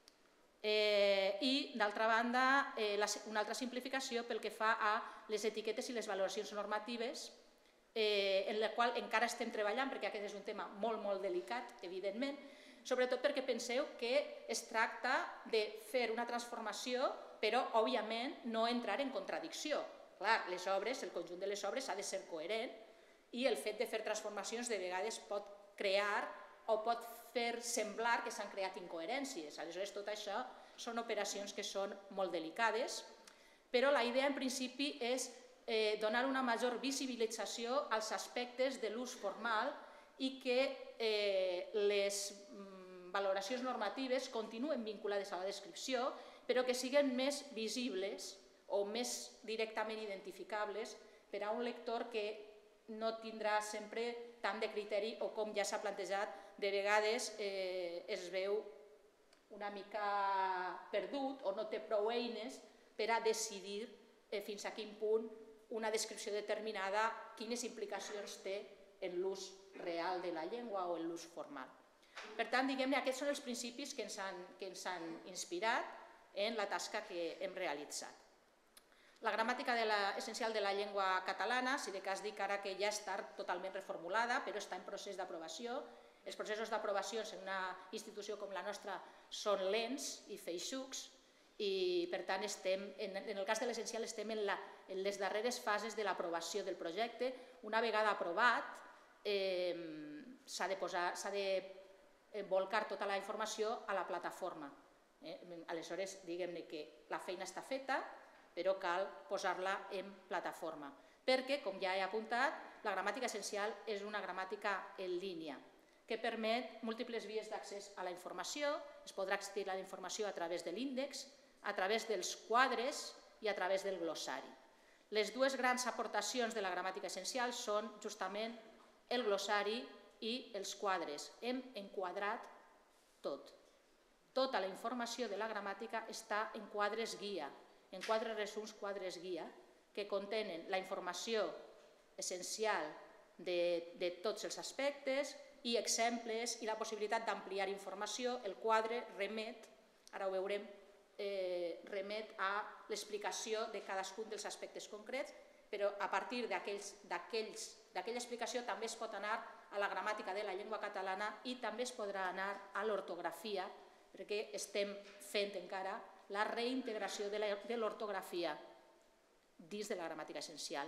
I, d'altra banda, una altra simplificació pel que fa a les etiquetes i les valoracions normatives, en la qual encara estem treballant, perquè aquest és un tema molt, molt delicat, evidentment, sobretot perquè penseu que es tracta de fer una transformació, però, òbviament, no entrar en contradicció. Clar, les obres, el conjunt de les obres ha de ser coherent i el fet de fer transformacions de vegades pot crear o pot fer semblar que s'han creat incoherències. Aleshores, tot això són operacions que són molt delicades, però la idea en principi és donar una major visibilització als aspectes de l'ús formal i que les valoracions normatives continuen vinculades a la descripció, però que siguin més visibles o més directament identificables per a un lector que no tindrà sempre tant de criteri o, com ja s'ha plantejat, de vegades es veu una mica perdut o no té prou eines per a decidir fins a quin punt una descripció determinada, quines implicacions té en l'ús real de la llengua o en l'ús formal. Per tant, diguem-ne, aquests són els principis que ens han inspirat en la tasca que hem realitzat. La gramàtica essencial de la llengua catalana, si de cas dic ara que ja està totalment reformulada, però està en procés d'aprovació. Els processos d'aprovació en una institució com la nostra són lents i feixucs i, per tant, en el cas de l'essencial estem en les darreres fases de l'aprovació del projecte. Una vegada aprovat, s'ha de volcar tota la informació a la plataforma. Aleshores, diguem-ne que la feina està feta, però cal posar-la en plataforma, perquè, com ja he apuntat, la gramàtica essencial és una gramàtica en línia que permet múltiples vies d'accés a la informació. Es podrà accedir a la informació a través de l'índex, a través dels quadres i a través del glossari. Les dues grans aportacions de la gramàtica essencial són justament el glossari i els quadres. Hem enquadrat tot. Tota la informació de la gramàtica està en quadres guia, en quadres resums, quadres guia, que contenen la informació essencial de tots els aspectes i exemples i la possibilitat d'ampliar informació. El quadre remet, ara ho veurem, remet a l'explicació de cadascun dels aspectes concrets, però a partir d'aquella explicació també es pot anar a la gramàtica de la llengua catalana i també es podrà anar a l'ortografia, perquè estem fent encara la reintegració de l'ortografia dins de la gramàtica essencial.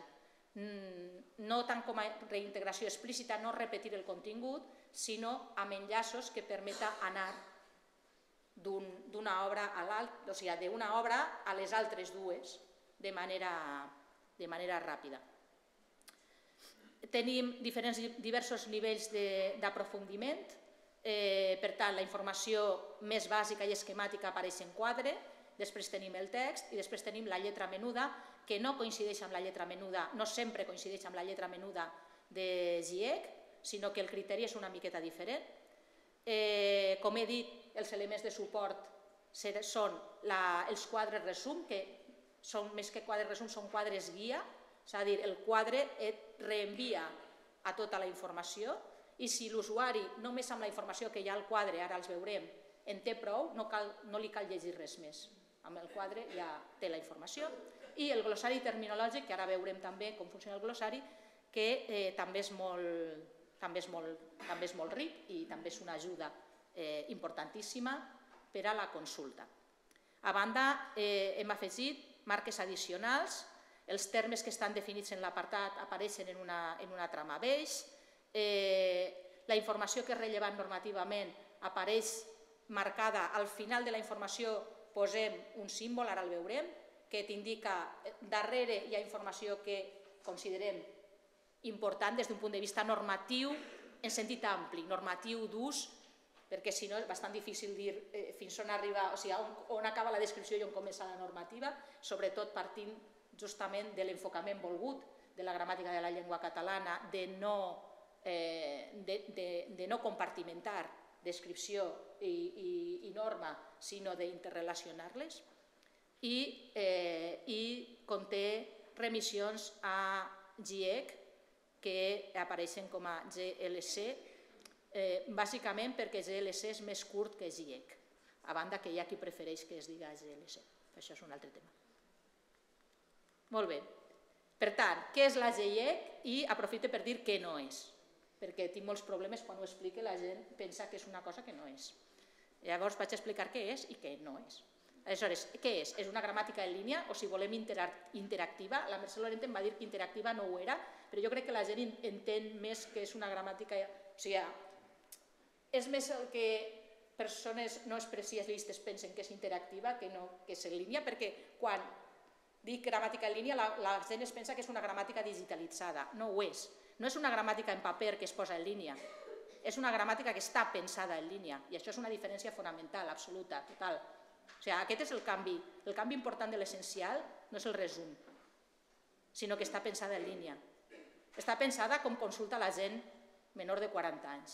No tant com a reintegració explícita, no repetir el contingut, sinó amb enllaços que permeta anar d'una obra a l'altra, o sigui, d'una obra a les altres dues de manera ràpida. Tenim diversos nivells d'aprofundiment. Per tant, la informació més bàsica i esquemàtica apareix en quadre, després tenim el text i després tenim la lletra menuda, que no coincideix amb la lletra menuda, no sempre coincideix amb la lletra menuda de GIEC, sinó que el criteri és una miqueta diferent. Com he dit, els elements de suport són els quadres resum, que són més que quadres resum, són quadres guia, és a dir, el quadre et reenvia a tota la informació i si l'usuari, només amb la informació que hi ha al quadre, ara els veurem, en té prou, no li cal llegir res més. Amb el quadre ja té la informació. I el glossari terminològic, que ara veurem també com funciona el glossari, que també és molt ric i també és una ajuda importantíssima per a la consulta. A banda, hem afegit marques addicionals Els termes que estan definits en l'apartat apareixen en una, en una trama beix. Eh, la informació que és rellevant normativament apareix marcada. Al final de la informació posem un símbol, ara el veurem, que t'indica darrere hi ha informació que considerem important des d'un punt de vista normatiu, en sentit ampli, normatiu d'ús, perquè si no és bastant difícil dir eh, fins on arriba, o sigui, on, on acaba la descripció i on comença la normativa, sobretot partint justament de l'enfocament volgut de la gramàtica de la llengua catalana, de no, eh, de, de, de no compartimentar descripció i, i, i norma, sinó d'interrelacionar-les, i, eh, i conté remissions a GIEC que apareixen com a G L C, eh, bàsicament perquè G L C és més curt que GIEC, a banda que hi ha qui prefereix que es diga G L C. Això és un altre tema. Molt bé. Per tant, què és la GIEC? I aprofito per dir què no és, perquè tinc molts problemes quan ho explique, la gent pensa que és una cosa que no és. Llavors vaig explicar què és i què no és. Aleshores, què és? És una gramàtica en línia o si volem interactiva? La Mercè Lorente em va dir que interactiva no ho era, però jo crec que la gent entén més que és una gramàtica... O sigui, és més el que persones no especialistes pensen que és interactiva que no que és en línia, perquè quan dic gramàtica en línia la, la gent es pensa que és una gramàtica digitalitzada. No ho és. No és una gramàtica en paper que es posa en línia. És una gramàtica que està pensada en línia i això és una diferència fonamental, absoluta, total. O sigui, aquest és el canvi. El canvi important de l'essencial no és el resum, sinó que està pensada en línia. Està pensada com consulta la gent menor de quaranta anys.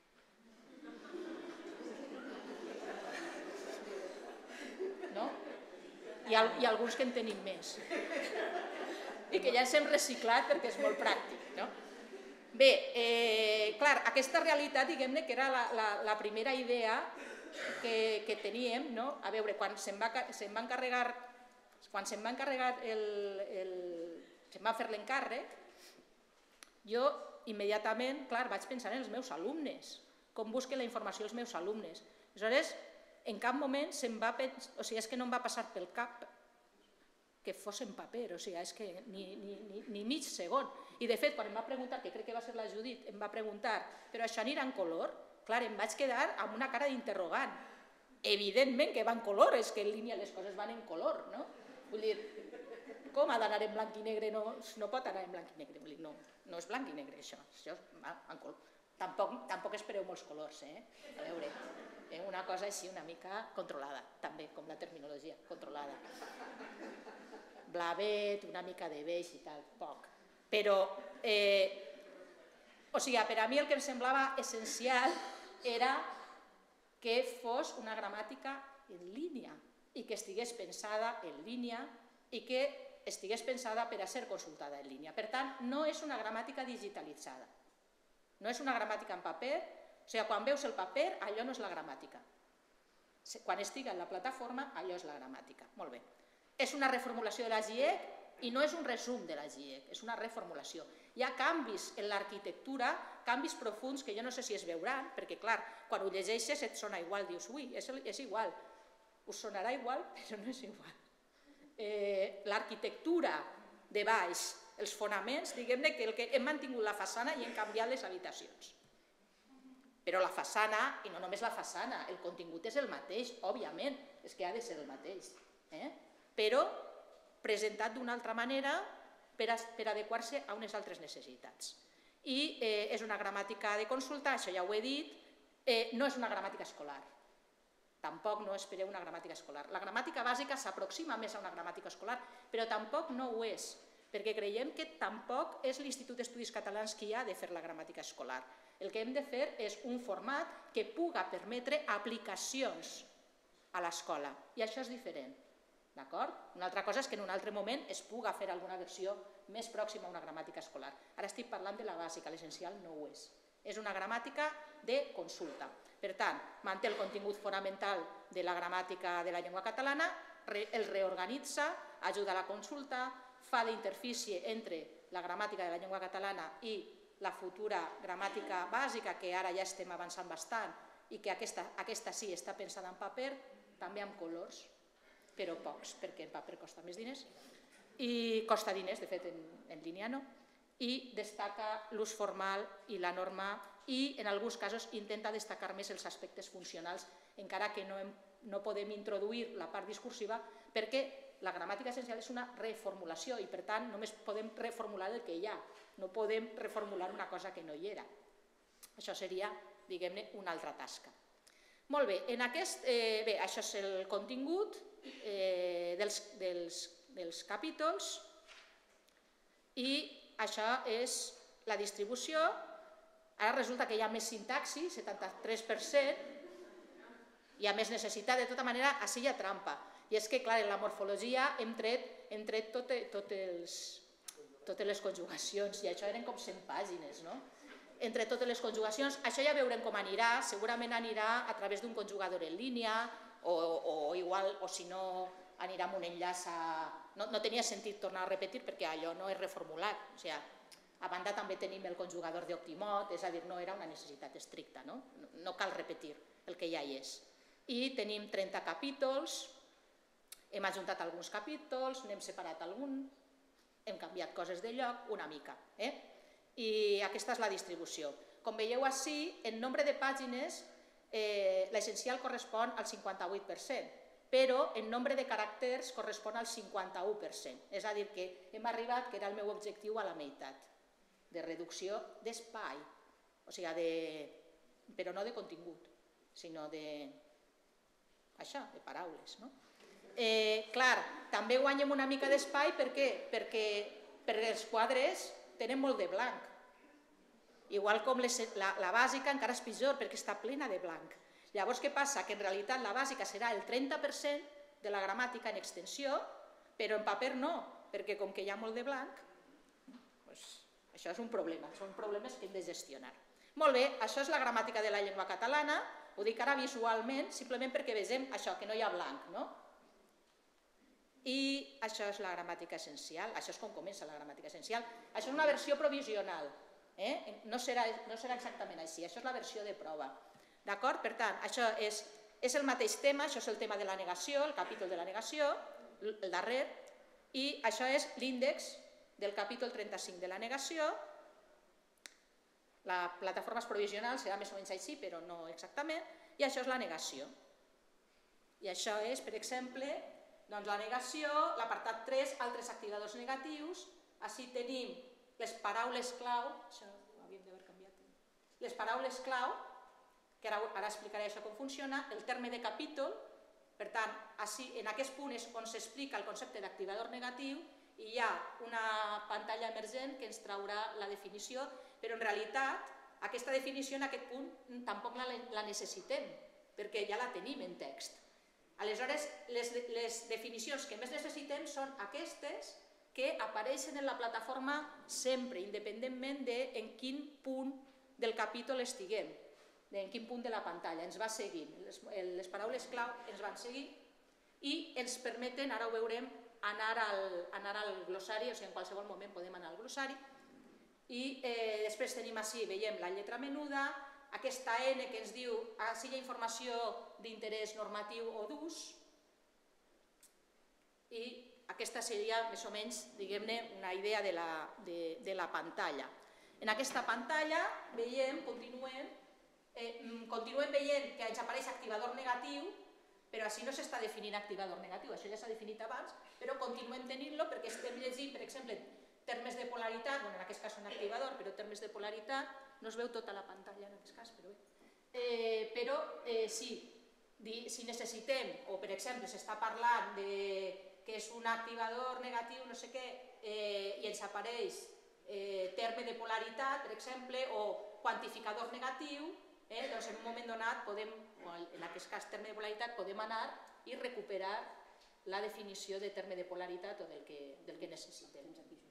No? I, al, i alguns que en tenim més. I que ja ens hem reciclat perquè és molt pràctic. No? Bé, eh, clar, aquesta realitat, diguem-ne, que era la, la, la primera idea que, que teníem, no? A veure, quan se'n va, se va encarregar, quan se'n va encarregar el, el, se'n va fer l'encàrrec, jo immediatament, clar, vaig pensar en els meus alumnes, com busquen la informació els meus alumnes. Aleshores, en cap moment se'm va pensar, o sigui, és que no em va passar pel cap que fos en paper, o sigui, és que ni, ni, ni, ni mig segon. I de fet, quan em va preguntar, que crec que va ser la Judit, em va preguntar, però això anirà en color? Clar, em vaig quedar amb una cara d'interrogant. Evidentment que va en color, és que en línia les coses van en color, no? Vull dir, com ha d'anar en blanc i negre? No, no pot anar en blanc i negre. Vull dir, no, no és blanc i negre, això. Això va en color. Tampoc, tampoc espereu molts colors, eh? A veure, eh? Una cosa així una mica controlada, també, com la terminologia, controlada. Blavet, una mica de beix i tal, poc. Però, eh, o sigui, per a mi el que em semblava essencial era que fos una gramàtica en línia i que estigués pensada en línia i que estigués pensada per a ser consultada en línia. Per tant, no és una gramàtica digitalitzada. No és una gramàtica en paper, o sigui, quan veus el paper, allò no és la gramàtica. Quan estiga en la plataforma, allò és la gramàtica. Molt bé. És una reformulació de la GIEC i no és un resum de la GIEC, és una reformulació. Hi ha canvis en l'arquitectura, canvis profuns que jo no sé si es veuran, perquè, clar, quan ho llegeixes et sona igual, dius, ui, és, és igual. Us sonarà igual, però no és igual. Eh, l'arquitectura de baix, els fonaments, diguem-ne que, el que hem mantingut la façana i hem canviat les habitacions. Però la façana, i no només la façana, el contingut és el mateix, òbviament, és que ha de ser el mateix. Eh? Però presentat d'una altra manera per, a, per adequar-se a unes altres necessitats. I eh, és una gramàtica de consulta, això ja ho he dit, eh, no és una gramàtica escolar. Tampoc no espereu una gramàtica escolar. La gramàtica bàsica s'aproxima més a una gramàtica escolar, però tampoc no ho és, perquè creiem que tampoc és l'Institut d'Estudis Catalans qui ha de fer la gramàtica escolar. El que hem de fer és un format que puga permetre aplicacions a l'escola, i això és diferent. D'acord? Una altra cosa és que en un altre moment es puga fer alguna versió més pròxima a una gramàtica escolar. Ara estic parlant de la bàsica, l'essencial no ho és. És una gramàtica de consulta. Per tant, manté el contingut fonamental de la gramàtica de la llengua catalana, el reorganitza, ajuda a la consulta, fa d'interfície entre la gramàtica de la llengua catalana i la futura gramàtica bàsica, que ara ja estem avançant bastant, i que aquesta, aquesta sí està pensada en paper, també amb colors, però pocs, perquè el paper costa més diners. i costa diners, de fet en línia no, i destaca l'ús formal i la norma i en alguns casos intenta destacar més els aspectes funcionals, encara que no podem introduir la part discursiva perquè la gramàtica essencial és una reformulació i per tant només podem reformular el que hi ha, no podem reformular una cosa que no hi era. Això seria, diguem-ne, una altra tasca. Molt bé, en aquest, bé, això és el contingut dels capítols i això és la distribució. Ara resulta que hi ha més sintaxi, setanta-tres per cent, hi ha més necessitat, de tota manera, així hi ha trampa. I és que, clar, en la morfologia hem tret totes les conjugacions, i això eren com cent pàgines, no? Entre totes les conjugacions, això ja veurem com anirà, segurament anirà a través d'un conjugador en línia, o igual, o si no, anirà amb un enllaç a... No tenia sentit tornar a repetir perquè allò no és reformulat, o sigui, a banda també tenim el conjugador d'Optimot, és a dir, no era una necessitat estricta, no? No cal repetir el que ja hi és. I tenim trenta capítols, hem ajuntat alguns capítols, n'hem separat algun, hem canviat coses de lloc una mica. I aquesta és la distribució. Com veieu ací, en nombre de pàgines, l'essencial correspon al cinquanta-vuit per cent, però en nombre de caràcters correspon al cinquanta-u per cent. És a dir, que hem arribat, que era el meu objectiu, a la meitat, de reducció d'espai, o sigui, però no de contingut, sinó de... això, de paraules, no? Clar, també guanyem una mica d'espai, per què? Perquè els quadres tenen molt de blanc. Igual com la bàsica encara és pitjor, perquè està plena de blanc. Llavors, què passa? Que en realitat la bàsica serà el trenta per cent de la gramàtica en extensió, però en paper no, perquè com que hi ha molt de blanc, això és un problema, són problemes que hem de gestionar. Molt bé, això és la gramàtica de la llengua catalana, ho dic ara visualment, simplement perquè vegem això, que no hi ha blanc, no? I això és la gramàtica essencial, això és com comença la gramàtica essencial. Això és una versió provisional, no serà exactament així, això és la versió de prova. D'acord? Per tant, això és el mateix tema, això és el tema de la negació, el capítol de la negació, el darrer, i això és l'índex del capítol trenta-cinc de la negació. La plataforma provisional serà més o menys així, però no exactament, i això és la negació. I això és, per exemple, la negació, l'apartat tres, altres activadors negatius, així tenim les paraules clau, això ho havíem d'haver canviat, les paraules clau, que ara explicaré això com funciona, el terme de capítol, per tant, en aquest punt és on s'explica el concepte d'activador negatiu i hi ha una pantalla emergent que ens traurà la definició, però en realitat aquesta definició en aquest punt tampoc la necessitem, perquè ja la tenim en text. Aleshores, les definicions que més necessitem són aquestes que apareixen en la plataforma sempre, independentment d'en quin punt del capítol estiguem, en quin punt de la pantalla, ens va seguint. Les paraules clau ens van seguir i ens permeten, ara ho veurem, anar al glossari, o sigui, en qualsevol moment podem anar al glossari, i després tenim així, veiem la lletra menuda, aquesta N que ens diu si hi ha informació d'interès normatiu o d'ús, i aquesta seria més o menys, diguem-ne, una idea de la pantalla. En aquesta pantalla veiem, continuem, continuem veient que ens apareix activador negatiu, però així no s'està definint activador negatiu, això ja s'ha definit abans, però continuem tenint-lo perquè estem llegint, per exemple, termes de polaritat, en aquest cas són activador, però termes de polaritat, no es veu tota la pantalla en aquest cas, però bé. Però si necessitem, o per exemple s'està parlant que és un activador negatiu, no sé què, i ens apareix terme de polaritat, per exemple, o quantificador negatiu, doncs en un moment donat podem, en aquest cas terme de polaritat, podem anar i recuperar la definició de terme de polaritat o del que necessitem.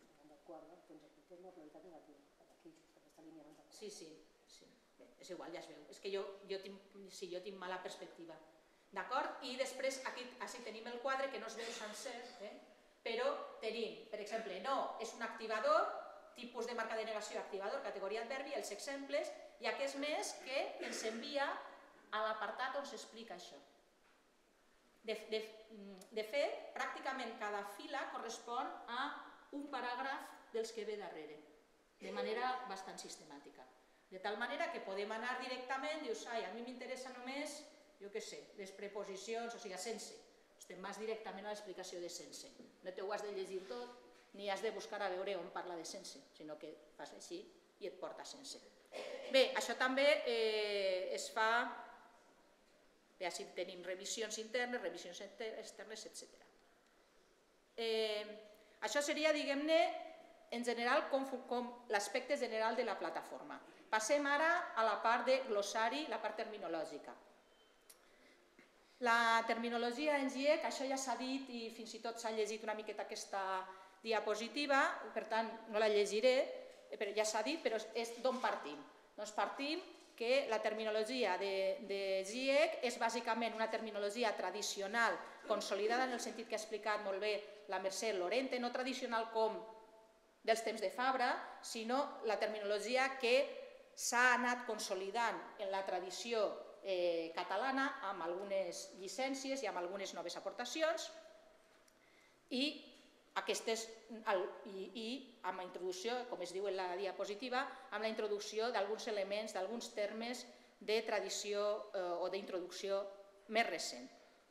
Sí, sí, és igual, ja es veu. És que jo tinc mala perspectiva. D'acord? I després aquí tenim el quadre que no es veu sencer, però tenim, per exemple, no, és un activador, tipus de marca de negació, activador, categoria adverbi, els exemples, i aquest més que ens envia a l'apartat on s'explica això. De, de, de fet, pràcticament cada fila correspon a un paràgraf dels que ve darrere, de manera bastant sistemàtica. De tal manera que podem anar directament, dius, ai, a mi m'interessa només, jo què sé, les preposicions, o sigui, sense. Estem vas directament a l'explicació de sense. No t'ho has de llegir tot, ni has de buscar a veure on parla de sense, sinó que fas així i et porta sense. Bé, això també eh, es fa, bé, així tenim revisions internes, revisions externes, etcètera. Eh, això seria, diguem-ne, en general, com, com l'aspecte general de la plataforma. Passem ara a la part de glossari, la part terminològica. La terminologia en GIEC, això ja s'ha dit i fins i tot s'ha llegit una miqueta aquesta diapositiva, per tant no la llegiré, però ja s'ha dit, però és d'on partim? Doncs partim que la terminologia de, de GIEC és bàsicament una terminologia tradicional, consolidada en el sentit que ha explicat molt bé la Mercè Lorente, no tradicional com dels temps de Fabra, sinó la terminologia que s'ha anat consolidant en la tradició eh, catalana amb algunes llicències i amb algunes noves aportacions i, aquestes, i, i amb la introducció, com es diu en la diapositiva, amb la introducció d'alguns elements, d'alguns termes de tradició eh, o d'introducció més recent.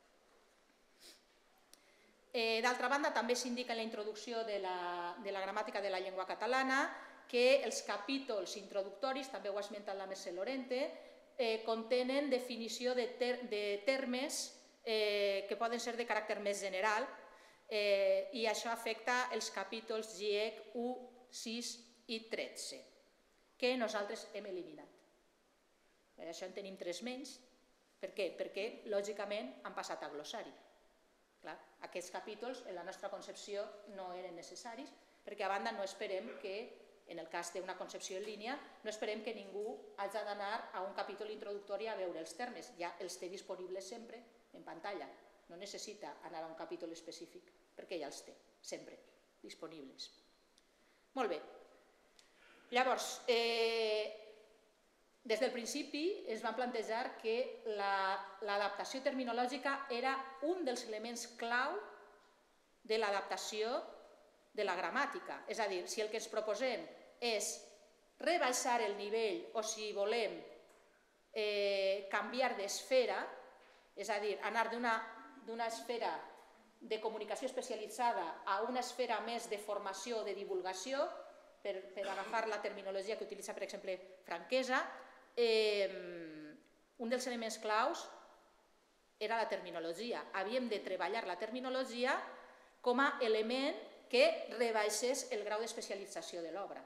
Eh, D'altra banda, també s'indica en la introducció de la, de la gramàtica de la llengua catalana que els capítols introductoris, també ho ha esmentat la Mercè Lorente, eh, contenen definició de, ter de termes eh, que poden ser de caràcter més general eh, i això afecta els capítols GIEC u, sis i tretze, que nosaltres hem eliminat. Per això en tenim tres menys. Per què? Perquè, lògicament, han passat a glossari. Clar, aquests capítols, en la nostra concepció, no eren necessaris, perquè a banda no esperem que, en el cas d'una concepció en línia, no esperem que ningú hagi d'anar a un capítol introductori a veure els termes, ja els té disponibles sempre en pantalla, no necessita anar a un capítol específic, perquè ja els té, sempre, disponibles. Molt bé. Llavors, eh, des del principi es van plantejar que l'adaptació terminològica era un dels elements clau de l'adaptació de la gramàtica. És a dir, si el que ens proposem és rebaixar el nivell o si volem eh, canviar d'esfera, és a dir, anar d'una esfera de comunicació especialitzada a una esfera més de formació o de divulgació, per, per agafar la terminologia que utilitza, per exemple, Franquesa, Eh, un dels elements claus era la terminologia. Havíem de treballar la terminologia com a element que rebaixés el grau d'especialització de l'obra.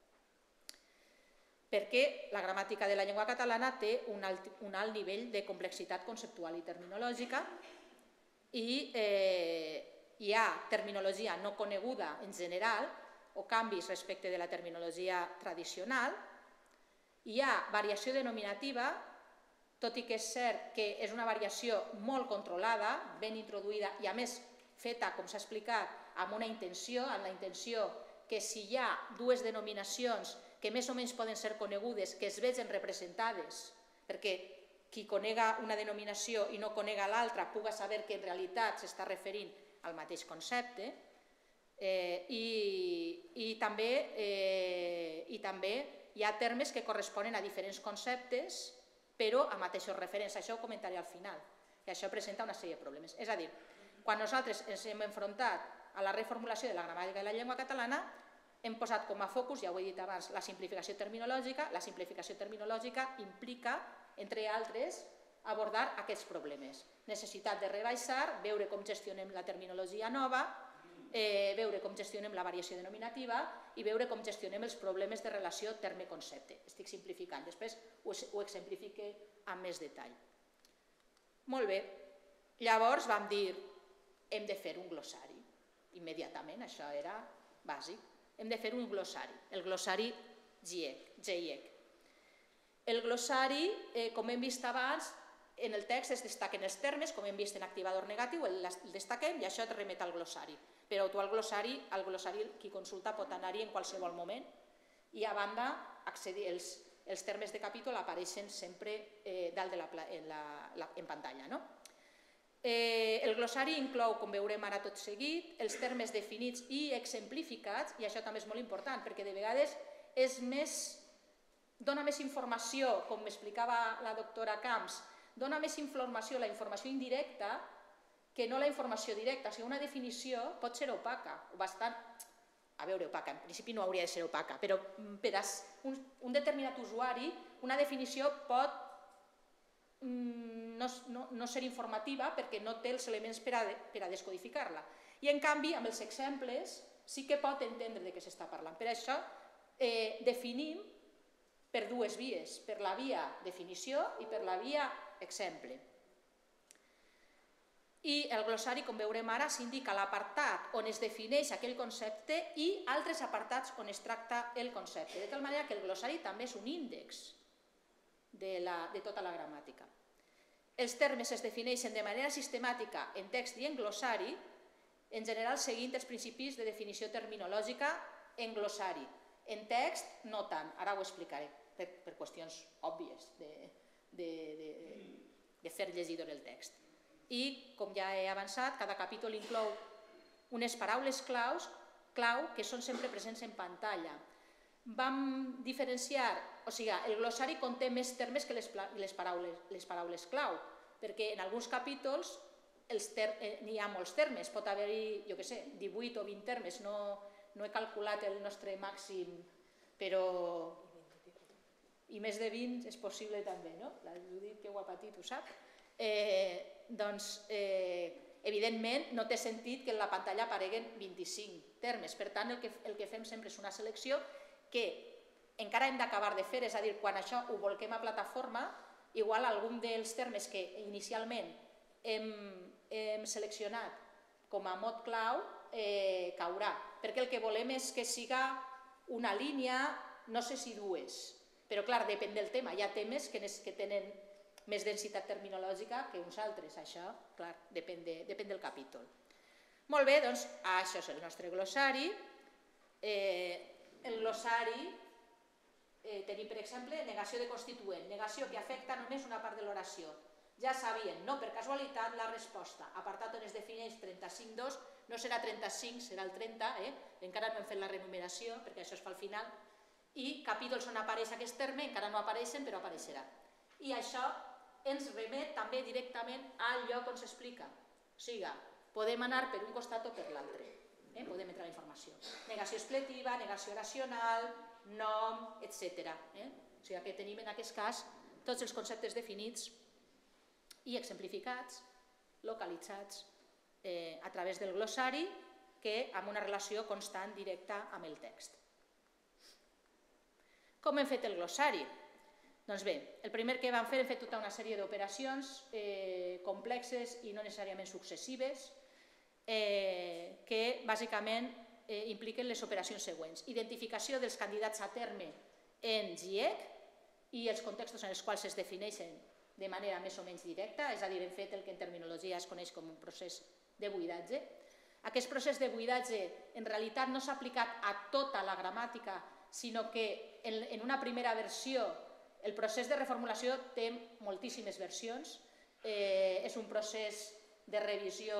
Perquè la gramàtica de la llengua catalana té un alt, un alt nivell de complexitat conceptual i terminològica i eh, hi ha terminologia no coneguda en general o canvis respecte de la terminologia tradicional. Hi ha variació denominativa, tot i que és cert que és una variació molt controlada, ben introduïda i a més feta, com s'ha explicat, amb una intenció, amb la intenció que si hi ha dues denominacions que més o menys poden ser conegudes, que es vegin representades, perquè qui conega una denominació i no conega l'altra puga saber que en realitat s'està referint al mateix concepte, eh, i, i també eh, i també hi ha termes que corresponen a diferents conceptes, però a mateixos referents. Això ho comentaré al final, i això presenta una sèrie de problemes. És a dir, quan nosaltres ens hem enfrontat a la reformulació de la gramàtica de la llengua catalana, hem posat com a focus, ja ho he dit abans, la simplificació terminològica. La simplificació terminològica implica, entre altres, abordar aquests problemes. Necessitat de rebaixar, veure com gestionem la terminologia nova, Eh, veure com gestionem la variació denominativa i veure com gestionem els problemes de relació terme-concepte. Estic simplificant, després ho, ho exemplifique amb més detall. Molt bé, llavors vam dir hem de fer un glossari, immediatament, això era bàsic, hem de fer un glossari, el glossari GIEC. El glossari, eh, com hem vist abans, en el text es destaquen els termes, com hem vist en activador negatiu, el destaquem i això et remet al glossari. Però tu al glossari, al glossari qui consulta pot anar-hi en qualsevol moment i a banda accedir, els, els termes de capítol apareixen sempre eh, dalt de la, en, la, la, en pantalla. No? El glossari inclou, com veurem ara tot seguit, els termes definits i exemplificats, i això també és molt important, perquè de vegades és més, dona més informació, com m'explicava la doctora Camps, dona més informació, la informació indirecta, que no la informació directa. O sigui, una definició pot ser opaca, o bastant, a veure, opaca, en principi no hauria de ser opaca, però per a un determinat usuari, una definició pot No, no, no ser informativa perquè no té els elements per a, per a descodificar-la. I en canvi, amb els exemples, sí que pot entendre de què s'està parlant. Per això eh, definim per dues vies, per la via definició i per la via exemple. I el glossari, com veurem ara, s'indica l'apartat on es defineix aquell concepte i altres apartats on es tracta el concepte, de tal manera que el glossari també és un índex de, la, de tota la gramàtica. Els termes es defineixen de manera sistemàtica en text i en glossari, en general seguint els principis de definició terminològica en glossari. En text, no tant, ara ho explicaré, per, per qüestions òbvies de, de, de, de fer llegidor el text. I, com ja he avançat, cada capítol inclou unes paraules claus, clau que són sempre presents en pantalla. Vam diferenciar, o sigui, el glossari conté més termes que les, les, paraules, les paraules clau, perquè en alguns capítols n'hi ha molts termes, pot haver-hi, jo què sé, divuit o vint termes, no, no he calculat el nostre màxim, però i més de vint és possible també, no? La Judit, que ho ha patit, ho sap. Eh, doncs, eh, evidentment, no té sentit que en la pantalla apareguen vint-i-cinc termes, per tant, el que, el que fem sempre és una selecció que encara hem d'acabar de fer, és a dir, quan això ho volquem a plataforma, igual algun dels termes que inicialment hem, hem seleccionat com a mot clau eh, caurà, perquè el que volem és que siga una línia, no sé si dues, però clar, depèn del tema, hi ha temes que, que tenen més densitat terminològica que uns altres, això, clar, depèn, de, depèn del capítol. Molt bé, doncs, això és el nostre glossari. Eh, El glossari, eh, tenim per exemple negació de constituent, negació que afecta només una part de l'oració. Ja sabien, no per casualitat, la resposta. Apartat on es defineix trenta-cinc dos, no serà trenta-cinc, serà el trenta, eh? Encara no hem fet la renumeració, perquè això es fa al final, i capítols on apareix aquest terme, encara no apareixen, però apareixerà. I això ens remet també directament al lloc on s'explica. O sigui, podem anar per un costat o per l'altre. Eh, podem entrar la informació. Negació expletiva, negació oracional, nom, etcètera. Eh? O sigui que tenim en aquest cas tots els conceptes definits i exemplificats, localitzats eh, a través del glossari, que amb una relació constant directa amb el text. Com hem fet el glossari? Doncs bé, el primer que vam fer, hem fet tota una sèrie d'operacions eh, complexes i no necessàriament successives, Eh, que bàsicament eh, impliquen les operacions següents. Identificació dels candidats a terme en GIEC i els contextos en els quals es defineixen de manera més o menys directa, és a dir, hem fet el que en terminologia es coneix com un procés de buidatge. Aquest procés de buidatge en realitat no s'ha aplicat a tota la gramàtica, sinó que en, en una primera versió el procés de reformulació té moltíssimes versions, eh, és un procés de revisió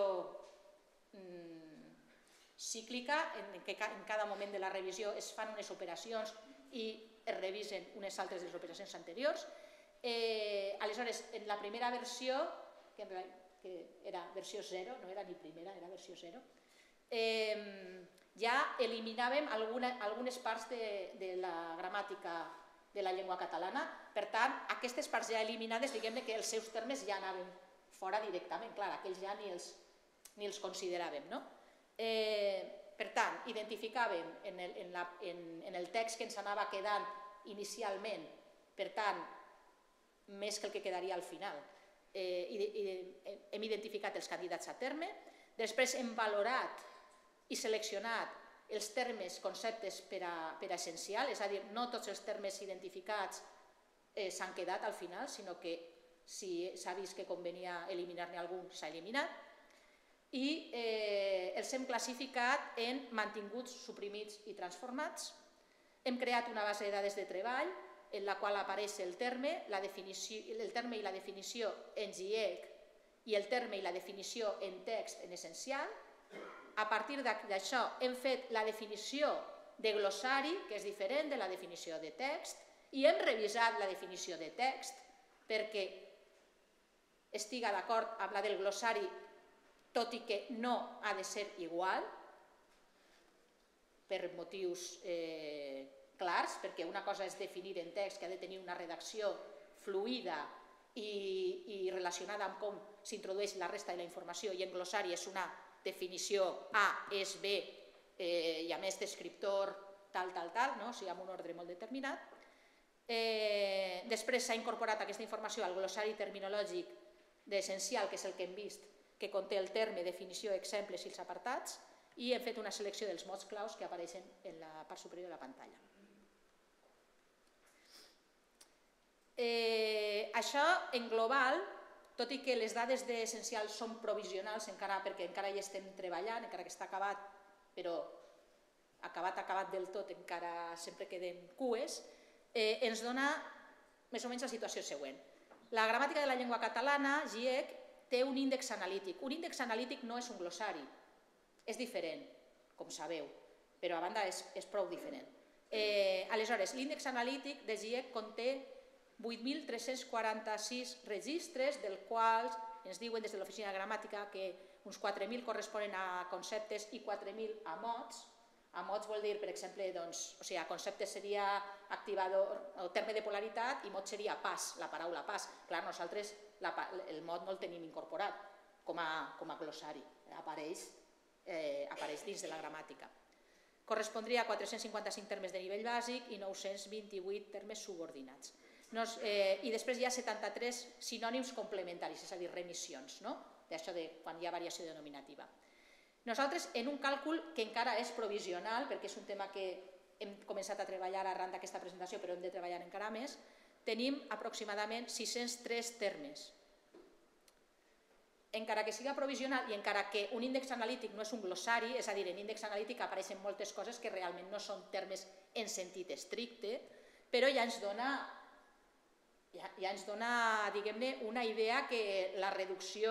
cíclica, en què en cada moment de la revisió es fan unes operacions i es revisen unes altres de les operacions anteriors. Eh, aleshores, en la primera versió, que, que era versió zero, no era ni primera, era versió zero, eh, ja eliminàvem alguna, algunes parts de, de la gramàtica de la llengua catalana. Per tant, aquestes parts ja eliminades, diguem-ne que els seus termes ja anaven fora directament, clar, aquells ja ni els ni els consideràvem. No? Eh, per tant, identificàvem en el, en, la, en, en el text que ens anava quedant inicialment, per tant, més que el que quedaria al final. Eh, i, i, hem identificat els candidats a terme, després hem valorat i seleccionat els termes, conceptes per a, per a essencial, és a dir, no tots els termes identificats eh, s'han quedat al final, sinó que si s'ha vist que convenia eliminar-ne algun, s'ha eliminat, i eh, els hem classificat en mantinguts, suprimits i transformats. Hem creat una base de dades de treball en la qual apareix el terme, la definició, el terme i la definició en GIEC i el terme i la definició en text en essencial. A partir d'això hem fet la definició de glossari, que és diferent de la definició de text, i hem revisat la definició de text perquè estiga d'acord amb la del glossari, tot i que no ha de ser igual, per motius clars, perquè una cosa és definir en text que ha de tenir una redacció fluida i relacionada amb com s'introdueix la resta de la informació, i en glossari és una definició A és B i a més descriptor tal, tal, tal, o sigui, amb un ordre molt determinat. Després s'ha incorporat aquesta informació al glossari terminològic d'essencial, que és el que hem vist, que conté el terme, definició, exemples i els apartats, i hem fet una selecció dels mots claus que apareixen en la part superior de la pantalla. Això, en global, tot i que les dades d'essencial són provisionals, perquè encara hi estem treballant, encara que està acabat, però acabat, acabat del tot, encara sempre queden cues, ens dona més o menys la situació següent. La gramàtica de la llengua catalana, GIEC, té un índex analític. Un índex analític no és un glossari, és diferent, com sabeu, però a banda és prou diferent. Aleshores, l'índex analític de GIEC conté vuit mil tres-cents quaranta-sis registres, dels quals ens diuen des de l'Oficina de Gramàtica que uns quatre mil corresponen a conceptes i quatre mil a mots. A mots vol dir, per exemple, o sigui, a conceptes seria activador, el terme de polaritat, i mot seria pas, la paraula pas. Clar, nosaltres el mot no el tenim incorporat com a glossari, apareix dins de la gramàtica. Correspondria a quatre-cents cinquanta-cinc termes de nivell bàsic i nou-cents vint-i-vuit termes subordinats. I després hi ha setanta-tres sinònims complementaris, és a dir, remissions, d'això de quan hi ha variació denominativa. Nosaltres, en un càlcul que encara és provisional, perquè és un tema que hem començat a treballar arran d'aquesta presentació, però hem de treballar encara més, tenim aproximadament sis-cents tres termes. Encara que siga provisional i encara que un índex analític no és un glossari, és a dir, en índex analític apareixen moltes coses que realment no són termes en sentit estricte, però ja ens dona ja ens dona, diguem-ne, una idea que la reducció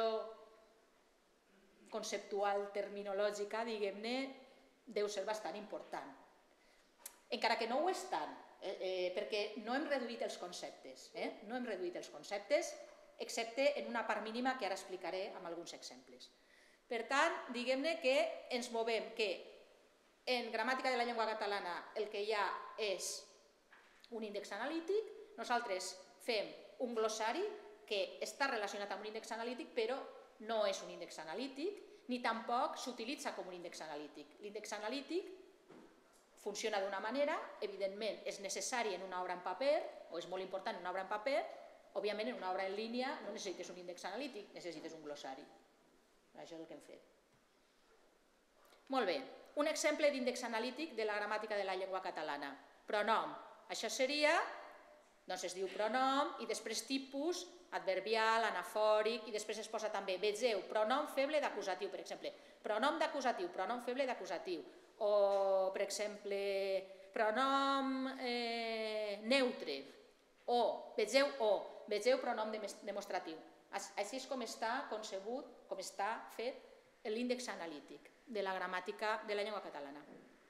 conceptual terminològica, diguem-ne, deu ser bastant important. Encara que no ho és tant, perquè no hem reduït els conceptes, no hem reduït els conceptes, excepte en una part mínima que ara explicaré amb alguns exemples. Per tant, diguem-ne que ens movem que en gramàtica de la llengua catalana el que hi ha és un índex analític, nosaltres fem un glossari que està relacionat amb un índex analític, però no és un índex analític, ni tampoc s'utilitza com un índex analític. L'índex analític funciona d'una manera, evidentment és necessari en una obra en paper, o és molt important en una obra en paper, òbviament en una obra en línia no necessites un índex analític, necessites un glossari. Això és el que hem fet. Molt bé, un exemple d'índex analític de la gramàtica de la llengua catalana. Pronom. Això seria, doncs es diu pronom i després tipus, adverbial, anafòric, i després es posa també, vegeu, pronom feble d'acusatiu, per exemple. Pronom d'acusatiu, pronom feble d'acusatiu. O, per exemple, pronom neutre. O, vegeu o, vegeu pronom demostratiu. Així és com està concebut, com està fet l'índex analític de la gramàtica de la llengua catalana.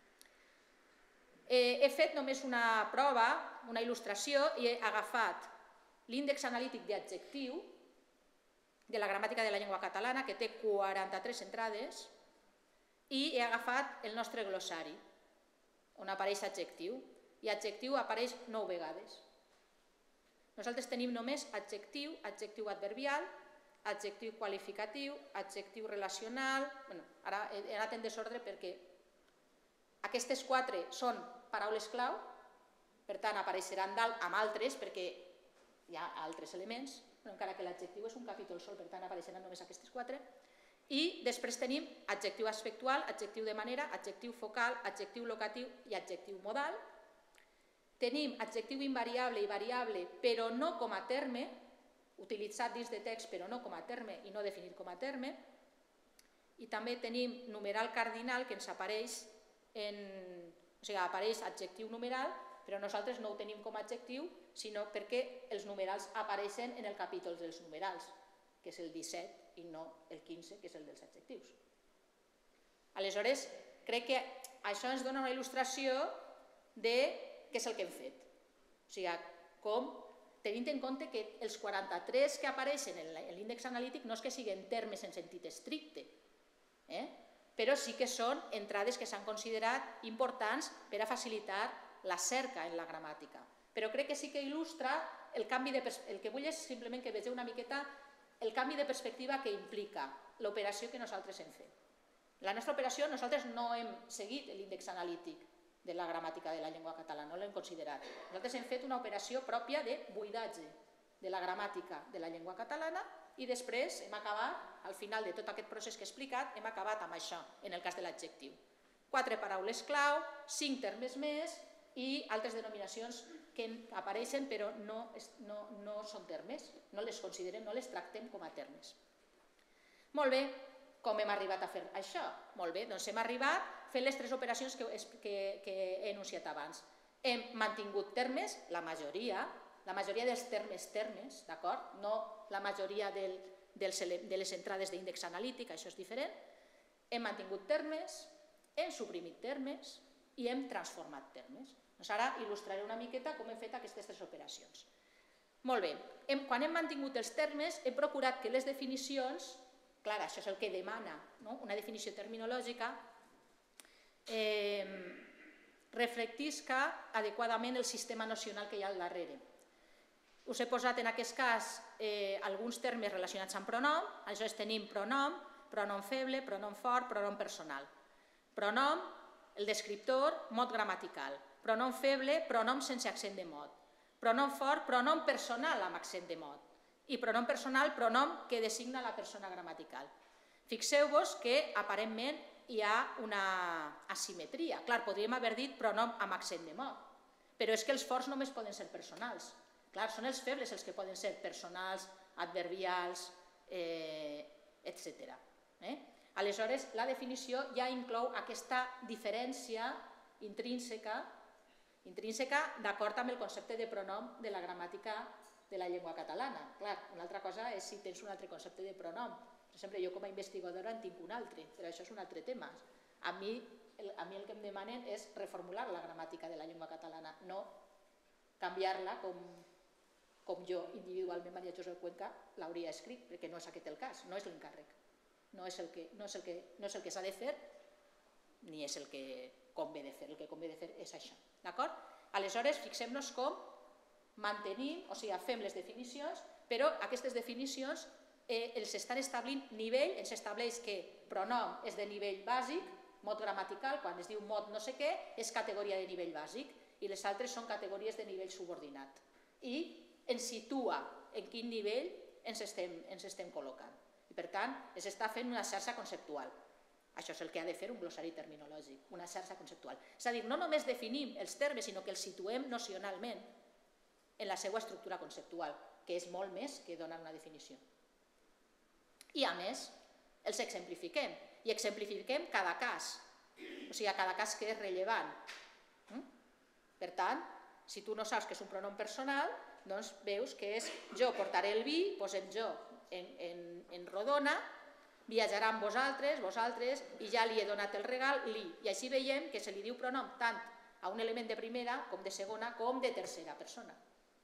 He fet només una prova, una il·lustració, i he agafat l'índex analític d'adjectiu de la gramàtica de la llengua catalana, que té quaranta-tres entrades, i he agafat el nostre glossari, on apareix adjectiu, i adjectiu apareix nou vegades. Nosaltres tenim només adjectiu, adjectiu adverbial, adjectiu qualificatiu, adjectiu relacional... Ara he anat en desordre perquè aquestes quatre són paraules clau, per tant apareixeran dalt amb altres perquè hi ha altres elements, encara que l'adjectiu és un capítol sol, per tant apareixeran només aquestes quatre. I després tenim adjectiu aspectual, adjectiu de manera, adjectiu focal, adjectiu locatiu i adjectiu modal. Tenim adjectiu invariable i variable, però no com a terme, utilitzat dins de text però no com a terme i no definit com a terme. I també tenim numeral cardinal, que ens apareix en... O sigui, apareix adjectiu numeral, però nosaltres no ho tenim com a adjectiu, sinó perquè els numerals apareixen en el capítol dels numerals. que és el disset, i no el quinze, que és el dels adjectius. Aleshores, crec que això ens dona una il·lustració de què és el que hem fet. O sigui, com, tenint en compte que els quaranta-tres que apareixen en l'índex analític no és que siguin termes en sentit estricte, eh? però sí que són entrades que s'han considerat importants per a facilitar la cerca en la gramàtica. Però crec que sí que il·lustra el canvi de perspectiva. El que vull és simplement que vegeu una miqueta el canvi de perspectiva que implica l'operació que nosaltres hem fet. La nostra operació, nosaltres no hem seguit l'índex analític de la gramàtica de la llengua catalana, no l'hem considerat. Nosaltres hem fet una operació pròpia de buidatge de la gramàtica de la llengua catalana i després hem acabat, al final de tot aquest procés que he explicat, hem acabat amb això, en el cas de l'adjectiu. Quatre paraules clau, cinc termes més i altres denominacions que apareixen però no, no, no són termes, no les considerem, no les tractem com a termes. Molt bé, com hem arribat a fer això? Molt bé, doncs hem arribat fent les tres operacions que, que, que he enunciat abans. Hem mantingut termes, la majoria, la majoria dels termes termes, d'acord? No la majoria del, dels, de les entrades d'índex analític, això és diferent. Hem mantingut termes, hem suprimit termes i hem transformat termes. Doncs ara il·lustraré una miqueta com hem fet aquestes tres operacions. Molt bé, hem, quan hem mantingut els termes hem procurat que les definicions, clar, això és el que demana, no? Una definició terminològica, eh, reflectisca adequadament el sistema nocional que hi ha al darrere. Us he posat en aquest cas eh, alguns termes relacionats amb pronom, aleshores tenim pronom, pronom feble, pronom fort, pronom personal. Pronom, el descriptor, mot gramatical. Pronom feble, pronom sense accent de mot. Pronom fort, pronom personal amb accent de mot. I pronom personal, pronom que designa la persona gramatical. Fixeu-vos que aparentment hi ha una asimetria. Clar, podríem haver dit pronom amb accent de mot, però és que els forts només poden ser personals. Clar, són els febles els que poden ser personals, adverbials, eh, etcètera. Eh? Aleshores, la definició ja inclou aquesta diferència intrínseca, intrínseca d'acord amb el concepte de pronom de la gramàtica de la llengua catalana. Clar, una altra cosa és si tens un altre concepte de pronom. Per exemple, jo com a investigadora en tinc un altre, però això és un altre tema. A mi el, a mi el que em demanen és reformular la gramàtica de la llengua catalana, no canviar-la com, com jo individualment, Maria Josep Cuenca, l'hauria escrit, perquè no és aquest el cas, no és l'encàrrec. No és el que, no és el que, no és el que s'ha de fer, ni és el que convé de fer. El que convé de fer és això. D'acord? Aleshores, fixem-nos com mantenim, o sigui, fem les definicions, però aquestes definicions eh, els estan establint nivell, ens estableix que pronom és de nivell bàsic, mot gramatical, quan es diu mot no sé què, és categoria de nivell bàsic, i les altres són categories de nivell subordinat. I ens situa en quin nivell ens estem, ens estem col·locant. I per tant, es està fent una xarxa conceptual. Això és el que ha de fer un glossari terminològic, una xarxa conceptual. És a dir, no només definim els termes, sinó que els situem nocionalment en la seva estructura conceptual, que és molt més que donar una definició. I a més, els exemplifiquem, i exemplifiquem cada cas, o sigui, cada cas que és rellevant. Per tant, si tu no saps que és un pronom personal, doncs veus que és jo portaré el vi, posem jo en, en, en rodona, viatjarà amb vosaltres, vosaltres, i ja li he donat el regal, li. I així veiem que se li diu pronom tant a un element de primera, com de segona, com de tercera persona.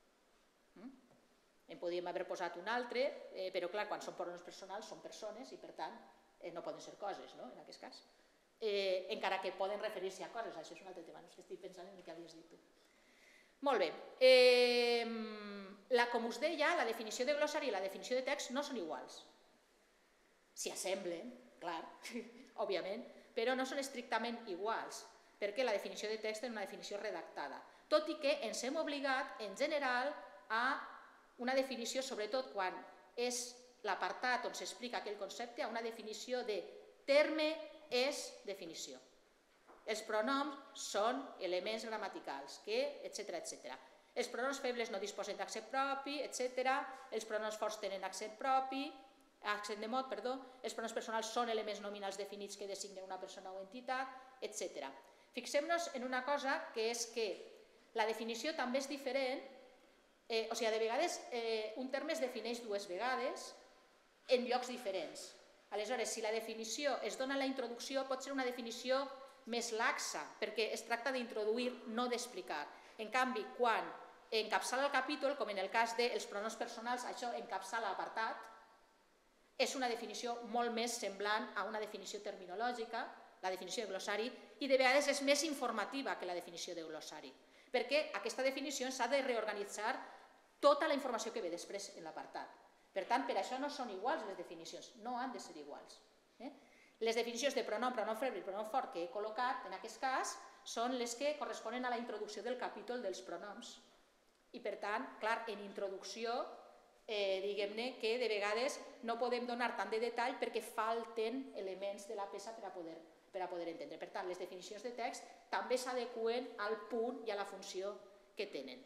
En podríem haver posat un altre, eh, però clar, quan són pronoms personals són persones i per tant eh, no poden ser coses, no?, en aquest cas. Eh, encara que poden referir-se a coses, això és un altre tema, no és que estic pensant en el que havies dit tu. Molt bé. Eh, la, com us deia, la definició de glossari i la definició de text no són iguals. S'hi assemblen, clar, òbviament, però no són estrictament iguals, perquè la definició de text és una definició redactada, tot i que ens hem obligat, en general, a una definició, sobretot quan és l'apartat on s'explica aquell concepte, a una definició de terme és definició. Els pronoms són elements gramaticals, que, etcètera, etcètera. Els pronoms febles no disposen d'accent propi, etcètera. Els pronoms forts tenen accent propi, accent de mot, perdó. Els pronoms personals són elements nominals definits que designen una persona o entitat, etcètera. Fixem-nos en una cosa, que és que la definició també és diferent. Eh, o sigui, de vegades eh, un terme es defineix dues vegades en llocs diferents. Aleshores, si la definició es dona a la introducció, pot ser una definició més laxa, perquè es tracta d'introduir, no d'explicar. En canvi, quan encapçala el capítol, com en el cas dels pronoms personals, això encapçala l'apartat, és una definició molt més semblant a una definició terminològica, la definició de glossari, i de vegades és més informativa que la definició de glossari, perquè aquesta definició s'ha de reorganitzar tota la informació que ve després en l'apartat. Per tant, per això no són iguals les definicions, no han de ser iguals. Les definicions de pronom, pronom feble i pronom fort que he col·locat, en aquest cas, són les que corresponen a la introducció del capítol dels pronoms. I per tant, clar, en introducció, diguem-ne que de vegades no podem donar tant de detall perquè falten elements de la peça per a poder per a poder entendre. Per tant, les definicions de text també s'adeqüen al punt i a la funció que tenen.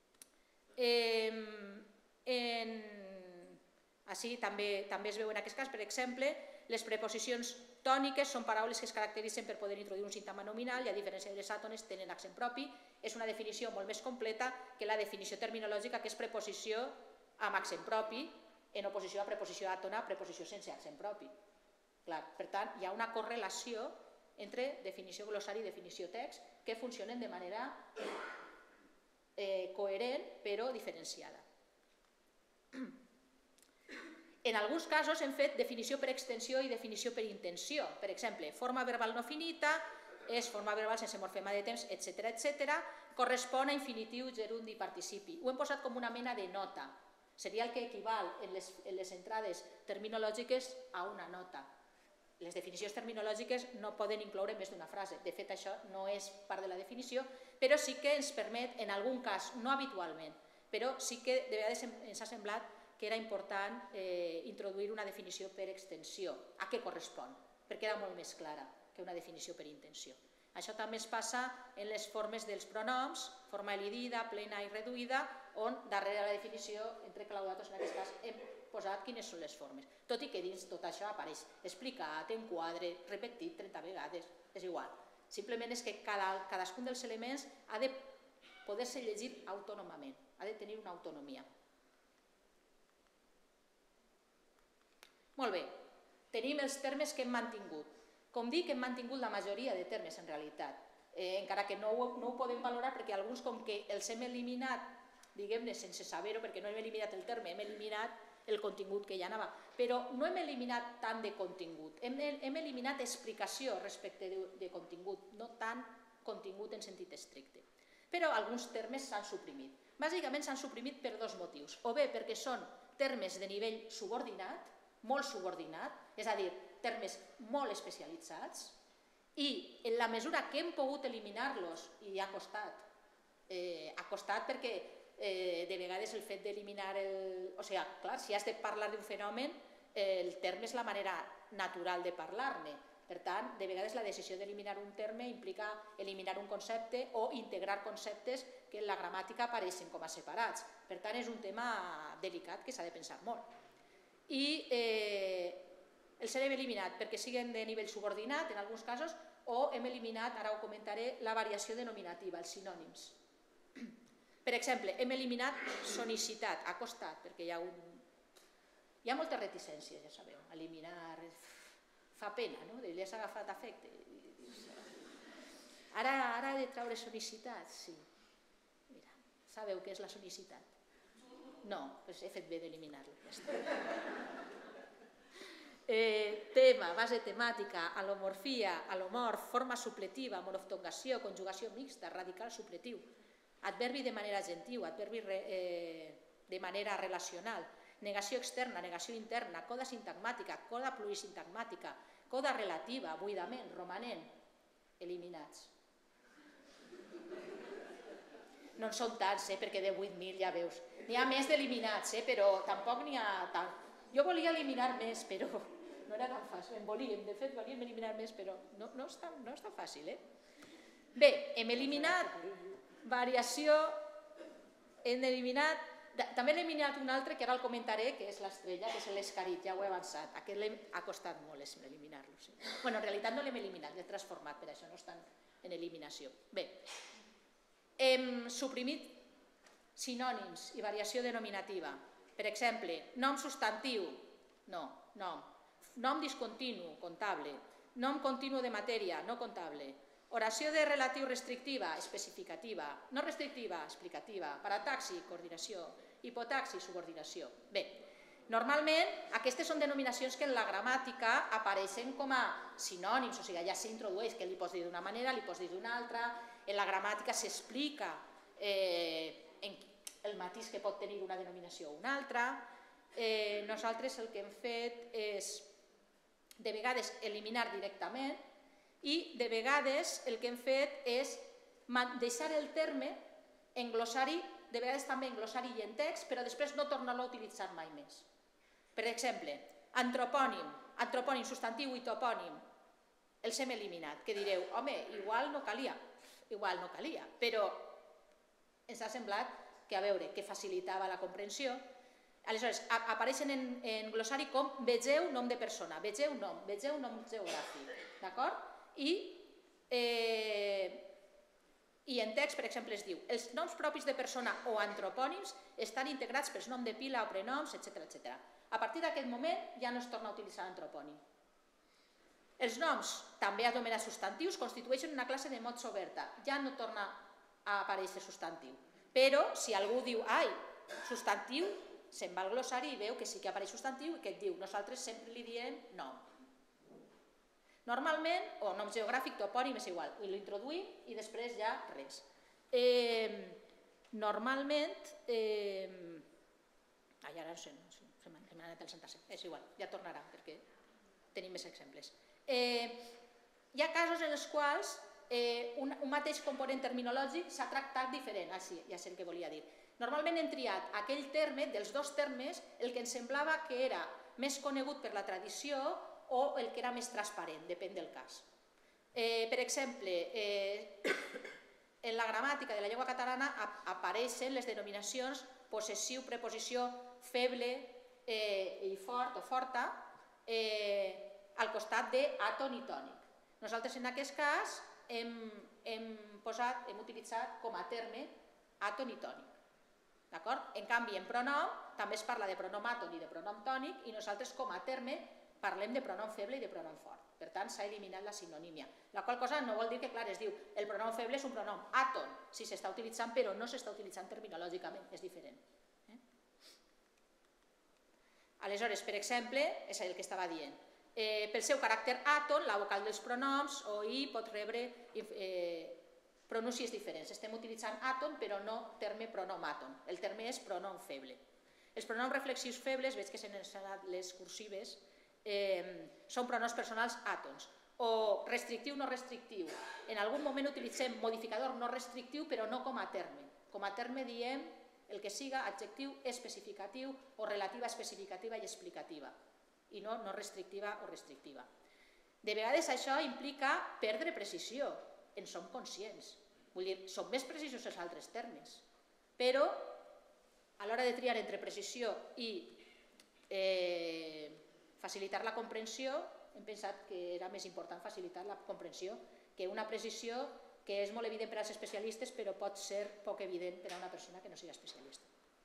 Així també es veu en aquest cas, per exemple, les preposicions tòniques són paraules que es caracteritzen per poder introduir un síntagma nominal i a diferència de les àtones tenen accent propi. És una definició molt més completa que la definició terminològica que és preposició amb accent propi en oposició a preposició àtona, preposició sense accent propi. Per tant, hi ha una correlació entre definició glossari i definició text que funcionen de manera coherent però diferenciada. En alguns casos hem fet definició per extensió i definició per intenció. Per exemple, forma verbal no finita és forma verbal sense morfema de temps, etcètera, etcètera, correspon a infinitiu, gerundi i participi. Ho hem posat com una mena de nota. Seria el que equival en les entrades terminològiques a una nota. Les definicions terminològiques no poden incloure més d'una frase. De fet, això no és part de la definició, però sí que ens permet, en algun cas, no habitualment, però sí que de vegades ens ha semblat que era important introduir una definició per extensió. A què correspon? Perquè era molt més clara que una definició per intenció. Això també es passa en les formes dels pronoms, forma elidida, plena i reduïda, on darrere la definició, entre claudatos, en aquest cas, hem posat quines són les formes. Tot i que dins tot això apareix explicat, en quadre, repetit trenta vegades, és igual. Simplement és que cadascun dels elements ha de poder-se llegir autònomament, ha de tenir una autonomia. Molt bé, tenim els termes que hem mantingut. Com dic, hem mantingut la majoria de termes en realitat, encara que no ho podem valorar perquè alguns com que els hem eliminat, diguem-ne, sense saber-ho, perquè no hem eliminat el terme, hem eliminat el contingut que ja anava. Però no hem eliminat tant de contingut, hem eliminat explicació respecte de contingut, no tant contingut en sentit estricte. Però alguns termes s'han suprimit. Bàsicament s'han suprimit per dos motius. O bé perquè són termes de nivell subordinat, molt subordinat, és a dir, termes molt especialitzats, i en la mesura que hem pogut eliminar-los, i ha costat, ha costat perquè de vegades el fet d'eliminar el... O sigui, clar, si has de parlar d'un fenomen, el terme és la manera natural de parlar-ne. Per tant, de vegades la decisió d'eliminar un terme implica eliminar un concepte o integrar conceptes que en la gramàtica apareixen com a separats. Per tant, és un tema delicat que s'ha de pensar molt. I els hem eliminat perquè siguen de nivell subordinat, en alguns casos, o hem eliminat, ara ho comentaré, la variació denominativa, els sinònims. Per exemple, hem eliminat sonicitat, ha costat, perquè hi ha un... Hi ha moltes reticències, ja sabeu, eliminar... Fa pena, no? Li has agafat afecte. Ara ha de treure sonicitat, sí. Mira, sabeu què és la sonicitat? No, doncs he fet bé d'eliminar-lo. Tema, base temàtica, alomorfia, alomorf, forma supletiva, monoftongació, conjugació mixta, radical supletiu, adverbi de manera gentiu, adverbi de manera relacional, negació externa, negació interna, coda sintagmàtica, coda plurisintagmàtica, coda relativa, buidament, romanent, eliminats. No en són tants, perquè de vuit mil ja veus. N'hi ha més d'eliminats, però tampoc n'hi ha tant. Jo volia eliminar més, però no era tan fàcil. En volíem, de fet, volíem eliminar més, però no és tan fàcil. Bé, hem eliminat variació, hem eliminat... També l'he eliminat un altre, que ara el comentaré, que és l'estrella, que és l'escarit, ja ho he avançat. Aquest ha costat molt eliminar-lo. Bé, en realitat no l'hem eliminat, l'he transformat, per això no estan en eliminació. Bé, hem suprimit sinònims i variació denominativa. Per exemple, nom substantiu, no, nom. Nom discontinu, comptable. Nom continu de matèria, no comptable. Oració de relatiu restrictiva, especificativa. No restrictiva, explicativa. Parataxi, coordinació. Hipotaxi, subordinació. Bé, normalment aquestes són denominacions que en la gramàtica apareixen com a sinònims, o sigui, ja s'introdueix que li pots dir d'una manera, li pots dir d'una altra, en la gramàtica s'explica el matís que pot tenir una denominació o una altra. Nosaltres el que hem fet és de vegades eliminar directament i de vegades el que hem fet és deixar el terme en glossari, de vegades també en glossari i en text, però després no tornar-lo a utilitzar mai més. Per exemple, antropònim, antropònim, substantiu i topònim, els hem eliminat, que direu, home, igual no calia, igual no calia, però ens ha semblat que, a veure, que facilitava la comprensió. Aleshores, apareixen en glossari com vegeu nom de persona, vegeu nom, vegeu nom geogràfic, d'acord? I en text, per exemple, es diu els noms propis de persona o antropònims estan integrats pels noms de pila o prenoms, etcètera. A partir d'aquest moment ja no es torna a utilitzar antropònim. Els noms, també anomenats substantius, constitueixen una classe de mots oberta, ja no torna a aparèixer substantiu. Però si algú diu, ai, substantiu, se'n va al glossari i veu que sí que apareix substantiu i que et diu, nosaltres sempre li diem nom. Normalment, o nom geogràfic, topònim, és igual, l'introduïm i després ja res. Normalment, ai, ara no sé, se m'ha anat el sentar-se, és igual, ja tornarà perquè tenim més exemples. Hi ha casos en els quals un mateix component terminològic s'ha tractat diferent, ah sí, ja sé el que volia dir. Normalment hem triat aquell terme, dels dos termes, el que ens semblava que era més conegut per la tradició o el que era més transparent, depèn del cas. Per exemple, en la gramàtica de la llengua catalana apareixen les denominacions possessiu, preposició, feble i fort o forta al costat d'àton i tònic. Nosaltres en aquest cas hem utilitzat com a terme àton i tònic. En canvi, en pronom també es parla de pronom àton i de pronom tònic i nosaltres com a terme parlem de pronom feble i de pronom fort. Per tant, s'ha eliminat la sinonímia. La qual cosa no vol dir que, clar, es diu el pronom feble és un pronom àton, si s'està utilitzant, però no s'està utilitzant terminològicament, és diferent. Aleshores, per exemple, és el que estava dient, pel seu caràcter àton, la vocal dels pronoms o i pot rebre pronúncies diferents. Estem utilitzant àton, però no terme pronom àton. El terme és pronom feble. Els pronoms reflexius febles, veig que s'han ensenyat les cursives, són pronoms personals àtons. O restrictiu, no restrictiu. En algun moment utilitzem modificador no restrictiu, però no com a terme. Com a terme diem el que siga adjectiu especificatiu o relativa especificativa i explicativa, i no no restrictiva o restrictiva. De vegades això implica perdre precisió, en som conscients. Vull dir, són més precisos els altres termes, però a l'hora de triar entre precisió i facilitar la comprensió, hem pensat que era més important facilitar la comprensió que una precisió que és molt evident per als especialistes, però pot ser poc evident per a una persona que no sigui especialista.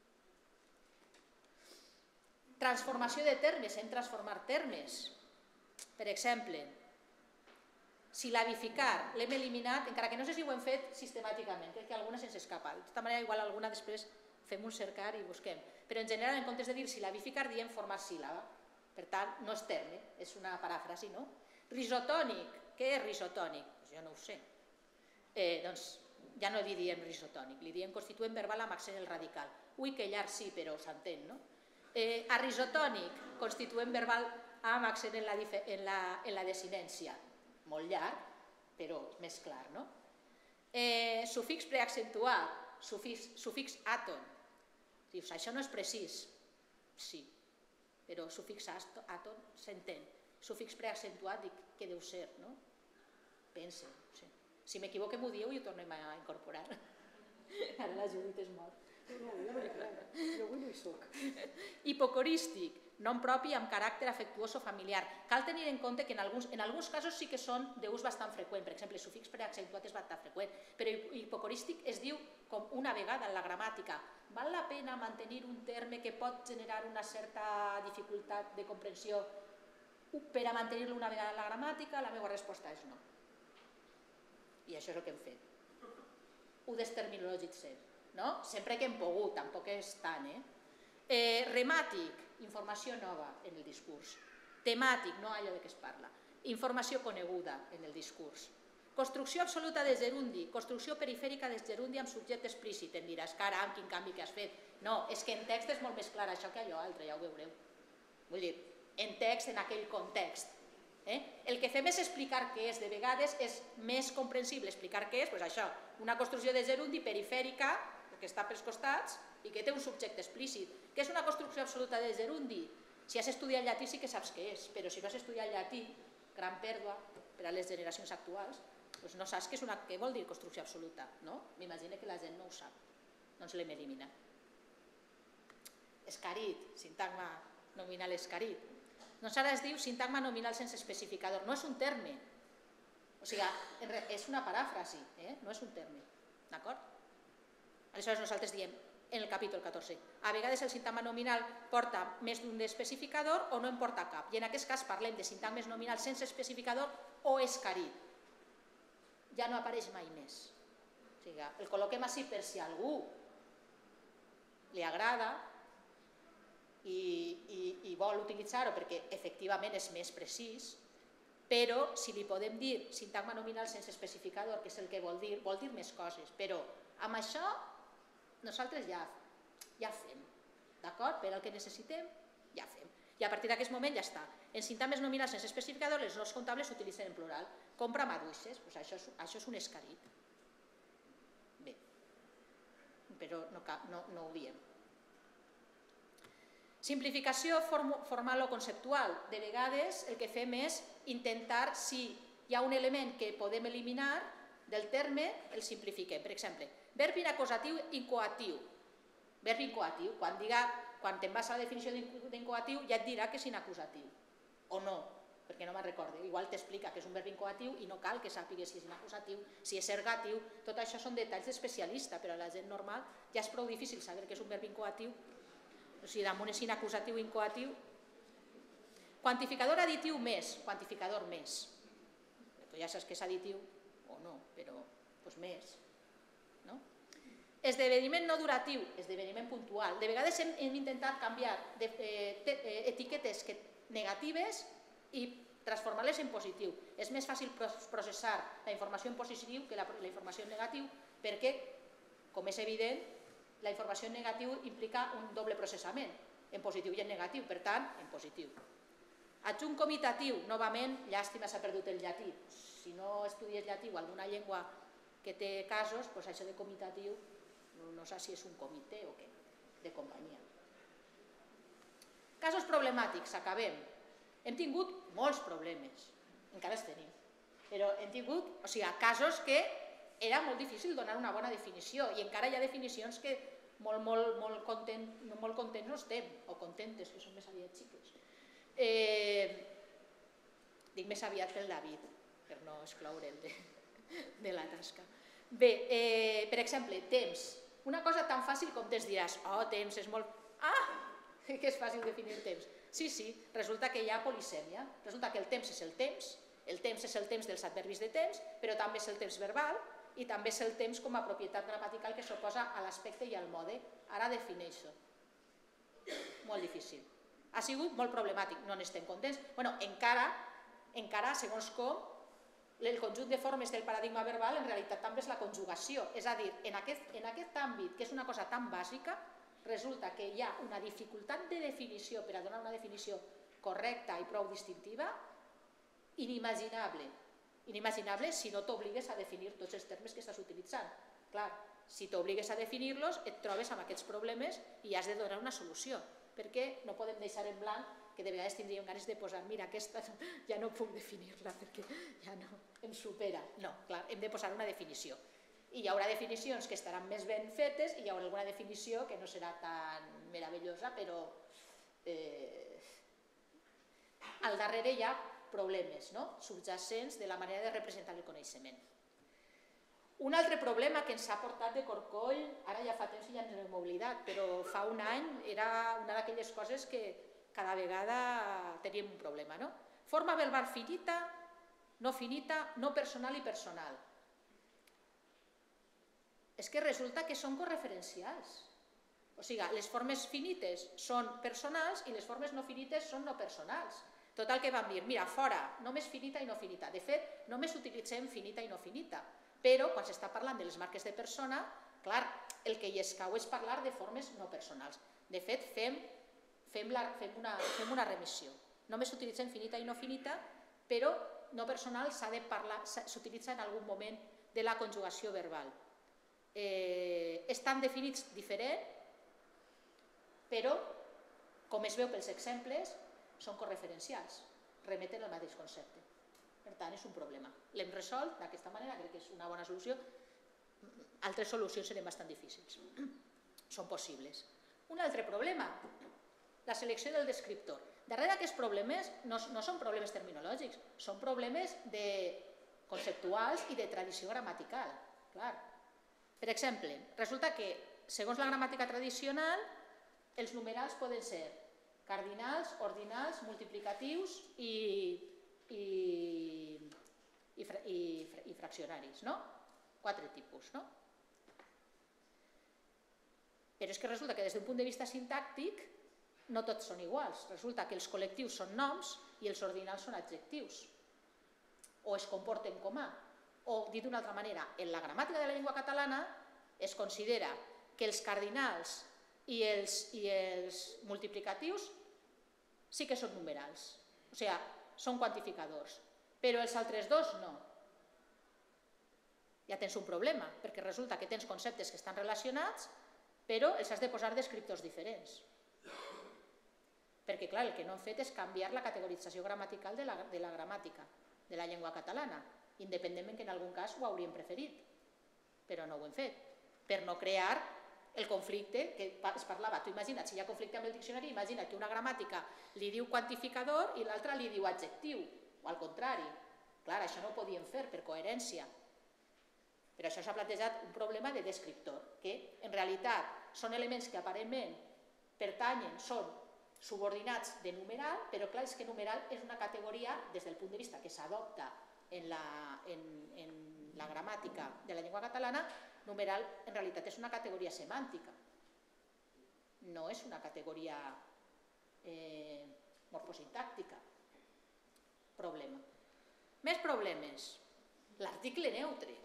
Transformació de termes, hem transformat termes. Per exemple, silabificar, l'hem eliminat, encara que no sé si ho hem fet sistemàticament, crec que alguna se'ns escapa. De tota manera, igual alguna després fem un cercar i busquem. Però en general, en comptes de dir silabificar, diem formar síl·laba. Per tant, no és terme, és una paràfrasi, no? Risotònic, què és risotònic? Doncs jo no ho sé. Doncs ja no li diem risotònic, li diem constituent verbal amb accent el radical. Ui, que llarg sí, però s'entén, no? Arrisotònic, constituent verbal amb accent en la desinència. Molt llarg, però més clar, no? Sufix preaccentuat, sufix àton. Dius, això no és precís. Sí, però sufix àton s'entén. Sufix preaccentuat, dic, què deu ser, no? Pensa, sí. Si m'equivoque m'ho dieu i ho tornem a incorporar. Ara la Judit és mort. Jo avui no hi soc. Hipocorístic, nom propi amb caràcter afectuós o familiar. Cal tenir en compte que en alguns casos sí que són d'ús bastant freqüent. Per exemple, sufix preaccentuat és bastant freqüent, però hipocorístic es diu com una vegada en la gramàtica. val la pena mantenir un terme que pot generar una certa dificultat de comprensió per a mantenir-lo una vegada en la gramàtica? La meva resposta és no. I això és el que hem fet. Ho desterminològitzem, no? Sempre que hem pogut, tampoc és tant, eh? eh remàtic, informació nova en el discurs. Temàtic, no allò de què es parla. Informació coneguda en el discurs. Construcció absoluta de gerundi, construcció perifèrica del gerundi amb subjecte explícit. Em diràs, caram, quin canvi que has fet. No, és que en text és molt més clar això que allò altre, ja ho veureu. Vull dir, en text, en aquell context. Eh? El que fem és explicar què és. De vegades és més comprensible explicar què és, doncs això, una construcció de gerundi perifèrica, que està pels costats, i que té un subjecte explícit. Què és una construcció absoluta de gerundi? Si has estudiat llatí sí que saps què és, però si no has estudiat llatí, gran pèrdua per a les generacions actuals, doncs no saps què, és una, què vol dir construcció absoluta, no? M'imagino que la gent no ho sap, doncs l'hem eliminat. Escarit, sintagma nominal escarit. Doncs ara es diu sintagma nominal sense especificador, no és un terme, o sigui, és una paràfrasi, eh? No és un terme, d'acord? Aleshores nosaltres diem, en el capítol catorze, a vegades el sintagma nominal porta més d'un especificador o no en porta cap, i en aquest cas parlem de sintagmes nominals sense especificador o escarit. Ja no apareix mai més. O sigui, el col·loquem així per si a algú li agrada i, i, i vol utilitzar-ho perquè efectivament és més precís, però si li podem dir sintagma nominal sense especificador, que és el que vol dir, vol dir més coses, però amb això nosaltres ja, ja fem, d'acord? Per al que necessitem, ja fem. I a partir d'aquest moment ja està. En sintagmes nominals sense especificador, els noms comptables s'utilitzen en plural. Compra maduixes, doncs això, és, això és un escarit. Bé, però no, no, no ho diem. Simplificació form, formal o conceptual. De vegades el que fem és intentar, si hi ha un element que podem eliminar del terme, el simplifiquem. Per exemple, verb inacusatiu incoatiu. Verb incoatiu, quan, diga, quan te'n vas a la definició d'incoatiu ja et dirà que és inacusatiu, o no, perquè no me'n recordo. Igual t'explica que és un verb incoatiu i no cal que sàpigues si és inacusatiu, si és ergatiu, tot això són detalls d'especialista, però a la gent normal ja és prou difícil saber que és un verb incoatiu, o sigui, damunt és inacusatiu i incoatiu. Quantificador additiu més, quantificador més. Ja saps que és additiu o no, però doncs més. No? Esdeveniment no duratiu, esdeveniment puntual. De vegades hem, hem intentat canviar de, eh, te, eh, etiquetes que, negatives i transformar-les en positiu. És més fàcil processar la informació en positiu que la, la informació en negatiu perquè, com és evident, la informació en negatiu implica un doble processament, en positiu i en negatiu, per tant, en positiu. Adjunt comitatiu, novament, llàstima s'ha perdut el llatí. Si no estudies llatí o alguna llengua que té casos, doncs això de comitatiu, no sé si és un comitè o què, de companyia. Casos problemàtics, acabem. Hem tingut molts problemes, encara els tenim, però hem tingut, o sigui, casos que era molt difícil donar una bona definició i encara hi ha definicions que molt, molt, molt, content, molt contents no estem, o contentes, que són més aviat xiques. Eh, dic més aviat pel David, per no excloure'l de, de la tasca. Bé, eh, per exemple, temps. Una cosa tan fàcil com temps diràs, oh, temps és molt... Ah, que és fàcil definir temps. Sí, sí, resulta que hi ha polisèmia. Resulta que el temps és el temps, el temps és el temps dels adverbis de temps, però també és el temps verbal i també és el temps com a propietat gramatical que s'oposa a l'aspecte i al mode. Ara defineixo. Molt difícil. Ha sigut molt problemàtic, no n'estem contents. Bueno, encara, encara, segons com, el conjunt de formes del paradigma verbal en realitat també és la conjugació. És a dir, en aquest, en aquest àmbit, que és una cosa tan bàsica, resulta que hi ha una dificultat de definició per a donar una definició correcta i prou distintiva inimaginable. Inimaginable si no t'obligues a definir tots els termes que estàs utilitzant. Clar, si t'obligues a definir-los et trobes amb aquests problemes i has de donar una solució, perquè no podem deixar en blanc que de vegades tindríem ganes de posar, mira, aquesta ja no puc definir-la perquè ja no em supera. No, clar, hem de posar una definició. I hi haurà definicions que estaran més ben fetes i hi haurà alguna definició que no serà tan meravellosa, però eh, al darrere hi ha problemes, no? Subjacents de la manera de representar el coneixement. Un altre problema que ens ha portat de corcoll, ara ja fa temps i ja ens n'hem oblidat, però fa un any era una d'aquelles coses que cada vegada teníem un problema, no? Forma verbal finita, no finita, no personal i personal. És que resulta que són correferencials. O sigui, les formes finites són personals i les formes no finites són no personals. Total que vam dir, mira, fora, només finita i no finita. De fet, només utilitzem finita i no finita. Però quan s'està parlant de les marques de persona, clar, el que hi escau és parlar de formes no personals. De fet, fem, fem, la, fem, una, fem una remissió. Només s'utilitzen finita i no finita, però no personal s'ha de parlar, s'utilitza en algun moment de la conjugació verbal. Eh, estan definits diferent, però, com es veu pels exemples, són correferencials, remeten al mateix concepte. Per tant, és un problema. L'hem resolt d'aquesta manera, crec que és una bona solució. Altres solucions serien bastant difícils. Són possibles. Un altre problema, la selecció del descriptor. Darrere d'aquests problemes no, no són problemes terminològics, són problemes de conceptuals i de tradició gramatical. Clar. Per exemple, resulta que, segons la gramàtica tradicional, els numerals poden ser cardinals, ordinals, multiplicatius i, i, i, i, i fraccionaris, no? Quatre tipus, no? Però és que resulta que des d'un punt de vista sintàctic no tots són iguals. Resulta que els col·lectius són noms i els ordinals són adjectius. O es comporten com a. O, dit d'una altra manera, en la gramàtica de la llengua catalana es considera que els cardinals i els, i els multiplicatius sí que són numerals, o sigui, són quantificadors, però els altres dos no. Ja tens un problema, perquè resulta que tens conceptes que estan relacionats, però els has de posar descriptors diferents. Perquè, clar, el que no hem fet és canviar la categorització gramatical de la, de la gramàtica de la llengua catalana, independentment que en algun cas ho hauríem preferit, però no ho hem fet, per no crear el conflicte que es parlava. Tu imagina't, si hi ha conflicte amb el diccionari, imagina't que una gramàtica li diu quantificador i l'altra li diu adjectiu, o al contrari. Clar, això no ho podíem fer per coherència. Per això s'ha plantejat un problema de descriptor, que en realitat són elements que aparentment pertanyen, són subordinats de numeral, però clar, és que numeral és una categoria, des del punt de vista que s'adopta en la, en, en la gramàtica de la llengua catalana, numeral en realitat és una categoria semàntica, no és una categoria eh, morfosintàctica. Problema. Més problemes. L'article neutre.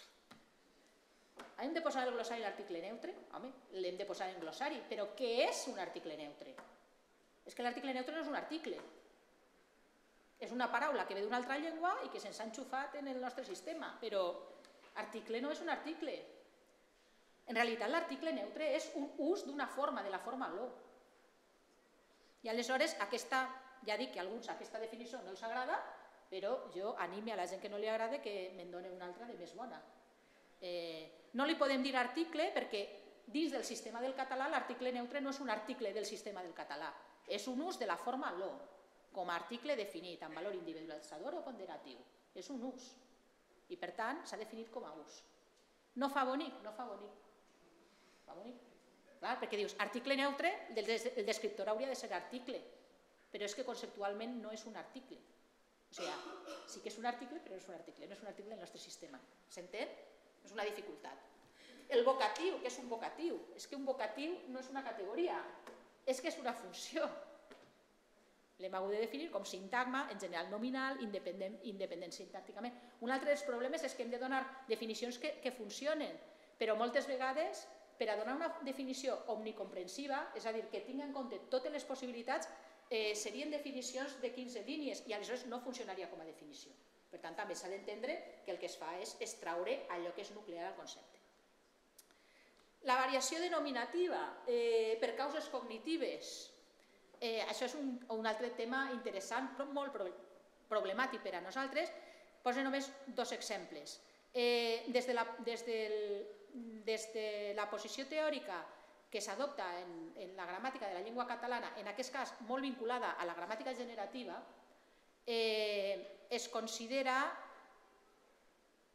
Hem de posar el glossari l'article neutre? Home, l'hem de posar en glossari, però què és un article neutre? És que l'article neutre no és un article. És una paraula que ve d'una altra llengua i que se'ns ha enxufat en el nostre sistema, però article no és un article. En realitat, l'article neutre és un ús d'una forma, de la forma lo. I aleshores, aquesta, ja dic que a alguns aquesta definició no els agrada, però jo anime a la gent que no li agrada que me'n doni una altra de més bona. Eh, no li podem dir article perquè dins del sistema del català l'article neutre no és un article del sistema del català, és un ús de la forma lo, com a article definit amb valor individualitzador o ponderatiu. És un ús. I per tant s'ha definit com a ús. No fa bonic, no fa bonic. Fa bonic. Clar, perquè dius, article neutre, el descriptor hauria de ser article, però és que conceptualment no és un article. O sigui, sí que és un article, però no és un article, no és un article del nostre sistema. S'entén? És una dificultat. El vocatiu, què és un vocatiu? És que un vocatiu no és una categoria, és que és una funció. L'hem hagut de definir com sintagma, en general nominal, independent, independent sintàcticament. Un altre dels problemes és que hem de donar definicions que, que funcionen, però moltes vegades, per a donar una definició omnicomprensiva, és a dir, que tingui en compte totes les possibilitats, eh, serien definicions de quinze línies i aleshores no funcionaria com a definició. Per tant, també s'ha d'entendre que el que es fa és extraure allò que és nuclear al concepte. La variació denominativa eh, per causes cognitives. Eh, això és un, un altre tema interessant, però molt pro problemàtic per a nosaltres. Poso només dos exemples. Eh, des, de la, des, del, des de la posició teòrica que s'adopta en, en la gramàtica de la llengua catalana, en aquest cas molt vinculada a la gramàtica generativa, eh, es considera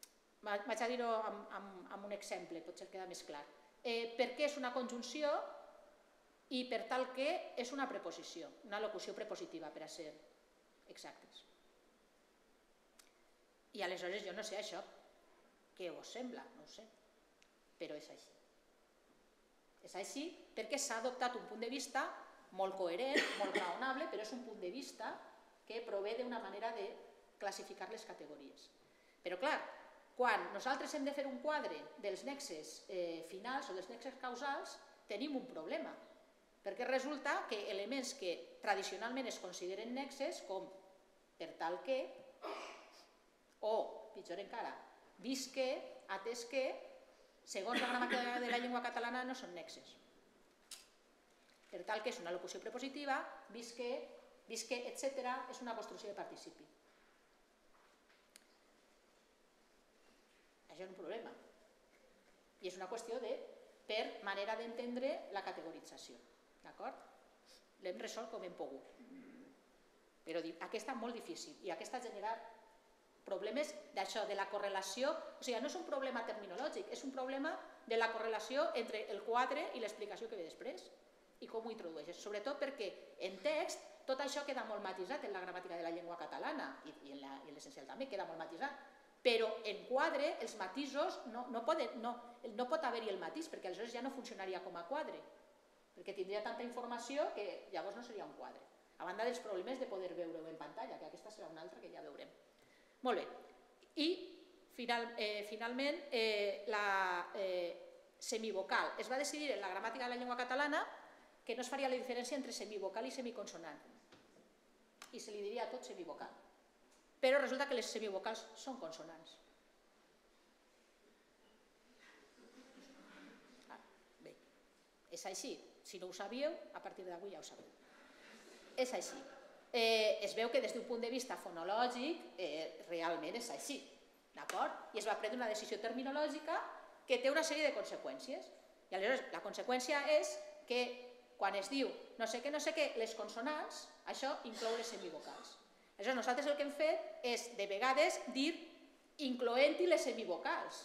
vaig a dir-ho amb un exemple, potser queda més clar. Per què és una conjunció i per tal que és una preposició, una locució prepositiva, per a ser exactes. I aleshores jo no sé això, què us sembla? No ho sé, però és així. És així perquè s'ha adoptat un punt de vista molt coherent, molt raonable, però és un punt de vista que prové d'una manera de classificar les categories. Però clar, quan nosaltres hem de fer un quadre dels nexes finals o dels nexes causals, tenim un problema, perquè resulta que elements que tradicionalment es consideren nexes, com per tal que, o, pitjor encara, vist que, atès que, segons la gramàtica de la llengua catalana, no són nexes. Per tal que és una locució prepositiva, vist que, vist que, etcètera, és una construcció de participi. Això és un problema. I és una qüestió de, per manera d'entendre la categorització. D'acord? L'hem resolt com hem pogut. Però aquesta és molt difícil i aquesta genera problemes d'això, de la correlació. O sigui, no és un problema terminològic, és un problema de la correlació entre el quadre i l'explicació que ve després i com ho introdueixes. Sobretot perquè en text tot això queda molt matisat en la gramàtica de la llengua catalana i en l'essencial també queda molt matisat. Però en quadre els matisos no pot haver-hi el matís perquè aleshores ja no funcionaria com a quadre, perquè tindria tanta informació que llavors no seria un quadre. A banda dels problemes de poder veure-ho en pantalla, que aquesta serà una altra que ja veurem. Molt bé. I finalment la semivocal. Es va decidir en la gramàtica de la llengua catalana que no es faria la diferència entre semivocal i semiconsonant i se li diria a tot semivocal. Però resulta que les semivocals són consonants. Bé, és així. Si no ho sabíeu, a partir d'avui ja ho sabeu. És així. Es veu que des d'un punt de vista fonològic realment és així. D'acord? I es va prendre una decisió terminològica que té una sèrie de conseqüències. I aleshores la conseqüència és que quan es diu no sé què, no sé què, les consonants, això inclou les semivocals. Aleshores nosaltres el que hem fet és de vegades dir incloent-hi les semivocals.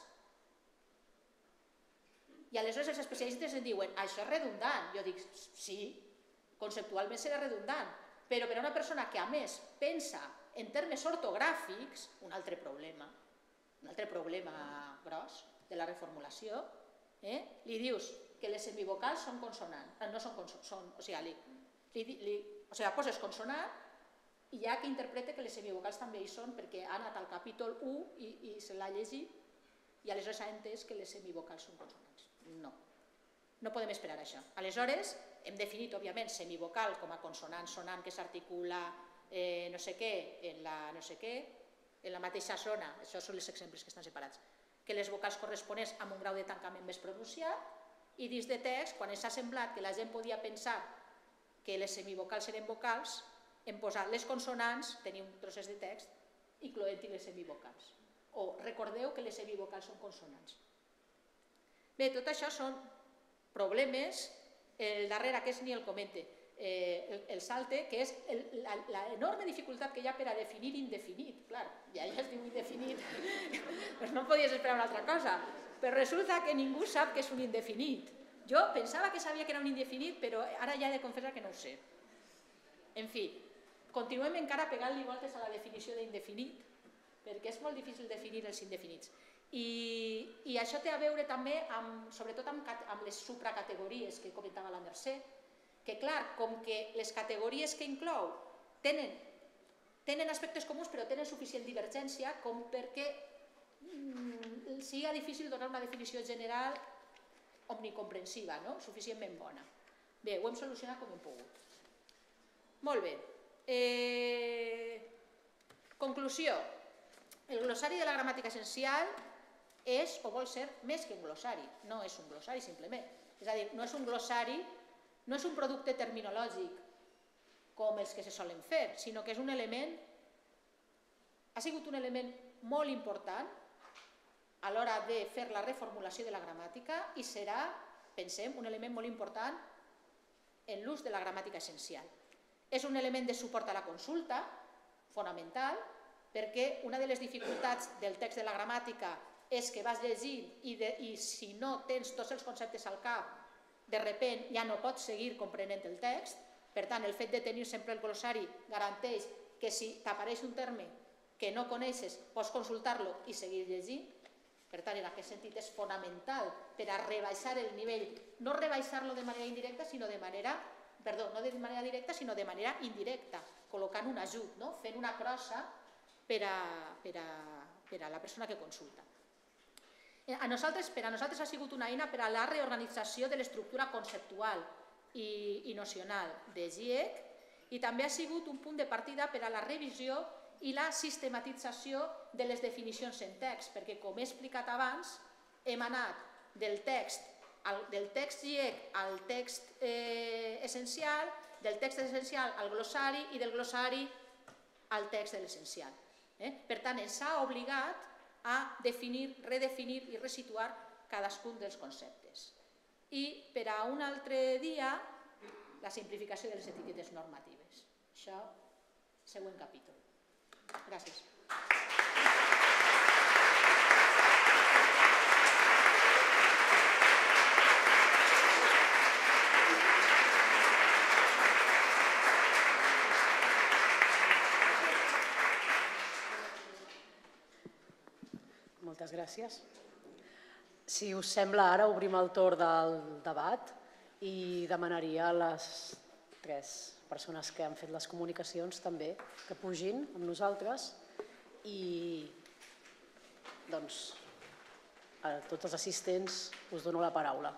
I aleshores els especialistes ens diuen això és redundant. Jo dic sí, conceptualment serà redundant, però per a una persona que a més pensa en termes ortogràfics, un altre problema, un altre problema gros de la reformulació, li dius que les semivocals són consonants, no són consonants, o sigui, poses consonant i ja que interpreta que les semivocals també hi són perquè ha anat al capítol u i se l'ha llegit i aleshores ha entès que les semivocals són consonants. No, no podem esperar això. Aleshores, hem definit, òbviament, semivocal com a consonant sonant que s'articula no sé què, en la no sé què, en la mateixa zona, això són els exemples que estan separats, que les vocals corresponents amb un grau de tancament més pronunciat i dins de text, quan ens ha semblat que la gent podia pensar que les semivocals eren vocals, hem posat les consonants, teniu trosses de text, incloent-hi les semivocals. O recordeu que les semivocals són consonants. Bé, tot això són problemes, el darrere aquest ni el comente, el salte, que és l'enorme dificultat que hi ha per a definir indefinit. Clar, ja es diu indefinit, doncs no podies esperar una altra cosa, però resulta que ningú sap què és un indefinit. Jo pensava que sabia que era un indefinit, però ara ja he de confessar que no ho sé. En fi, continuem encara pegant-li voltes a la definició d'indefinit, perquè és molt difícil definir els indefinits. I això té a veure també, sobretot amb les supracategories que comentava la Mercè, que clar, com que les categories que inclou tenen aspectes comuns però tenen suficient divergència com perquè sigui difícil donar una definició general omnicomprensiva, suficientment bona. Bé, ho hem solucionat com hem pogut. Molt bé. Conclusió. El glossari de la gramàtica essencial és o vol ser més que un glossari, no és un glossari simplement. És a dir, no és un glossari, no és un producte terminològic com els que se solen fer, sinó que és un element, ha sigut un element molt important a l'hora de fer la reformulació de la gramàtica i serà, pensem, un element molt important en l'ús de la gramàtica essencial. És un element de suport a la consulta, fonamental, perquè una de les dificultats del text de la gramàtica és que vas llegint i si no tens tots els conceptes al cap, de repent ja no pots seguir comprenent el text. Per tant, el fet de tenir sempre el glossari garanteix que si t'apareix un terme que no coneixes, pots consultar-lo i seguir llegint. Per tant, en aquest sentit és fonamental per a rebaixar el nivell, no rebaixar-lo de manera indirecta, sinó de manera, perdó, no de manera directa, sinó de manera indirecta, col·locant un ajut, fent una crossa per a la persona que consulta. A nosaltres, per a nosaltres ha sigut una eina per a la reorganització de l'estructura conceptual i nocional de GIEC i també ha sigut un punt de partida per a la revisió i la sistematització de les definicions en text, perquè, com he explicat abans, hem anat del text del text GIEC al text essencial, del text essencial al glossari i del glossari al text de l'essencial. Per tant, ens ha obligat a definir, redefinir i resituar cadascun dels conceptes. I per a un altre dia, la simplificació de les etiquetes normatives. Això, següent capítol. Gràcies. Moltes gràcies. Si us sembla, ara obrim el torn del debat i demanaria a les tres persones que han fet les comunicacions també que pugin amb nosaltres i doncs a tots els assistents us dono la paraula.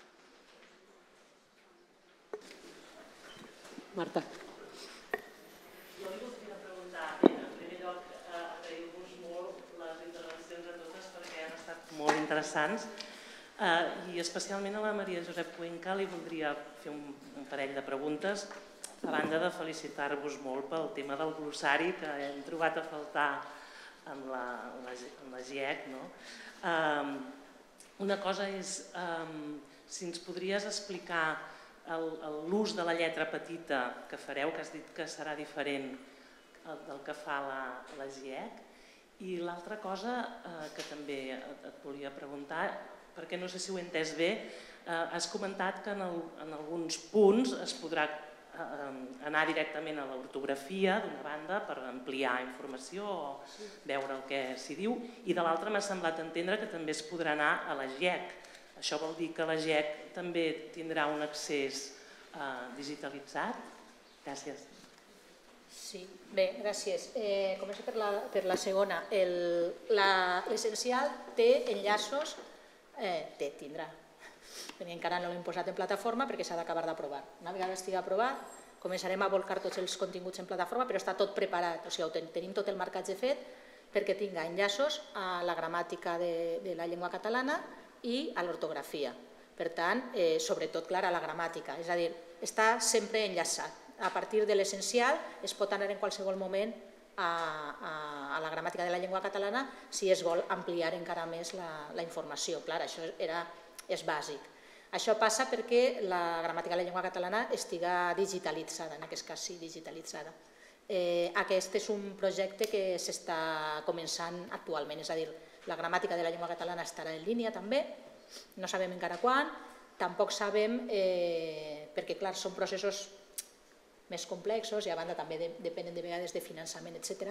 Marta. Jo li voldria preguntar, en primer lloc, agrair-vos molt les intervencions a totes perquè han estat molt interessants i especialment a la Maria Josep Cuenca li voldria fer un parell de preguntes a banda de felicitar-vos molt pel tema del glossari que hem trobat a faltar en la GIEC. Una cosa és si ens podries explicar l'ús de la lletra petita que fareu, que has dit que serà diferent del que fa la GIEC, i l'altra cosa que també et volia preguntar, perquè no sé si ho he entès bé, has comentat que en alguns punts es podrà anar directament a l'ortografia d'una banda per ampliar informació o veure el que s'hi diu, i de l'altra m'ha semblat entendre que també es podrà anar a la GIEC. Això vol dir que la GIEC també tindrà un accés digitalitzat? Gràcies. Sí, bé, gràcies. Començo per la segona. L'essencial té enllaços, té, tindrà, encara no l'hem posat en plataforma perquè s'ha d'acabar d'aprovar. Una vegada estigui aprovat, començarem a volcar tots els continguts en plataforma, però està tot preparat, o sigui, tenim tot el marcatge fet perquè tinga enllaços a la gramàtica de la llengua catalana i a l'ortografia. Per tant, sobretot, clar, a la gramàtica, és a dir, està sempre enllaçat. A partir de l'essencial es pot anar en qualsevol moment a la gramàtica de la llengua catalana si es vol ampliar encara més la informació. Clar, això és bàsic. Això passa perquè la gramàtica de la llengua catalana estiga digitalitzada, en aquest cas sí, digitalitzada. Aquest és un projecte que s'està començant actualment, és a dir, la gramàtica de la llengua catalana estarà en línia també, no sabem encara quan, tampoc sabem, perquè clar, són processos més complexos i a banda també depenen de vegades de finançament, etcètera.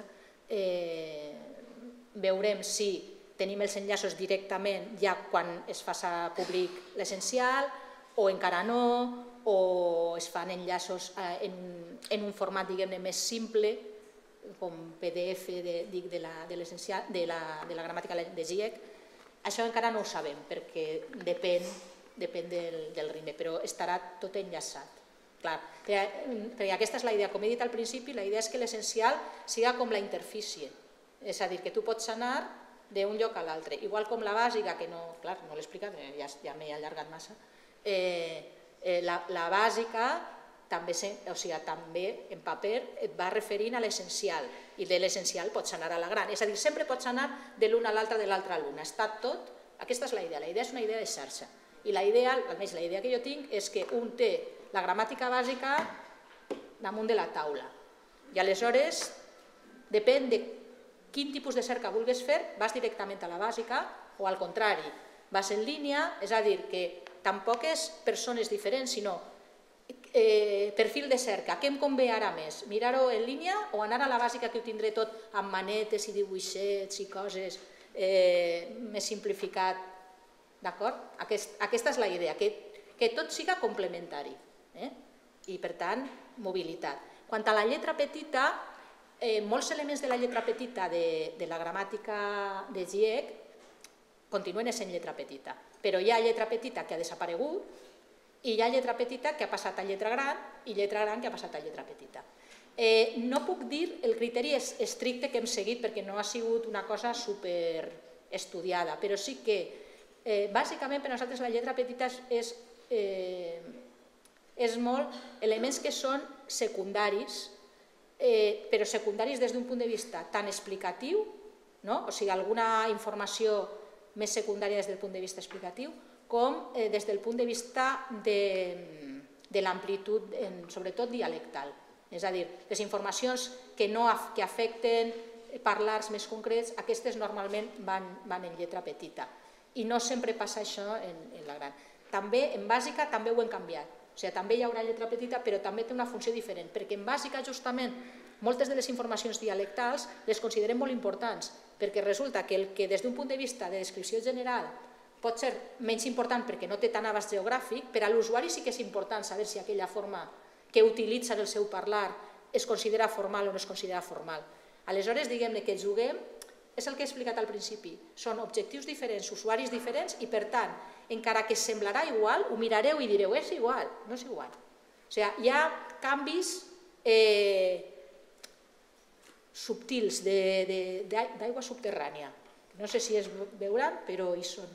Veurem si tenim els enllaços directament ja quan es faça públic l'essencial o encara no, o es fan enllaços en un format, diguem-ne, més simple, com P D F de la gramàtica de GIEC. Això encara no ho sabem perquè depèn del ritme, però estarà tot enllaçat. Perquè aquesta és la idea, com he dit al principi, la idea és que l'essencial siga com la interfície, és a dir, que tu pots anar d'un lloc a l'altre, igual com la bàsica, que no, clar, no l'he explicat, ja m'he allargat massa, la bàsica també en paper et va referint a l'essencial i de l'essencial pots anar a la gran, és a dir, sempre pots anar de l'una a l'altra, de l'altra a l'una, està tot, aquesta és la idea, la idea és una idea de xarxa i la idea, almenys la idea que jo tinc és que un té la gramàtica bàsica damunt de la taula i aleshores depèn de quin tipus de cerca vulguis fer, vas directament a la bàsica o al contrari, vas en línia, és a dir, que tampoc és persones diferents, sinó eh, perfil de cerca, què em convé ara més, mirar-ho en línia o anar a la bàsica que ho tindré tot amb manetes i dibuixets i coses eh, més simplificat, d'acord? Aquest, aquesta és la idea, que, que tot siga complementari eh? I per tant mobilitat. Quant a la lletra petita, eh, molts elements de la lletra petita de, de la gramàtica de GIEC continuen sent lletra petita, però hi ha lletra petita que ha desaparegut i hi ha lletra petita que ha passat a lletra gran i lletra gran que ha passat a lletra petita. Eh, no puc dir el criteri estricte que hem seguit perquè no ha sigut una cosa super estudiada, però sí que eh, bàsicament per nosaltres la lletra petita és, és, eh, és molt elements que són secundaris, eh, però secundaris des d'un punt de vista tan explicatiu, no? O sigui, alguna informació més secundària des del punt de vista explicatiu, com eh, des del punt de vista de, de l'amplitud, sobretot dialectal. És a dir, les informacions que, no, que afecten parlars més concrets, aquestes normalment van, van en lletra petita. I no sempre passa això en, en la gran. També, en bàsica, també ho hem canviat. O sigui, també hi haurà lletra petita, però també té una funció diferent, perquè en bàsica, justament, moltes de les informacions dialectals les considerem molt importants, perquè resulta que el que des d'un punt de vista de descripció general pot ser menys important perquè no té tant abast geogràfic, per a l'usuari sí que és important saber si aquella forma que utilitza en el seu parlar es considera formal o no es considera formal. Aleshores, diguem-ne que juguem, és el que he explicat al principi, són objectius diferents, usuaris diferents i, per tant, encara que semblarà igual, ho mirareu i direu, és igual, no és igual. O sigui, hi ha canvis eh, subtils d'aigua subterrània. No sé si es veuran, però hi són.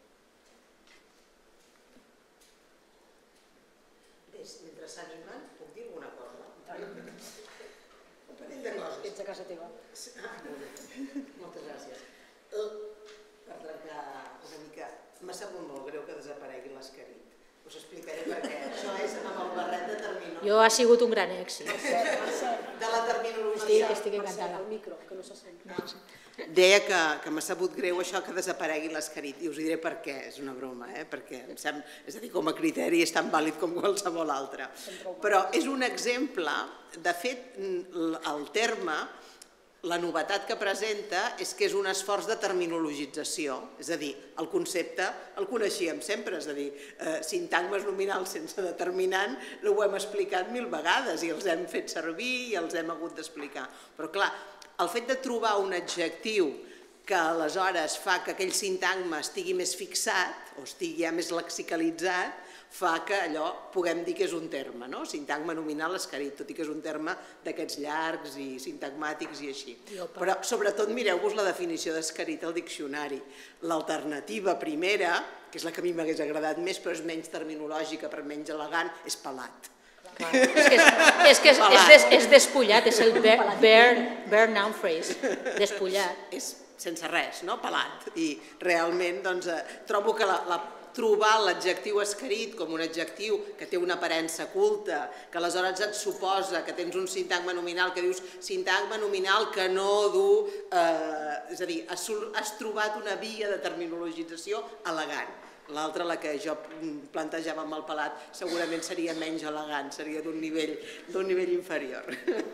Mentre s'animen, puc dir alguna cosa? Un parell de coses. Ets a casa teva. Moltes gràcies. Per trencar una mica, m'ha sabut molt greu que desaparegui l'escarit. Us explicaré per què. Això és amb el barret de terminologia. Jo ha sigut un gran èxit. De la terminologia. Estic, estic encantada. El micro, que no se sent. Deia que, que m'ha sabut greu això que desaparegui l'escarit i us diré per què, és una broma, eh? Perquè em sembla, és a dir, com a criteri és tan vàlid com qualsevol altre. Però és un exemple, de fet, el terme, la novetat que presenta és que és un esforç de terminologització, és a dir, el concepte el coneixíem sempre, és a dir, eh, sintagmes nominals sense determinant ho hem explicat mil vegades i els hem fet servir i els hem hagut d'explicar. Però clar, el fet de trobar un adjectiu que aleshores fa que aquell sintagma estigui més fixat o estigui ja més lexicalitzat fa que allò puguem dir que és un terme, no? Sintagma nominal escarit, tot i que és un terme d'aquests llargs i sintagmàtics i així. Però sobretot mireu-vos la definició d'escarit al diccionari. L'alternativa primera, que és la que a mi m'hagués agradat més, però és menys terminològica, però menys elegant, és pelat. És que és despullat, és el bare noun phrase, despullat. És sense res, no? Pelat. I realment trobo que trobar l'adjectiu escarit com un adjectiu que té una aparença culta, que aleshores et suposa que tens un sintagma nominal que dius sintagma nominal que no du, és a dir, has trobat una via de terminologització elegant. L'altra, la que jo plantejava amb el pelat, segurament seria menys elegant, seria d'un nivell inferior.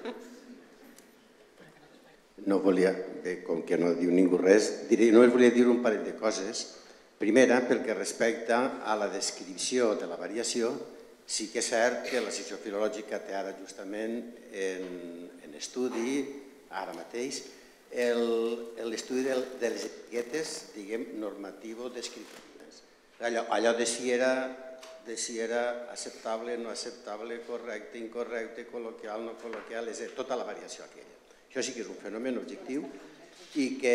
No volia, bé, com que no diu ningú res, només volia dir un parell de coses. Primera, pel que respecta a la descripció de la variació, sí que és cert que la secció filològica té ara justament en estudi, ara mateix, l'estudi de les etiquetes, diguem, normativo-descriptives. Allò de si era acceptable, no acceptable, correcte, incorrecte, col·loquial, no col·loquial, és tota la variació aquella. Això sí que és un fenomen objectiu i que,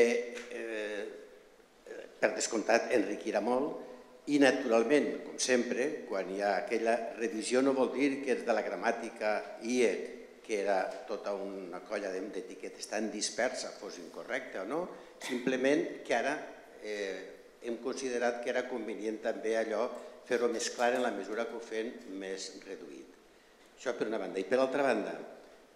per descomptat, enriquirà molt i, naturalment, com sempre, quan hi ha aquella revisió no vol dir que és de la gramàtica I E C, que era tota una colla d'etiquetes tan dispersa, fos incorrecta o no, simplement que ara hem considerat que era convenient també allò fer-ho més clar en la mesura que ho fem més reduït. Això per una banda. I per altra banda,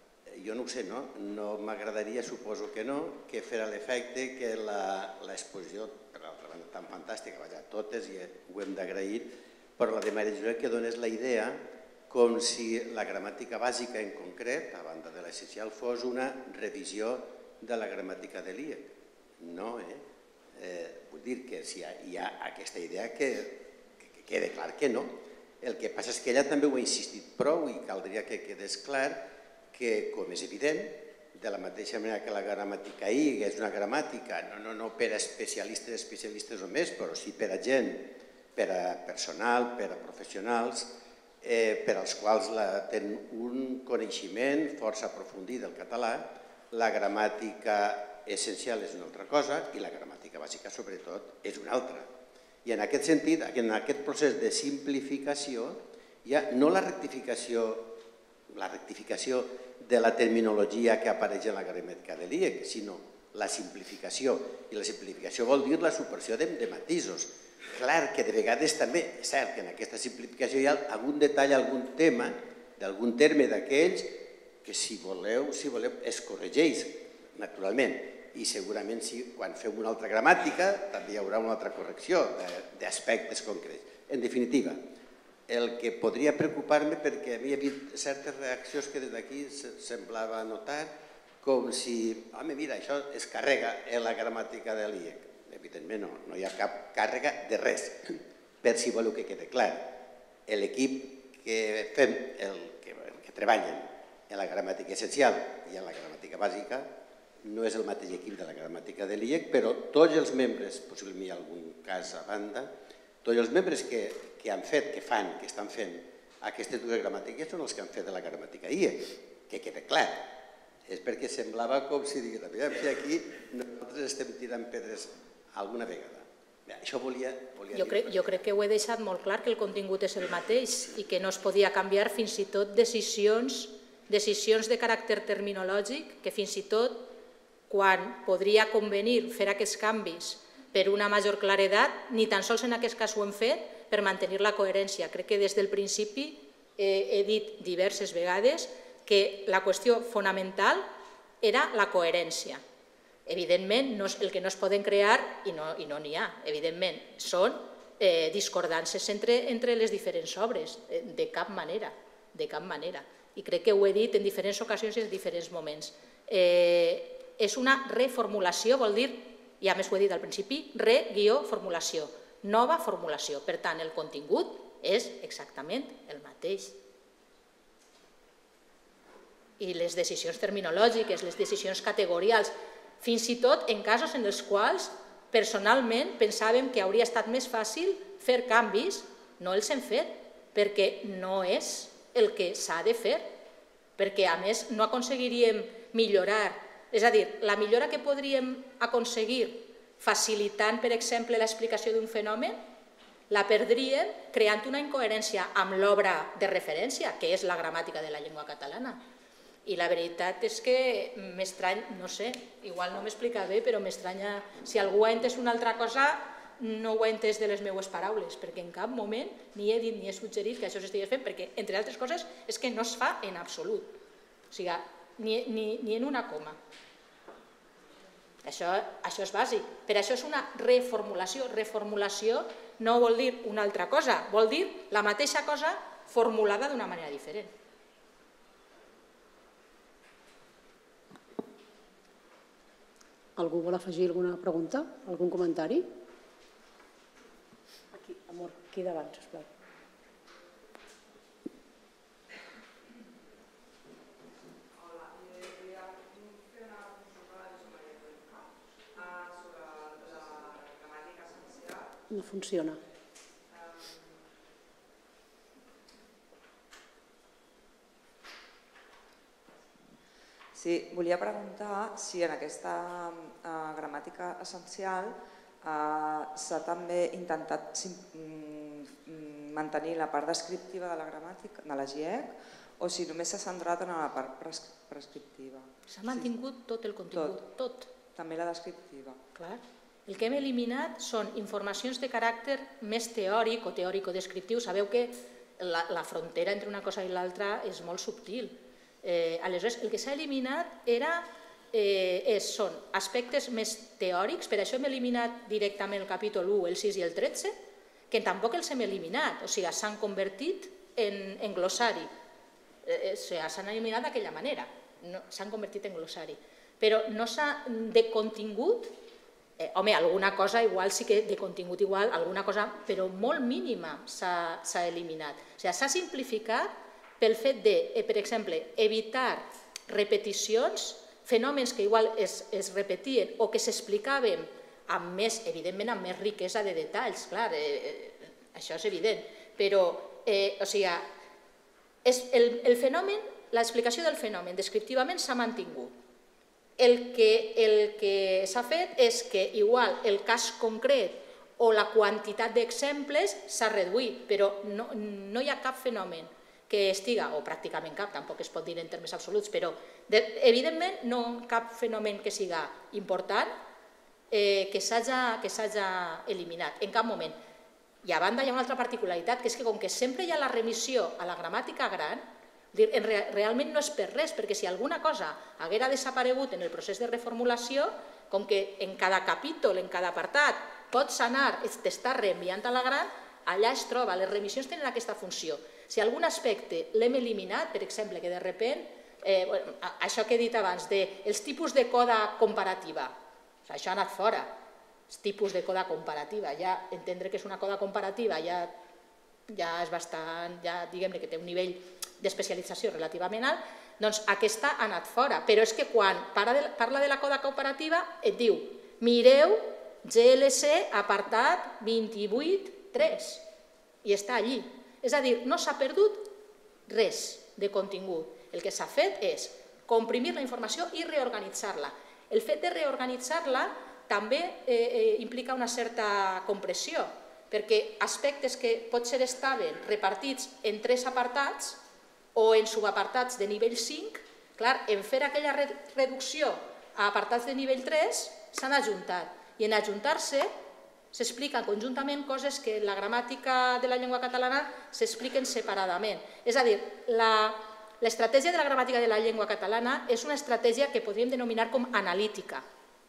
jo no ho sé, no? No m'agradaria, suposo que no, que farà l'efecte que l'exposició, per altra banda, tan fantàstica, vaja, totes, i ho hem d'agrair, però la de Maria Josep que donés la idea com si la gramàtica bàsica en concret, a banda de l'essencial, fos una revisió de la gramàtica de l'I E C. No, eh? Vull dir que si hi ha aquesta idea que quede clar que no. El que passa és que ella també ho ha insistit prou i caldria que quedés clar que, com és evident, de la mateixa manera que la gramàtica I és una gramàtica no per a especialistes, especialistes només, però sí per a gent, per a personal, per a professionals, per als quals tenen un coneixement força aprofundit del català, la gramàtica essencial és una altra cosa i la gramàtica bàsica, sobretot, és una altra. I en aquest sentit, en aquest procés de simplificació, hi ha no la rectificació, la rectificació de la terminologia que apareix en la gramàtica de l'I E C, sinó la simplificació. I la simplificació vol dir la supressió de matisos. Clar que de vegades també, és cert que en aquesta simplificació hi ha algun detall, algun tema, d'algun terme d'aquells que si voleu, si voleu, es corregeix, naturalment. I segurament quan fem una altra gramàtica també hi haurà una altra correcció d'aspectes concrets. En definitiva, el que podria preocupar-me, perquè havia vist certes reaccions que des d'aquí semblava notar com si, home, mira, això es carrega en la gramàtica de l'I E C. Evidentment no, no hi ha cap càrrega de res, per si voleu que quede clar. L'equip que fem, que treballen en la gramàtica essencial i en la gramàtica bàsica, no és el mateix equip de la gramàtica de l'I E C, però tots els membres, possiblement hi ha algun cas a banda, tots els membres que han fet, que fan, que estan fent aquestes dues gramàtiques són els que han fet de la gramàtica I E C, que queda clar. És perquè semblava com si digués, si aquí nosaltres estem tirant pedres alguna vegada. Això volia dir. Jo crec que ho he deixat molt clar, que el contingut és el mateix i que no es podia canviar fins i tot decisions de caràcter terminològic, que fins i tot quan podria convenir fer aquests canvis per una major claredat, ni tan sols en aquest cas ho hem fet per mantenir la coherència. Crec que des del principi he dit diverses vegades que la qüestió fonamental era la coherència. Evidentment, el que no es poden crear, i no n'hi ha, evidentment, són discordances entre les diferents obres, de cap manera, de cap manera. I crec que ho he dit en diferents ocasions i en diferents moments. És una reformulació, vol dir, i a més ho he dit al principi, re-formulació, nova formulació. Per tant, el contingut és exactament el mateix. I les decisions terminològiques, les decisions categorials, fins i tot en casos en els quals personalment pensàvem que hauria estat més fàcil fer canvis, no els hem fet, perquè no és el que s'ha de fer, perquè a més no aconseguiríem millorar. És a dir, la millora que podríem aconseguir facilitant, per exemple, l'explicació d'un fenomen, la perdríem creant una incoherència amb l'obra de referència, que és la gramàtica de la llengua catalana. I la veritat és que m'estrany, no sé, igual no m'explica bé, però m'estranya, si algú ha entès una altra cosa, no ho ha entès de les meues paraules, perquè en cap moment ni he dit ni he suggerit que això s'estigués fent, perquè, entre altres coses, és que no es fa en absolut. O sigui, ni en una coma. Això és bàsic. Per això és una reformulació. Reformulació no vol dir una altra cosa, vol dir la mateixa cosa formulada d'una manera diferent. Algú vol afegir alguna pregunta? Algun comentari? Aquí, amor, aquí davant, sisplau. No funciona. Sí, volia preguntar si en aquesta gramàtica essencial s'ha també intentat mantenir la part descriptiva de la gramàtica, de la G I E C, o si només s'ha centrat en la part prescriptiva. S'ha mantingut tot el contingut, tot. També la descriptiva. Clar. El que hem eliminat són informacions de caràcter més teòric o teòrico-descriptiu. Sabeu que la frontera entre una cosa i l'altra és molt subtil. Aleshores, el que s'ha eliminat era, són aspectes més teòrics, per això hem eliminat directament el capítol u, el sis i el tretze, que tampoc els hem eliminat, o sigui, s'han convertit en glossari, s'han eliminat d'aquella manera, s'han convertit en glossari, però no s'ha de contingut, home, alguna cosa igual sí que de contingut igual, alguna cosa, però molt mínima s'ha eliminat. O sigui, s'ha simplificat pel fet de, per exemple, evitar repeticions, fenòmens que igual es repetien o que s'explicaven amb més, evidentment, amb més riquesa de detalls, clar, això és evident, però, o sigui, el fenomen, l'explicació del fenomen descriptivament s'ha mantingut. El que s'ha fet és que igual el cas concret o la quantitat d'exemples s'ha reduït, però no hi ha cap fenomen que estiga, o pràcticament cap, tampoc es pot dir en termes absoluts, però evidentment no cap fenomen que siga important que s'haja eliminat, en cap moment. I a banda hi ha una altra particularitat, que és que com que sempre hi ha la remissió a la gramàtica gran, realment no és per res, perquè si alguna cosa haguera desaparegut en el procés de reformulació, com que en cada capítol, en cada apartat, pots anar, t'estàs reenviant a la gran, allà es troba, les remissions tenen aquesta funció. Si algun aspecte l'hem eliminat, per exemple, que de repent, això que he dit abans, dels tipus de coda comparativa, això ha anat fora, els tipus de coda comparativa, ja entendre que és una coda comparativa ja és bastant, ja diguem-ne que té un nivell d'especialització relativament alt, doncs aquesta ha anat fora, però és que quan parla de la coda comparativa et diu mireu G L C apartat vint-i-vuit tres i està allí. És a dir, no s'ha perdut res de contingut. El que s'ha fet és comprimir la informació i reorganitzar-la. El fet de reorganitzar-la també implica una certa compressió, perquè aspectes que potser estaven repartits en tres apartats o en subapartats de nivell cinc, clar, en fer aquella reducció a apartats de nivell tres s'han ajuntat. I en ajuntar-se s'expliquen conjuntament coses que en la gramàtica de la llengua catalana s'expliquen separadament. És a dir, l'estratègia de la gramàtica de la llengua catalana és una estratègia que podríem denominar com analítica.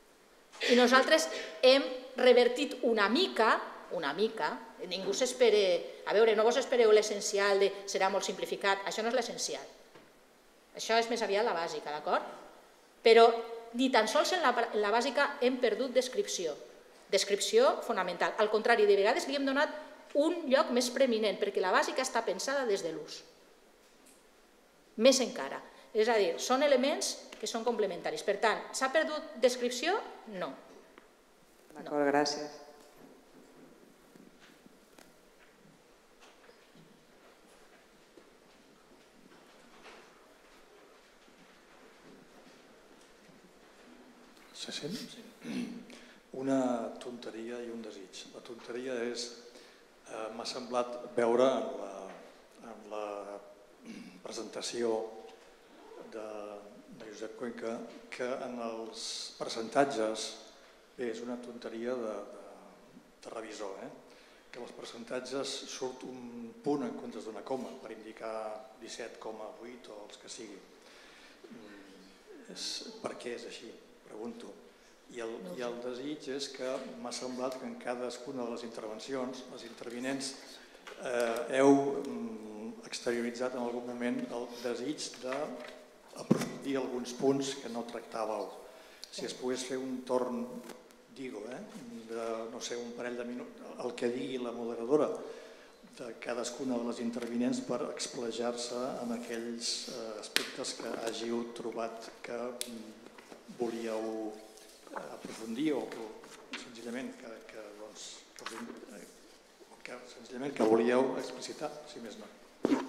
I nosaltres hem revertit una mica, una mica, ningú s'espera, a veure, no vos espereu l'essencial de serà molt simplificat, això no és l'essencial. Això és més aviat la bàsica, d'acord? Però ni tan sols en la bàsica hem perdut descripció. Descripció fonamental. Al contrari, de vegades li hem donat un lloc més preeminent, perquè la bàsica està pensada des de l'ús. Més encara. És a dir, són elements que són complementaris. Per tant, s'ha perdut descripció? No. D'acord, gràcies. Se sent? Una tonteria i un desig. La tonteria és, m'ha semblat veure en la presentació de Josep Cuenca que en els percentatges, bé, és una tonteria de revisor, que en els percentatges surt un punt en comptes d'una coma per indicar disset coma vuit o els que sigui. Per què és així? Pregunto. I el desig és que m'ha semblat que en cadascuna de les intervencions, les intervinents, heu exterioritzat en algun moment el desig d'aprofundir alguns punts que no tractàveu. Si es pogués fer un torn, digo, de, no sé, un parell de minuts, el que digui la moderadora de cadascuna de les intervinents per explejar-se en aquells aspectes que hàgiu trobat que volíeu aprofundir o senzillament que volíeu explicitar, si més no.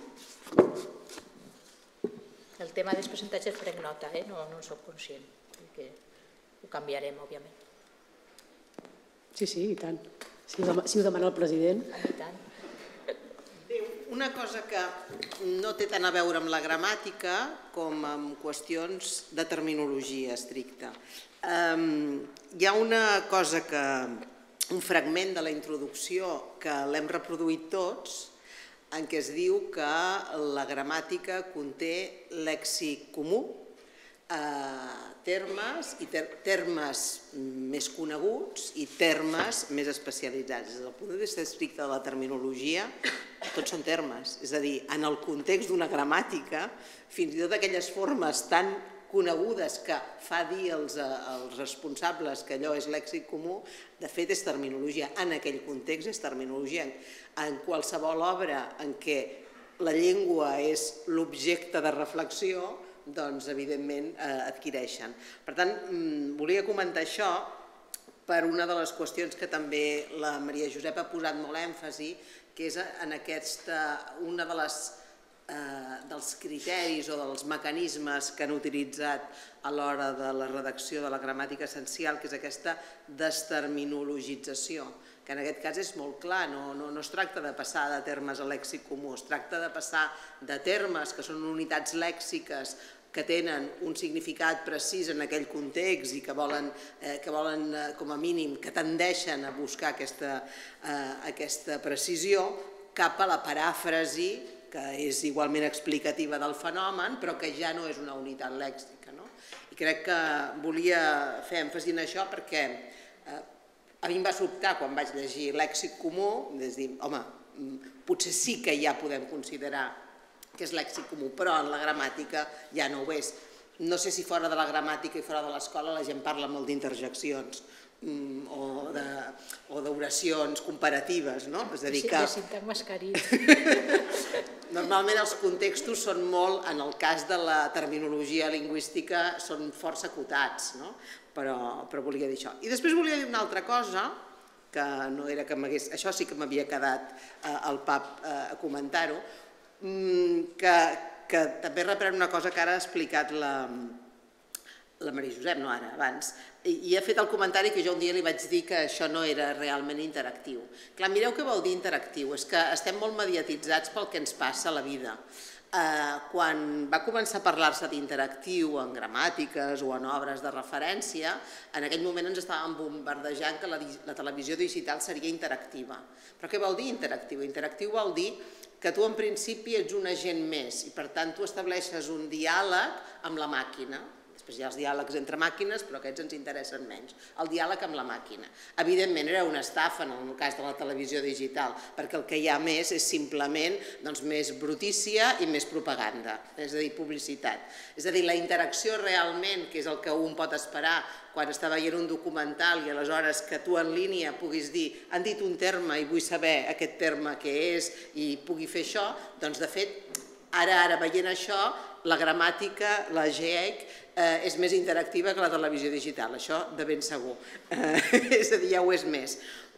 El tema dels percentatges prenc nota, no en soc conscient, ho canviarem, òbviament. Sí, sí, i tant. Si ho demana el president. I tant. Una cosa que no té tant a veure amb la gramàtica com amb qüestions de terminologia estricta. Hi ha una cosa que, un fragment de la introducció que l'hem reproduït tots, en què es diu que la gramàtica conté lèxic comú, termes i termes més coneguts i termes més especialitzats. Des del punt de vista estricte de la terminologia, tots són termes. És a dir, en el context d'una gramàtica, fins i tot aquelles formes tan conegudes que fa dir als responsables que allò és lèxic comú, de fet és terminologia. En aquell context és terminologia. En qualsevol obra en què la llengua és l'objecte de reflexió, doncs evidentment adquireixen. Per tant, volia comentar això per una de les qüestions que també la Maria Josep ha posat molt èmfasi, que és en aquesta, una de les dels criteris o dels mecanismes que han utilitzat a l'hora de la redacció de la gramàtica essencial, que és aquesta desterminologització, que en aquest cas és molt clar, no es tracta de passar de termes a lèxic comú, es tracta de passar de termes que són unitats lèxiques que tenen un significat precís en aquell context i que volen, com a mínim, que tendeixen a buscar aquesta precisió, cap a la paràfrasi, que és igualment explicativa del fenomen, però que ja no és una unitat lèxica. I crec que volia fer èmfasi en això perquè a mi em va sobtar quan vaig llegir lèxic comú, és dir, home, potser sí que ja podem considerar que és lèxic comú, però en la gramàtica ja no ho és. No sé si fora de la gramàtica i fora de l'escola la gent parla molt d'interjeccions o d'oracions comparatives, no? És a dir que... De sintagmes carits. Normalment els contextos són molt, en el cas de la terminologia lingüística, són força acotats, no? Però volia dir això. I després volia dir una altra cosa, que no era que m'hagués... Això sí que m'havia quedat al pap a comentar-ho, que també reprèn una cosa que ara ha explicat la Maria Josep, no ara, abans, i ha fet el comentari que jo un dia li vaig dir que això no era realment interactiu. Clar, mireu què vol dir interactiu, és que estem molt mediatitzats pel que ens passa a la vida. Quan va començar a parlar-se d'interactiu en gramàtiques o en obres de referència, en aquell moment ens estàvem bombardejant que la televisió digital seria interactiva. Però què vol dir interactiu? Interactiu vol dir que tu en principi ets un agent més i per tant tu estableixes un diàleg amb la màquina. Després hi ha els diàlegs entre màquines, però aquests ens interessen menys. El diàleg amb la màquina. Evidentment era una estafa en el cas de la televisió digital, perquè el que hi ha més és simplement més brutícia i més propaganda, és a dir, publicitat. És a dir, la interacció realment, que és el que un pot esperar quan està veient un documental i aleshores que tu en línia puguis dir han dit un terme i vull saber aquest terme què és i pugui fer això, doncs de fet, ara, ara veient això, la gramàtica, la G E C, és més interactiva que la televisió digital, això de ben segur. És a dir, ja ho és més.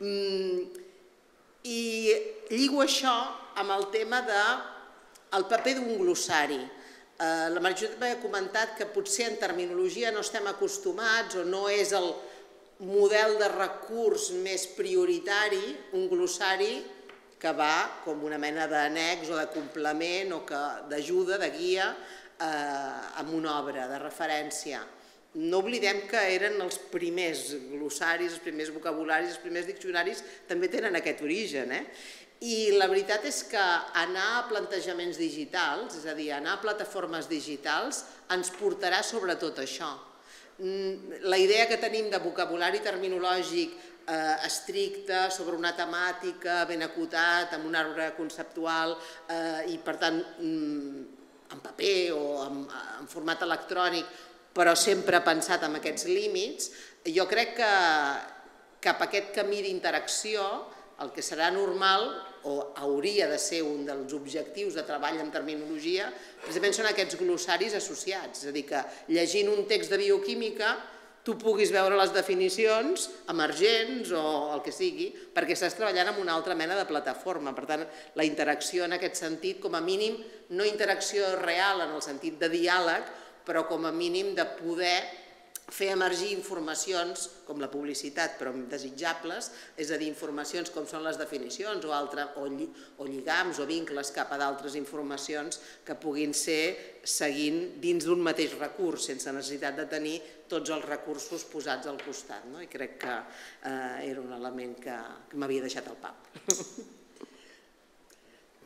I lligo això amb el tema del paper d'un glossari. La Maria Josep m'ha comentat que potser en terminologia no estem acostumats o no és el model de recurs més prioritari, un glossari que va com una mena d'annex o de complement o d'ajuda, de guia amb una obra de referència. No oblidem que eren els primers glossaris, els primers vocabularis, els primers diccionaris també tenen aquest origen. I la veritat és que anar a plantejaments digitals, és a dir, anar a plataformes digitals, ens portarà sobretot això. La idea que tenim de vocabulari terminològic estricte, sobre una temàtica, ben acotat, amb un arbre conceptual i, per tant, en paper o en format electrònic, però sempre pensat en aquests límits, jo crec que cap a aquest camí d'interacció el que serà normal, o hauria de ser un dels objectius de treball en terminologia, precisament són aquests glossaris associats, és a dir, que llegint un text de bioquímica tu puguis veure les definicions emergents o el que sigui, perquè estàs treballant en una altra mena de plataforma. Per tant, la interacció en aquest sentit, com a mínim, no interacció real en el sentit de diàleg, però com a mínim de poder fer emergir informacions, com la publicitat, però desitjables, és a dir, informacions com són les definicions o lligams o vincles cap a d'altres informacions que puguin ser seguint dins d'un mateix recurs, sense necessitat de tenir tots els recursos posats al costat. I crec que era un element que m'havia deixat el pap.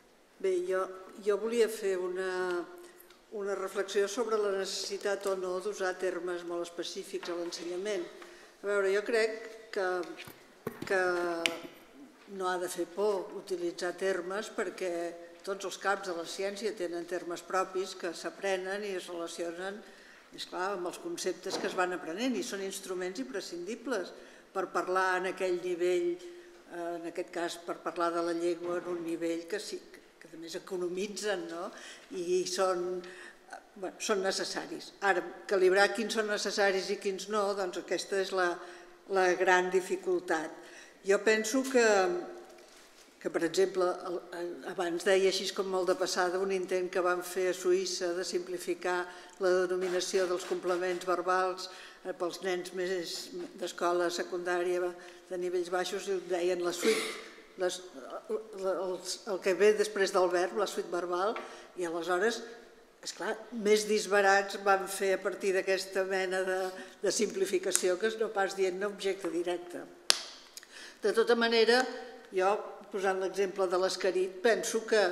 Bé, jo, jo volia fer una, una reflexió sobre la necessitat o no d'usar termes molt específics a l'ensenyament. A veure, jo crec que, que no ha de fer por utilitzar termes perquè tots els camps de la ciència tenen termes propis que s'aprenen i es relacionen, és clar, amb els conceptes que es van aprenent i són instruments imprescindibles per parlar en aquell nivell, en aquest cas per parlar de la llengua en un nivell que sí, que a més economitzen, no? I són, bueno, són necessaris. Ara, calibrar quins són necessaris i quins no, doncs aquesta és la, la gran dificultat. Jo penso que, que, per exemple, abans deia així com molt de passada un intent que van fer a Suïssa de simplificar la denominació dels complements verbals pels nens més d'escola secundària de nivells baixos, i deien la suite, les, els, el que ve després del verb, la suite verbal, i aleshores, esclar, més disbarats van fer a partir d'aquesta mena de, de simplificació que no pas dient objecte directe. De tota manera, jo, posant l'exemple de l'escarit, penso que,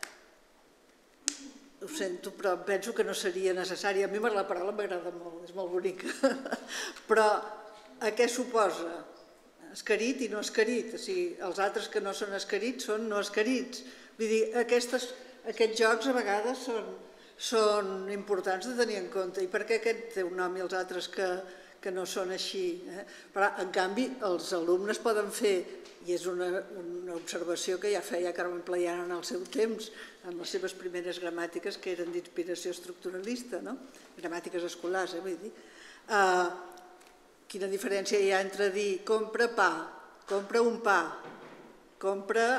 ho sento, però penso que no seria necessari. A mi la paraula m'agrada molt, és molt bonica. Però a què suposa? Escarit i no escarit. O sigui, els altres que no són escarits són no escarits. Vull dir, aquestes, aquests jocs a vegades són, són importants de tenir en compte. I per què aquest té un nom i els altres que, que no són així? Eh? Però, en canvi, els alumnes poden fer, i és una, una observació que ja feia Carmen Playana en el seu temps, en les seves primeres gramàtiques, que eren d'inspiració estructuralista, no? Gramàtiques escolars, eh, vull dir. Uh, quina diferència hi ha entre dir compra pa, compra un pa, compra...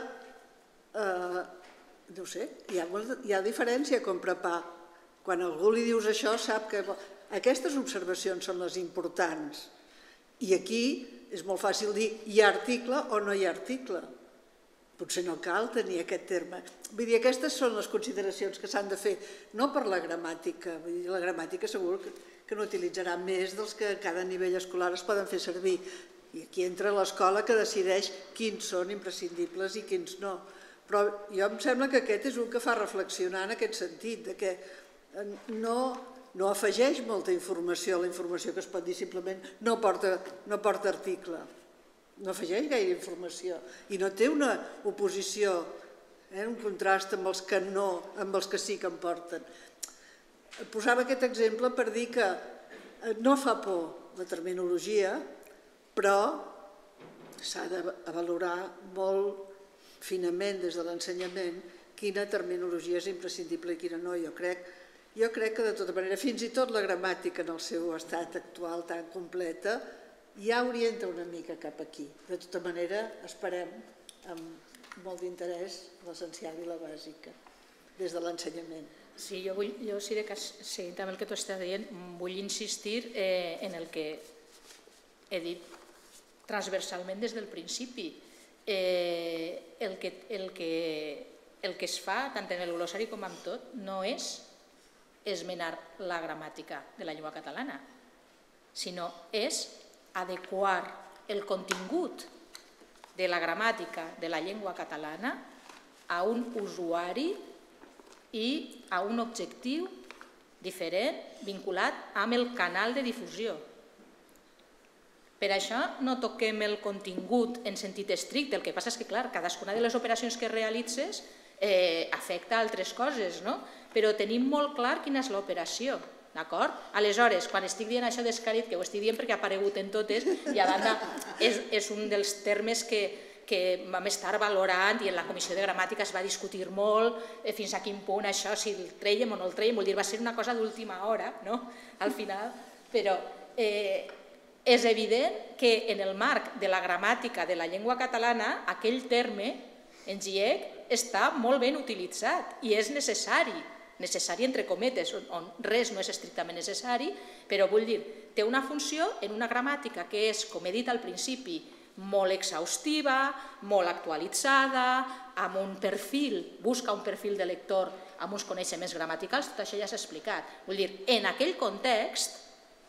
Uh, no sé, hi ha, hi ha diferència compra pa. Quan algú li dius això sap que aquestes observacions són les importants. I aquí és molt fàcil dir hi ha article o no hi ha article. Potser no cal tenir aquest terme. Vull dir, aquestes són les consideracions que s'han de fer, no per la gramàtica. Vull dir, la gramàtica segur que, que no utilitzarà més dels que a cada nivell escolar es poden fer servir. I aquí entra l'escola que decideix quins són imprescindibles i quins no. Però jo em sembla que aquest és un que fa reflexionar en aquest sentit, de que no... no afegeix molta informació a la informació que es pot dir simplement no porta, no porta article, no afegeix gaire informació i no té una oposició, eh, un contrast amb els que no, amb els que sí que en porten. Posava aquest exemple per dir que no fa por la terminologia, però s'ha de valorar molt finament des de l'ensenyament quina terminologia és imprescindible i quina no. Jo crec Jo crec que, de tota manera, fins i tot la gramàtica en el seu estat actual tan completa ja orienta una mica cap aquí. De tota manera, esperem amb molt d'interès l'essencial i la bàsica, des de l'ensenyament. Sí, jo, vull, jo sí, de cas, seguint amb el que tu estàs dient, vull insistir eh, en el que he dit transversalment des del principi. Eh, el, que, el, que, el que es fa, tant en el glossari com amb tot, no és esmenar la gramàtica de la llengua catalana, sinó és adequar el contingut de la gramàtica de la llengua catalana a un usuari i a un objectiu diferent vinculat amb el canal de difusió. Per això no toquem el contingut en sentit estricte, el que passa és que, clar, cadascuna de les operacions que realitzes eh, afecta altres coses, no? Però tenim molt clar quina és l'operació, d'acord? Aleshores, quan estic dient això d'escarit, que ho estic dient perquè ha aparegut en totes, i a banda és, és un dels termes que, que vam estar valorant i en la comissió de gramàtica es va discutir molt eh, fins a quin punt això, si el trèiem o no el trèiem, vol dir, va ser una cosa d'última hora, no? Al final, però eh, és evident que en el marc de la gramàtica de la llengua catalana aquell terme en GIEC està molt ben utilitzat i és necessari, necessari entre cometes, on res no és estrictament necessari, però vull dir, té una funció en una gramàtica que és, com he dit al principi, molt exhaustiva, molt actualitzada, amb un perfil, busca un perfil de lector amb uns coneixements gramaticals, tot això ja s'ha explicat. Vull dir, en aquell context,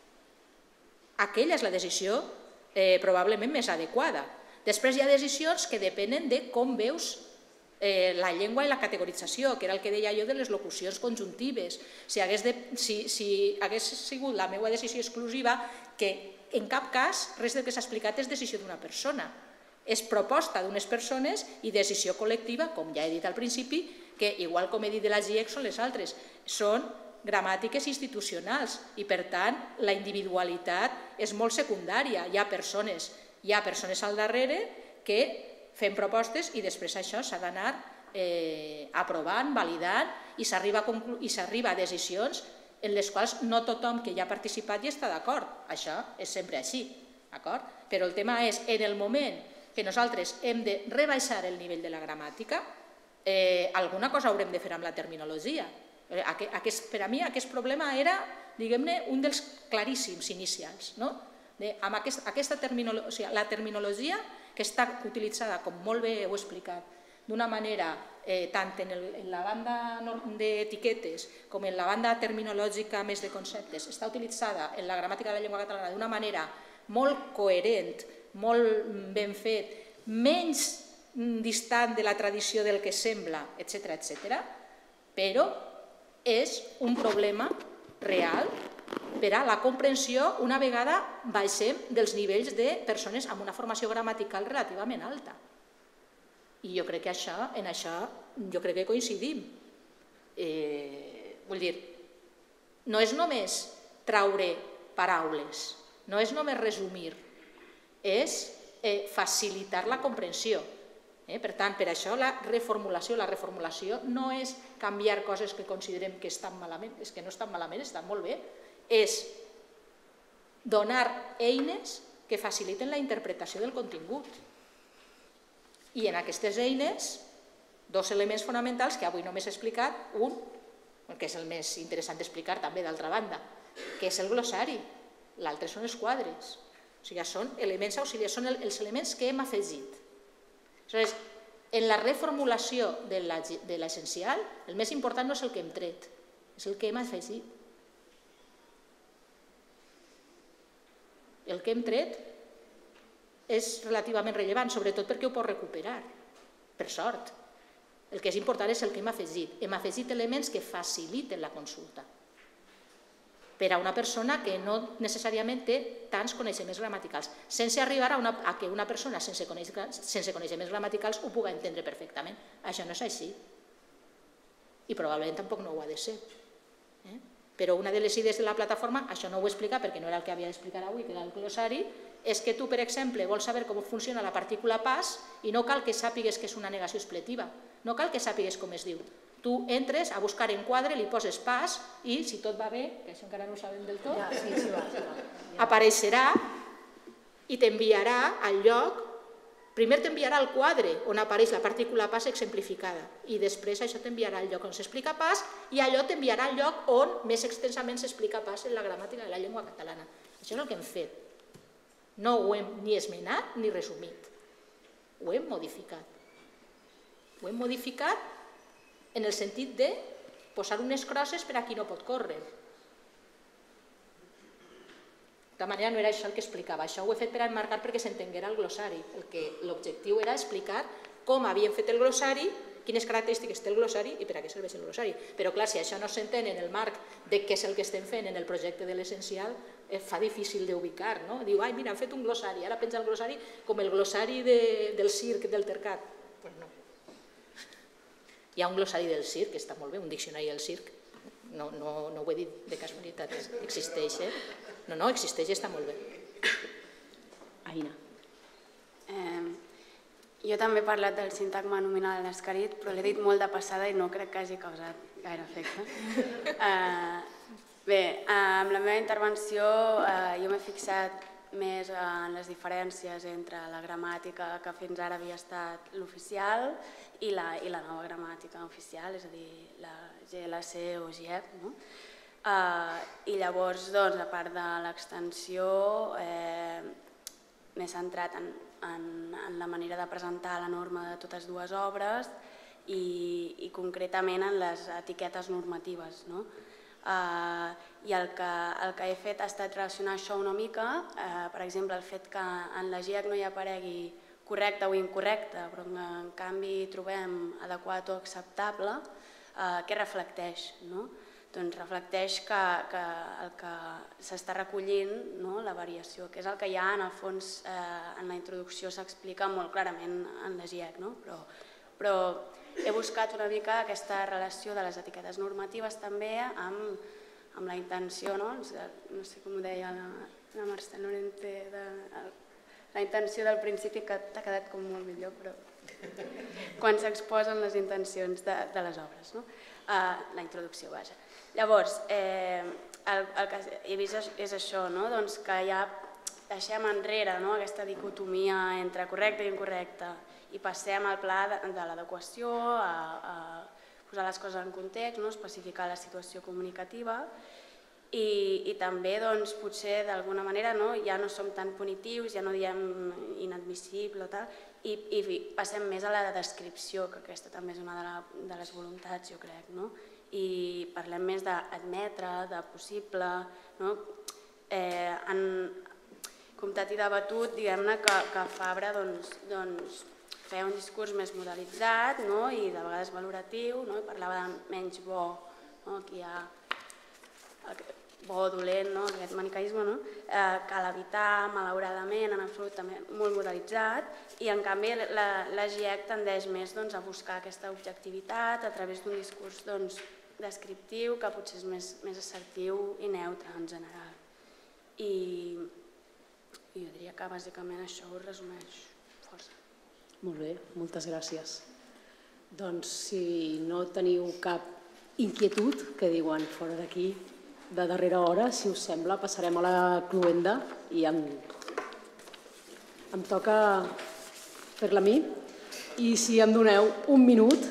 aquella és la decisió eh, probablement més adequada. Després hi ha decisions que depenen de com veus la llengua i la categorització, que era el que deia jo de les locucions conjuntives. Si hagués sigut la meva decisió exclusiva, que en cap cas res del que s'ha explicat és decisió d'una persona. És proposta d'unes persones i decisió col·lectiva, com ja he dit al principi, que igual com he dit de la G I E C són les altres, són gramàtiques institucionals i per tant la individualitat és molt secundària. Hi ha persones, hi ha persones al darrere que fem propostes i després això s'ha d'anar aprovant, validant i s'arriba a decisions en les quals no tothom que hi ha participat hi està d'acord. Això és sempre així, d'acord? Però el tema és, en el moment que nosaltres hem de rebaixar el nivell de la gramàtica, alguna cosa haurem de fer amb la terminologia. Per a mi aquest problema era, diguem-ne, un dels claríssims inicials. La terminologia que està utilitzada, com molt bé heu explicat, d'una manera tant en la banda d'etiquetes com en la banda terminològica més de conceptes, està utilitzada en la gramàtica de la llengua catalana d'una manera molt coherent, molt ben fet, menys distant de la tradició del que sembla, etcètera, etcètera, però és un problema real per a la comprensió una vegada baixem dels nivells de persones amb una formació gramatical relativament alta. I jo crec que en això jo crec que coincidim. Vull dir, no és només traure paraules, no és només resumir, és facilitar la comprensió. Per tant, per això la reformulació, la reformulació no és canviar coses que considerem que estan malament, és que no estan malament, estan molt bé, és donar eines que faciliten la interpretació del contingut. I en aquestes eines, dos elements fonamentals que avui només he explicat, un, que és el més interessant d'explicar també d'altra banda, que és el glossari, l'altre són els quadres. O sigui, són elements auxiliars, són els elements que hem afegit. Aleshores, en la reformulació de l'essencial, el més important no és el que hem tret, és el que hem afegit. El que hem tret és relativament rellevant, sobretot perquè ho pot recuperar, per sort. El que és important és el que hem afegit. Hem afegit elements que faciliten la consulta per a una persona que no necessàriament té tants coneixements gramaticals, sense arribar a que una persona sense coneixements gramaticals ho pugui entendre perfectament. Això no és així. I probablement tampoc no ho ha de ser. Però una de les idees de la plataforma, això no ho he explicat perquè no era el que havia d'explicar avui, que era el glossari, és que tu, per exemple, vols saber com funciona la partícula pas i no cal que sàpigues que és una negació expletiva, no cal que sàpigues com es diu. Tu entres a buscar en quadre, li poses pas i, si tot va bé, que això encara no ho sabem del tot, apareixerà i t'enviarà al lloc, primer t'enviarà al quadre on apareix la partícula pas exemplificada i després això t'enviarà al lloc on s'explica pas i allò t'enviarà al lloc on més extensament s'explica pas en la gramàtica de la llengua catalana. Això és el que hem fet. No ho hem ni esmenat ni resumit. Ho hem modificat. Ho hem modificat en el sentit de posar unes crosses per a qui no pot córrer. De manera no era això el que explicava. Això ho he fet per a emmarcar perquè s'entenguera el glossari. L'objectiu era explicar com havíem fet el glossari, quines característiques té el glossari i per a què serveix el glossari. Però clar, si això no s'entén en el marc de què és el que estem fent en el projecte de l'essencial, fa difícil d'ubicar, no? Diu, ai, mira, han fet un glossari, ara penja el glossari com el glossari del circ, del tercat. Doncs no. Hi ha un glossari del circ, que està molt bé, un diccionari del circ, no ho he dit de casualitat, existeix, eh? No, no, existeix i està molt bé. Aina. Jo també he parlat del sintagma nominal en escarit, però l'he dit molt de passada i no crec que hagi causat gaire efecte. Bé, amb la meva intervenció jo m'he fixat més en les diferències entre la gramàtica que fins ara havia estat l'oficial i la nova gramàtica oficial, és a dir, la G L C o G I E C. I llavors, a part de l'extensió, m'he centrat en la manera de presentar la norma de totes dues obres i concretament en les etiquetes normatives. I el que he fet ha estat relacionar això una mica, per exemple, el fet que en la G I E C no hi aparegui correcte o incorrecte, però en canvi trobem adequat o acceptable, què reflecteix? Doncs reflecteix que el que s'està recollint, la variació, que és el que hi ha en el fons, en la introducció s'explica molt clarament en la GIEC, però he buscat una mica aquesta relació de les etiquetes normatives també amb la intenció, no sé com ho deia la Mercè Lorente, la intenció del principi, que t'ha quedat com molt millor, però quan s'exposen les intencions de les obres, la introducció, vaja. Llavors, el que he vist és això, que ja deixem enrere aquesta dicotomia entre correcte i incorrecte i passem al pla de l'adequació, a posar les coses en context, especificar la situació comunicativa i també potser d'alguna manera ja no som tan punitius, ja no diem inadmissible i passem més a la descripció, que aquesta també és una de les voluntats, jo crec, i parlem més d'admetre, de possible. Han comptat i debatut, diguem-ne, que Fabra feia un discurs més modelitzat i de vegades valoratiu, parlava de menys bo, aquí hi ha bo o dolent, aquest maniqueisme, cal evitar, malauradament, en absolut també molt modelitzat, i en canvi la GIEC tendeix més a buscar aquesta objectivitat a través d'un discurs descriptiu que potser és més assertiu i neutre en general. I jo diria que bàsicament això ho resumeix força. Molt bé, moltes gràcies. Doncs si no teniu cap inquietud, que diuen fora d'aquí, de darrera hora, si us sembla, passarem a la cloenda i em toca fer-la a mi. I si em doneu un minut,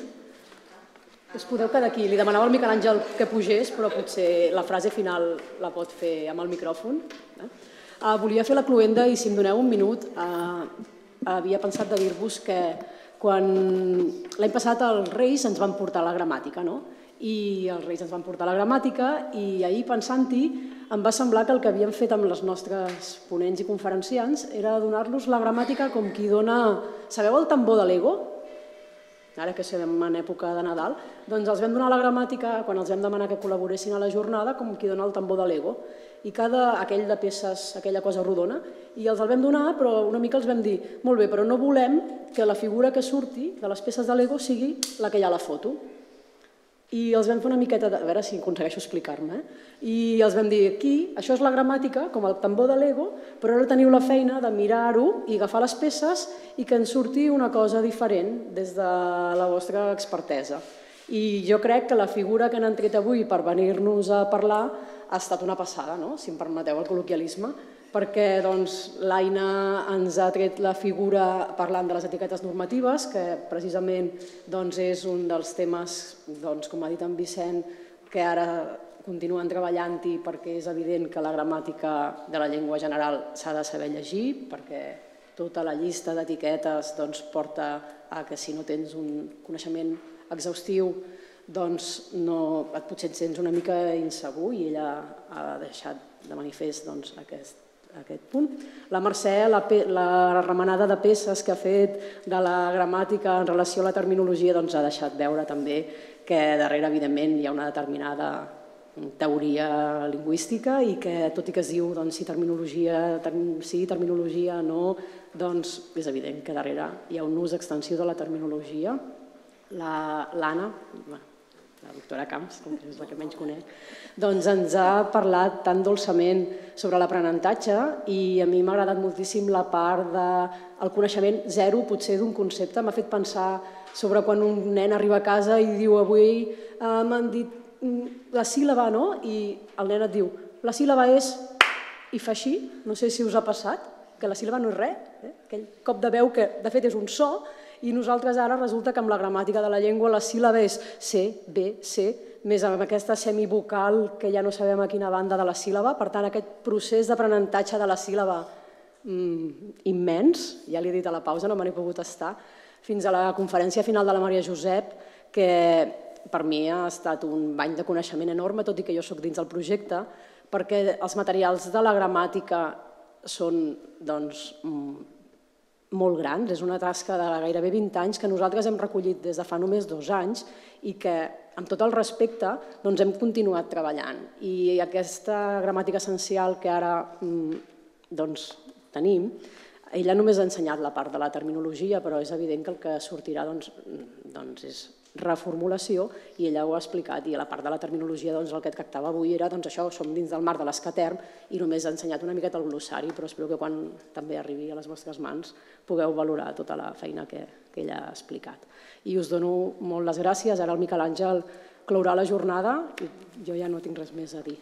us podeu quedar aquí. Li demanava al Miquel Àngel que pugés, però potser la frase final la pot fer amb el micròfon. Volia fer la cloenda i si em doneu un minut, havia pensat de dir-vos que quan l'any passat els Reis ens van portar la gramàtica, no? I els Reis ens van portar la gramàtica i ahir pensant-hi em va semblar que el que havíem fet amb els nostres ponents i conferenciants era donar-los la gramàtica com qui dona... Sabeu el tambor de Lego? Ara que som en època de Nadal, doncs els vam donar la gramàtica quan els vam demanar que col·laboressin a la jornada com qui dona el tambor de Lego. I cada, aquell de peces, aquella cosa rodona, i els el vam donar, però una mica els vam dir molt bé, però no volem que la figura que surti de les peces de Lego sigui la que hi ha a la foto. I els vam fer una miqueta, a veure si aconsegueixo explicar-me, i els vam dir aquí, això és la gramàtica, com el tambor de Lego, però ara teniu la feina de mirar-ho i agafar les peces i que ens surti una cosa diferent des de la vostra expertesa. I jo crec que la figura que han tret avui per venir-nos a parlar ha estat una passada, si em permeteu el col·loquialisme, perquè l'Aina ens ha tret la figura parlant de les etiquetes normatives, que precisament és un dels temes, com ha dit en Vicent, que ara continuen treballant-hi perquè és evident que la gramàtica de la llengua general s'ha de saber llegir, perquè tota la llista d'etiquetes porta a que si no tens un coneixement exhaustiu doncs potser et sents una mica insegur i ella ha deixat de manifest aquest aquest punt. La Mercè, la remenada de peces que ha fet de la gramàtica en relació a la terminologia ha deixat veure també que darrere, evidentment, hi ha una determinada teoria lingüística i que, tot i que es diu si terminologia sí, terminologia no, doncs és evident que darrere hi ha un ús extensiu de la terminologia. L'Anna, la doctora Camps, com que és la que menys conec, doncs ens ha parlat tan dolçament sobre l'aprenentatge i a mi m'ha agradat moltíssim la part del coneixement zero, potser d'un concepte. M'ha fet pensar sobre quan un nen arriba a casa i diu avui m'han dit la síl·laba, no? I el nen et diu la síl·laba és... i fa així, no sé si us ha passat, que la síl·laba no és res, aquell cop de veu que de fet és un so. I nosaltres ara resulta que amb la gramàtica de la llengua la síl·laba és C, B, C, més amb aquesta semivocal que ja no sabem a quina banda de la síl·laba. Per tant, aquest procés d'aprenentatge de la síl·laba immens, ja li he dit a la pausa, no me n'he pogut estar, fins a la conferència final de la Maria Josep, que per mi ha estat un bany de coneixement enorme, tot i que jo soc dins del projecte, perquè els materials de la gramàtica són, doncs, molt grans, és una tasca de gairebé vint anys que nosaltres hem recollit des de fa només dos anys i que, amb tot el respecte, doncs hem continuat treballant. I aquesta gramàtica essencial que ara doncs, tenim, ella només ha ensenyat la part de la terminologia, però és evident que el que sortirà doncs, doncs és reformulació i ella ho ha explicat i a la part de la terminologia doncs, el que tractava avui era doncs, això, som dins del marc de l'Escaterm i només ha ensenyat una miqueta el glossari, però espero que quan també arribi a les vostres mans pugueu valorar tota la feina que, que ella ha explicat. I us dono molt les gràcies, ara el Miquel Àngel clourà la jornada i jo ja no tinc res més a dir.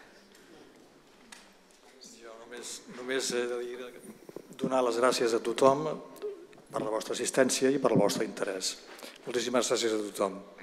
Jo només, només he de dir, donar les gràcies a tothom per la vostra assistència i per el vostre interès. Moltíssimes gràcies a tothom.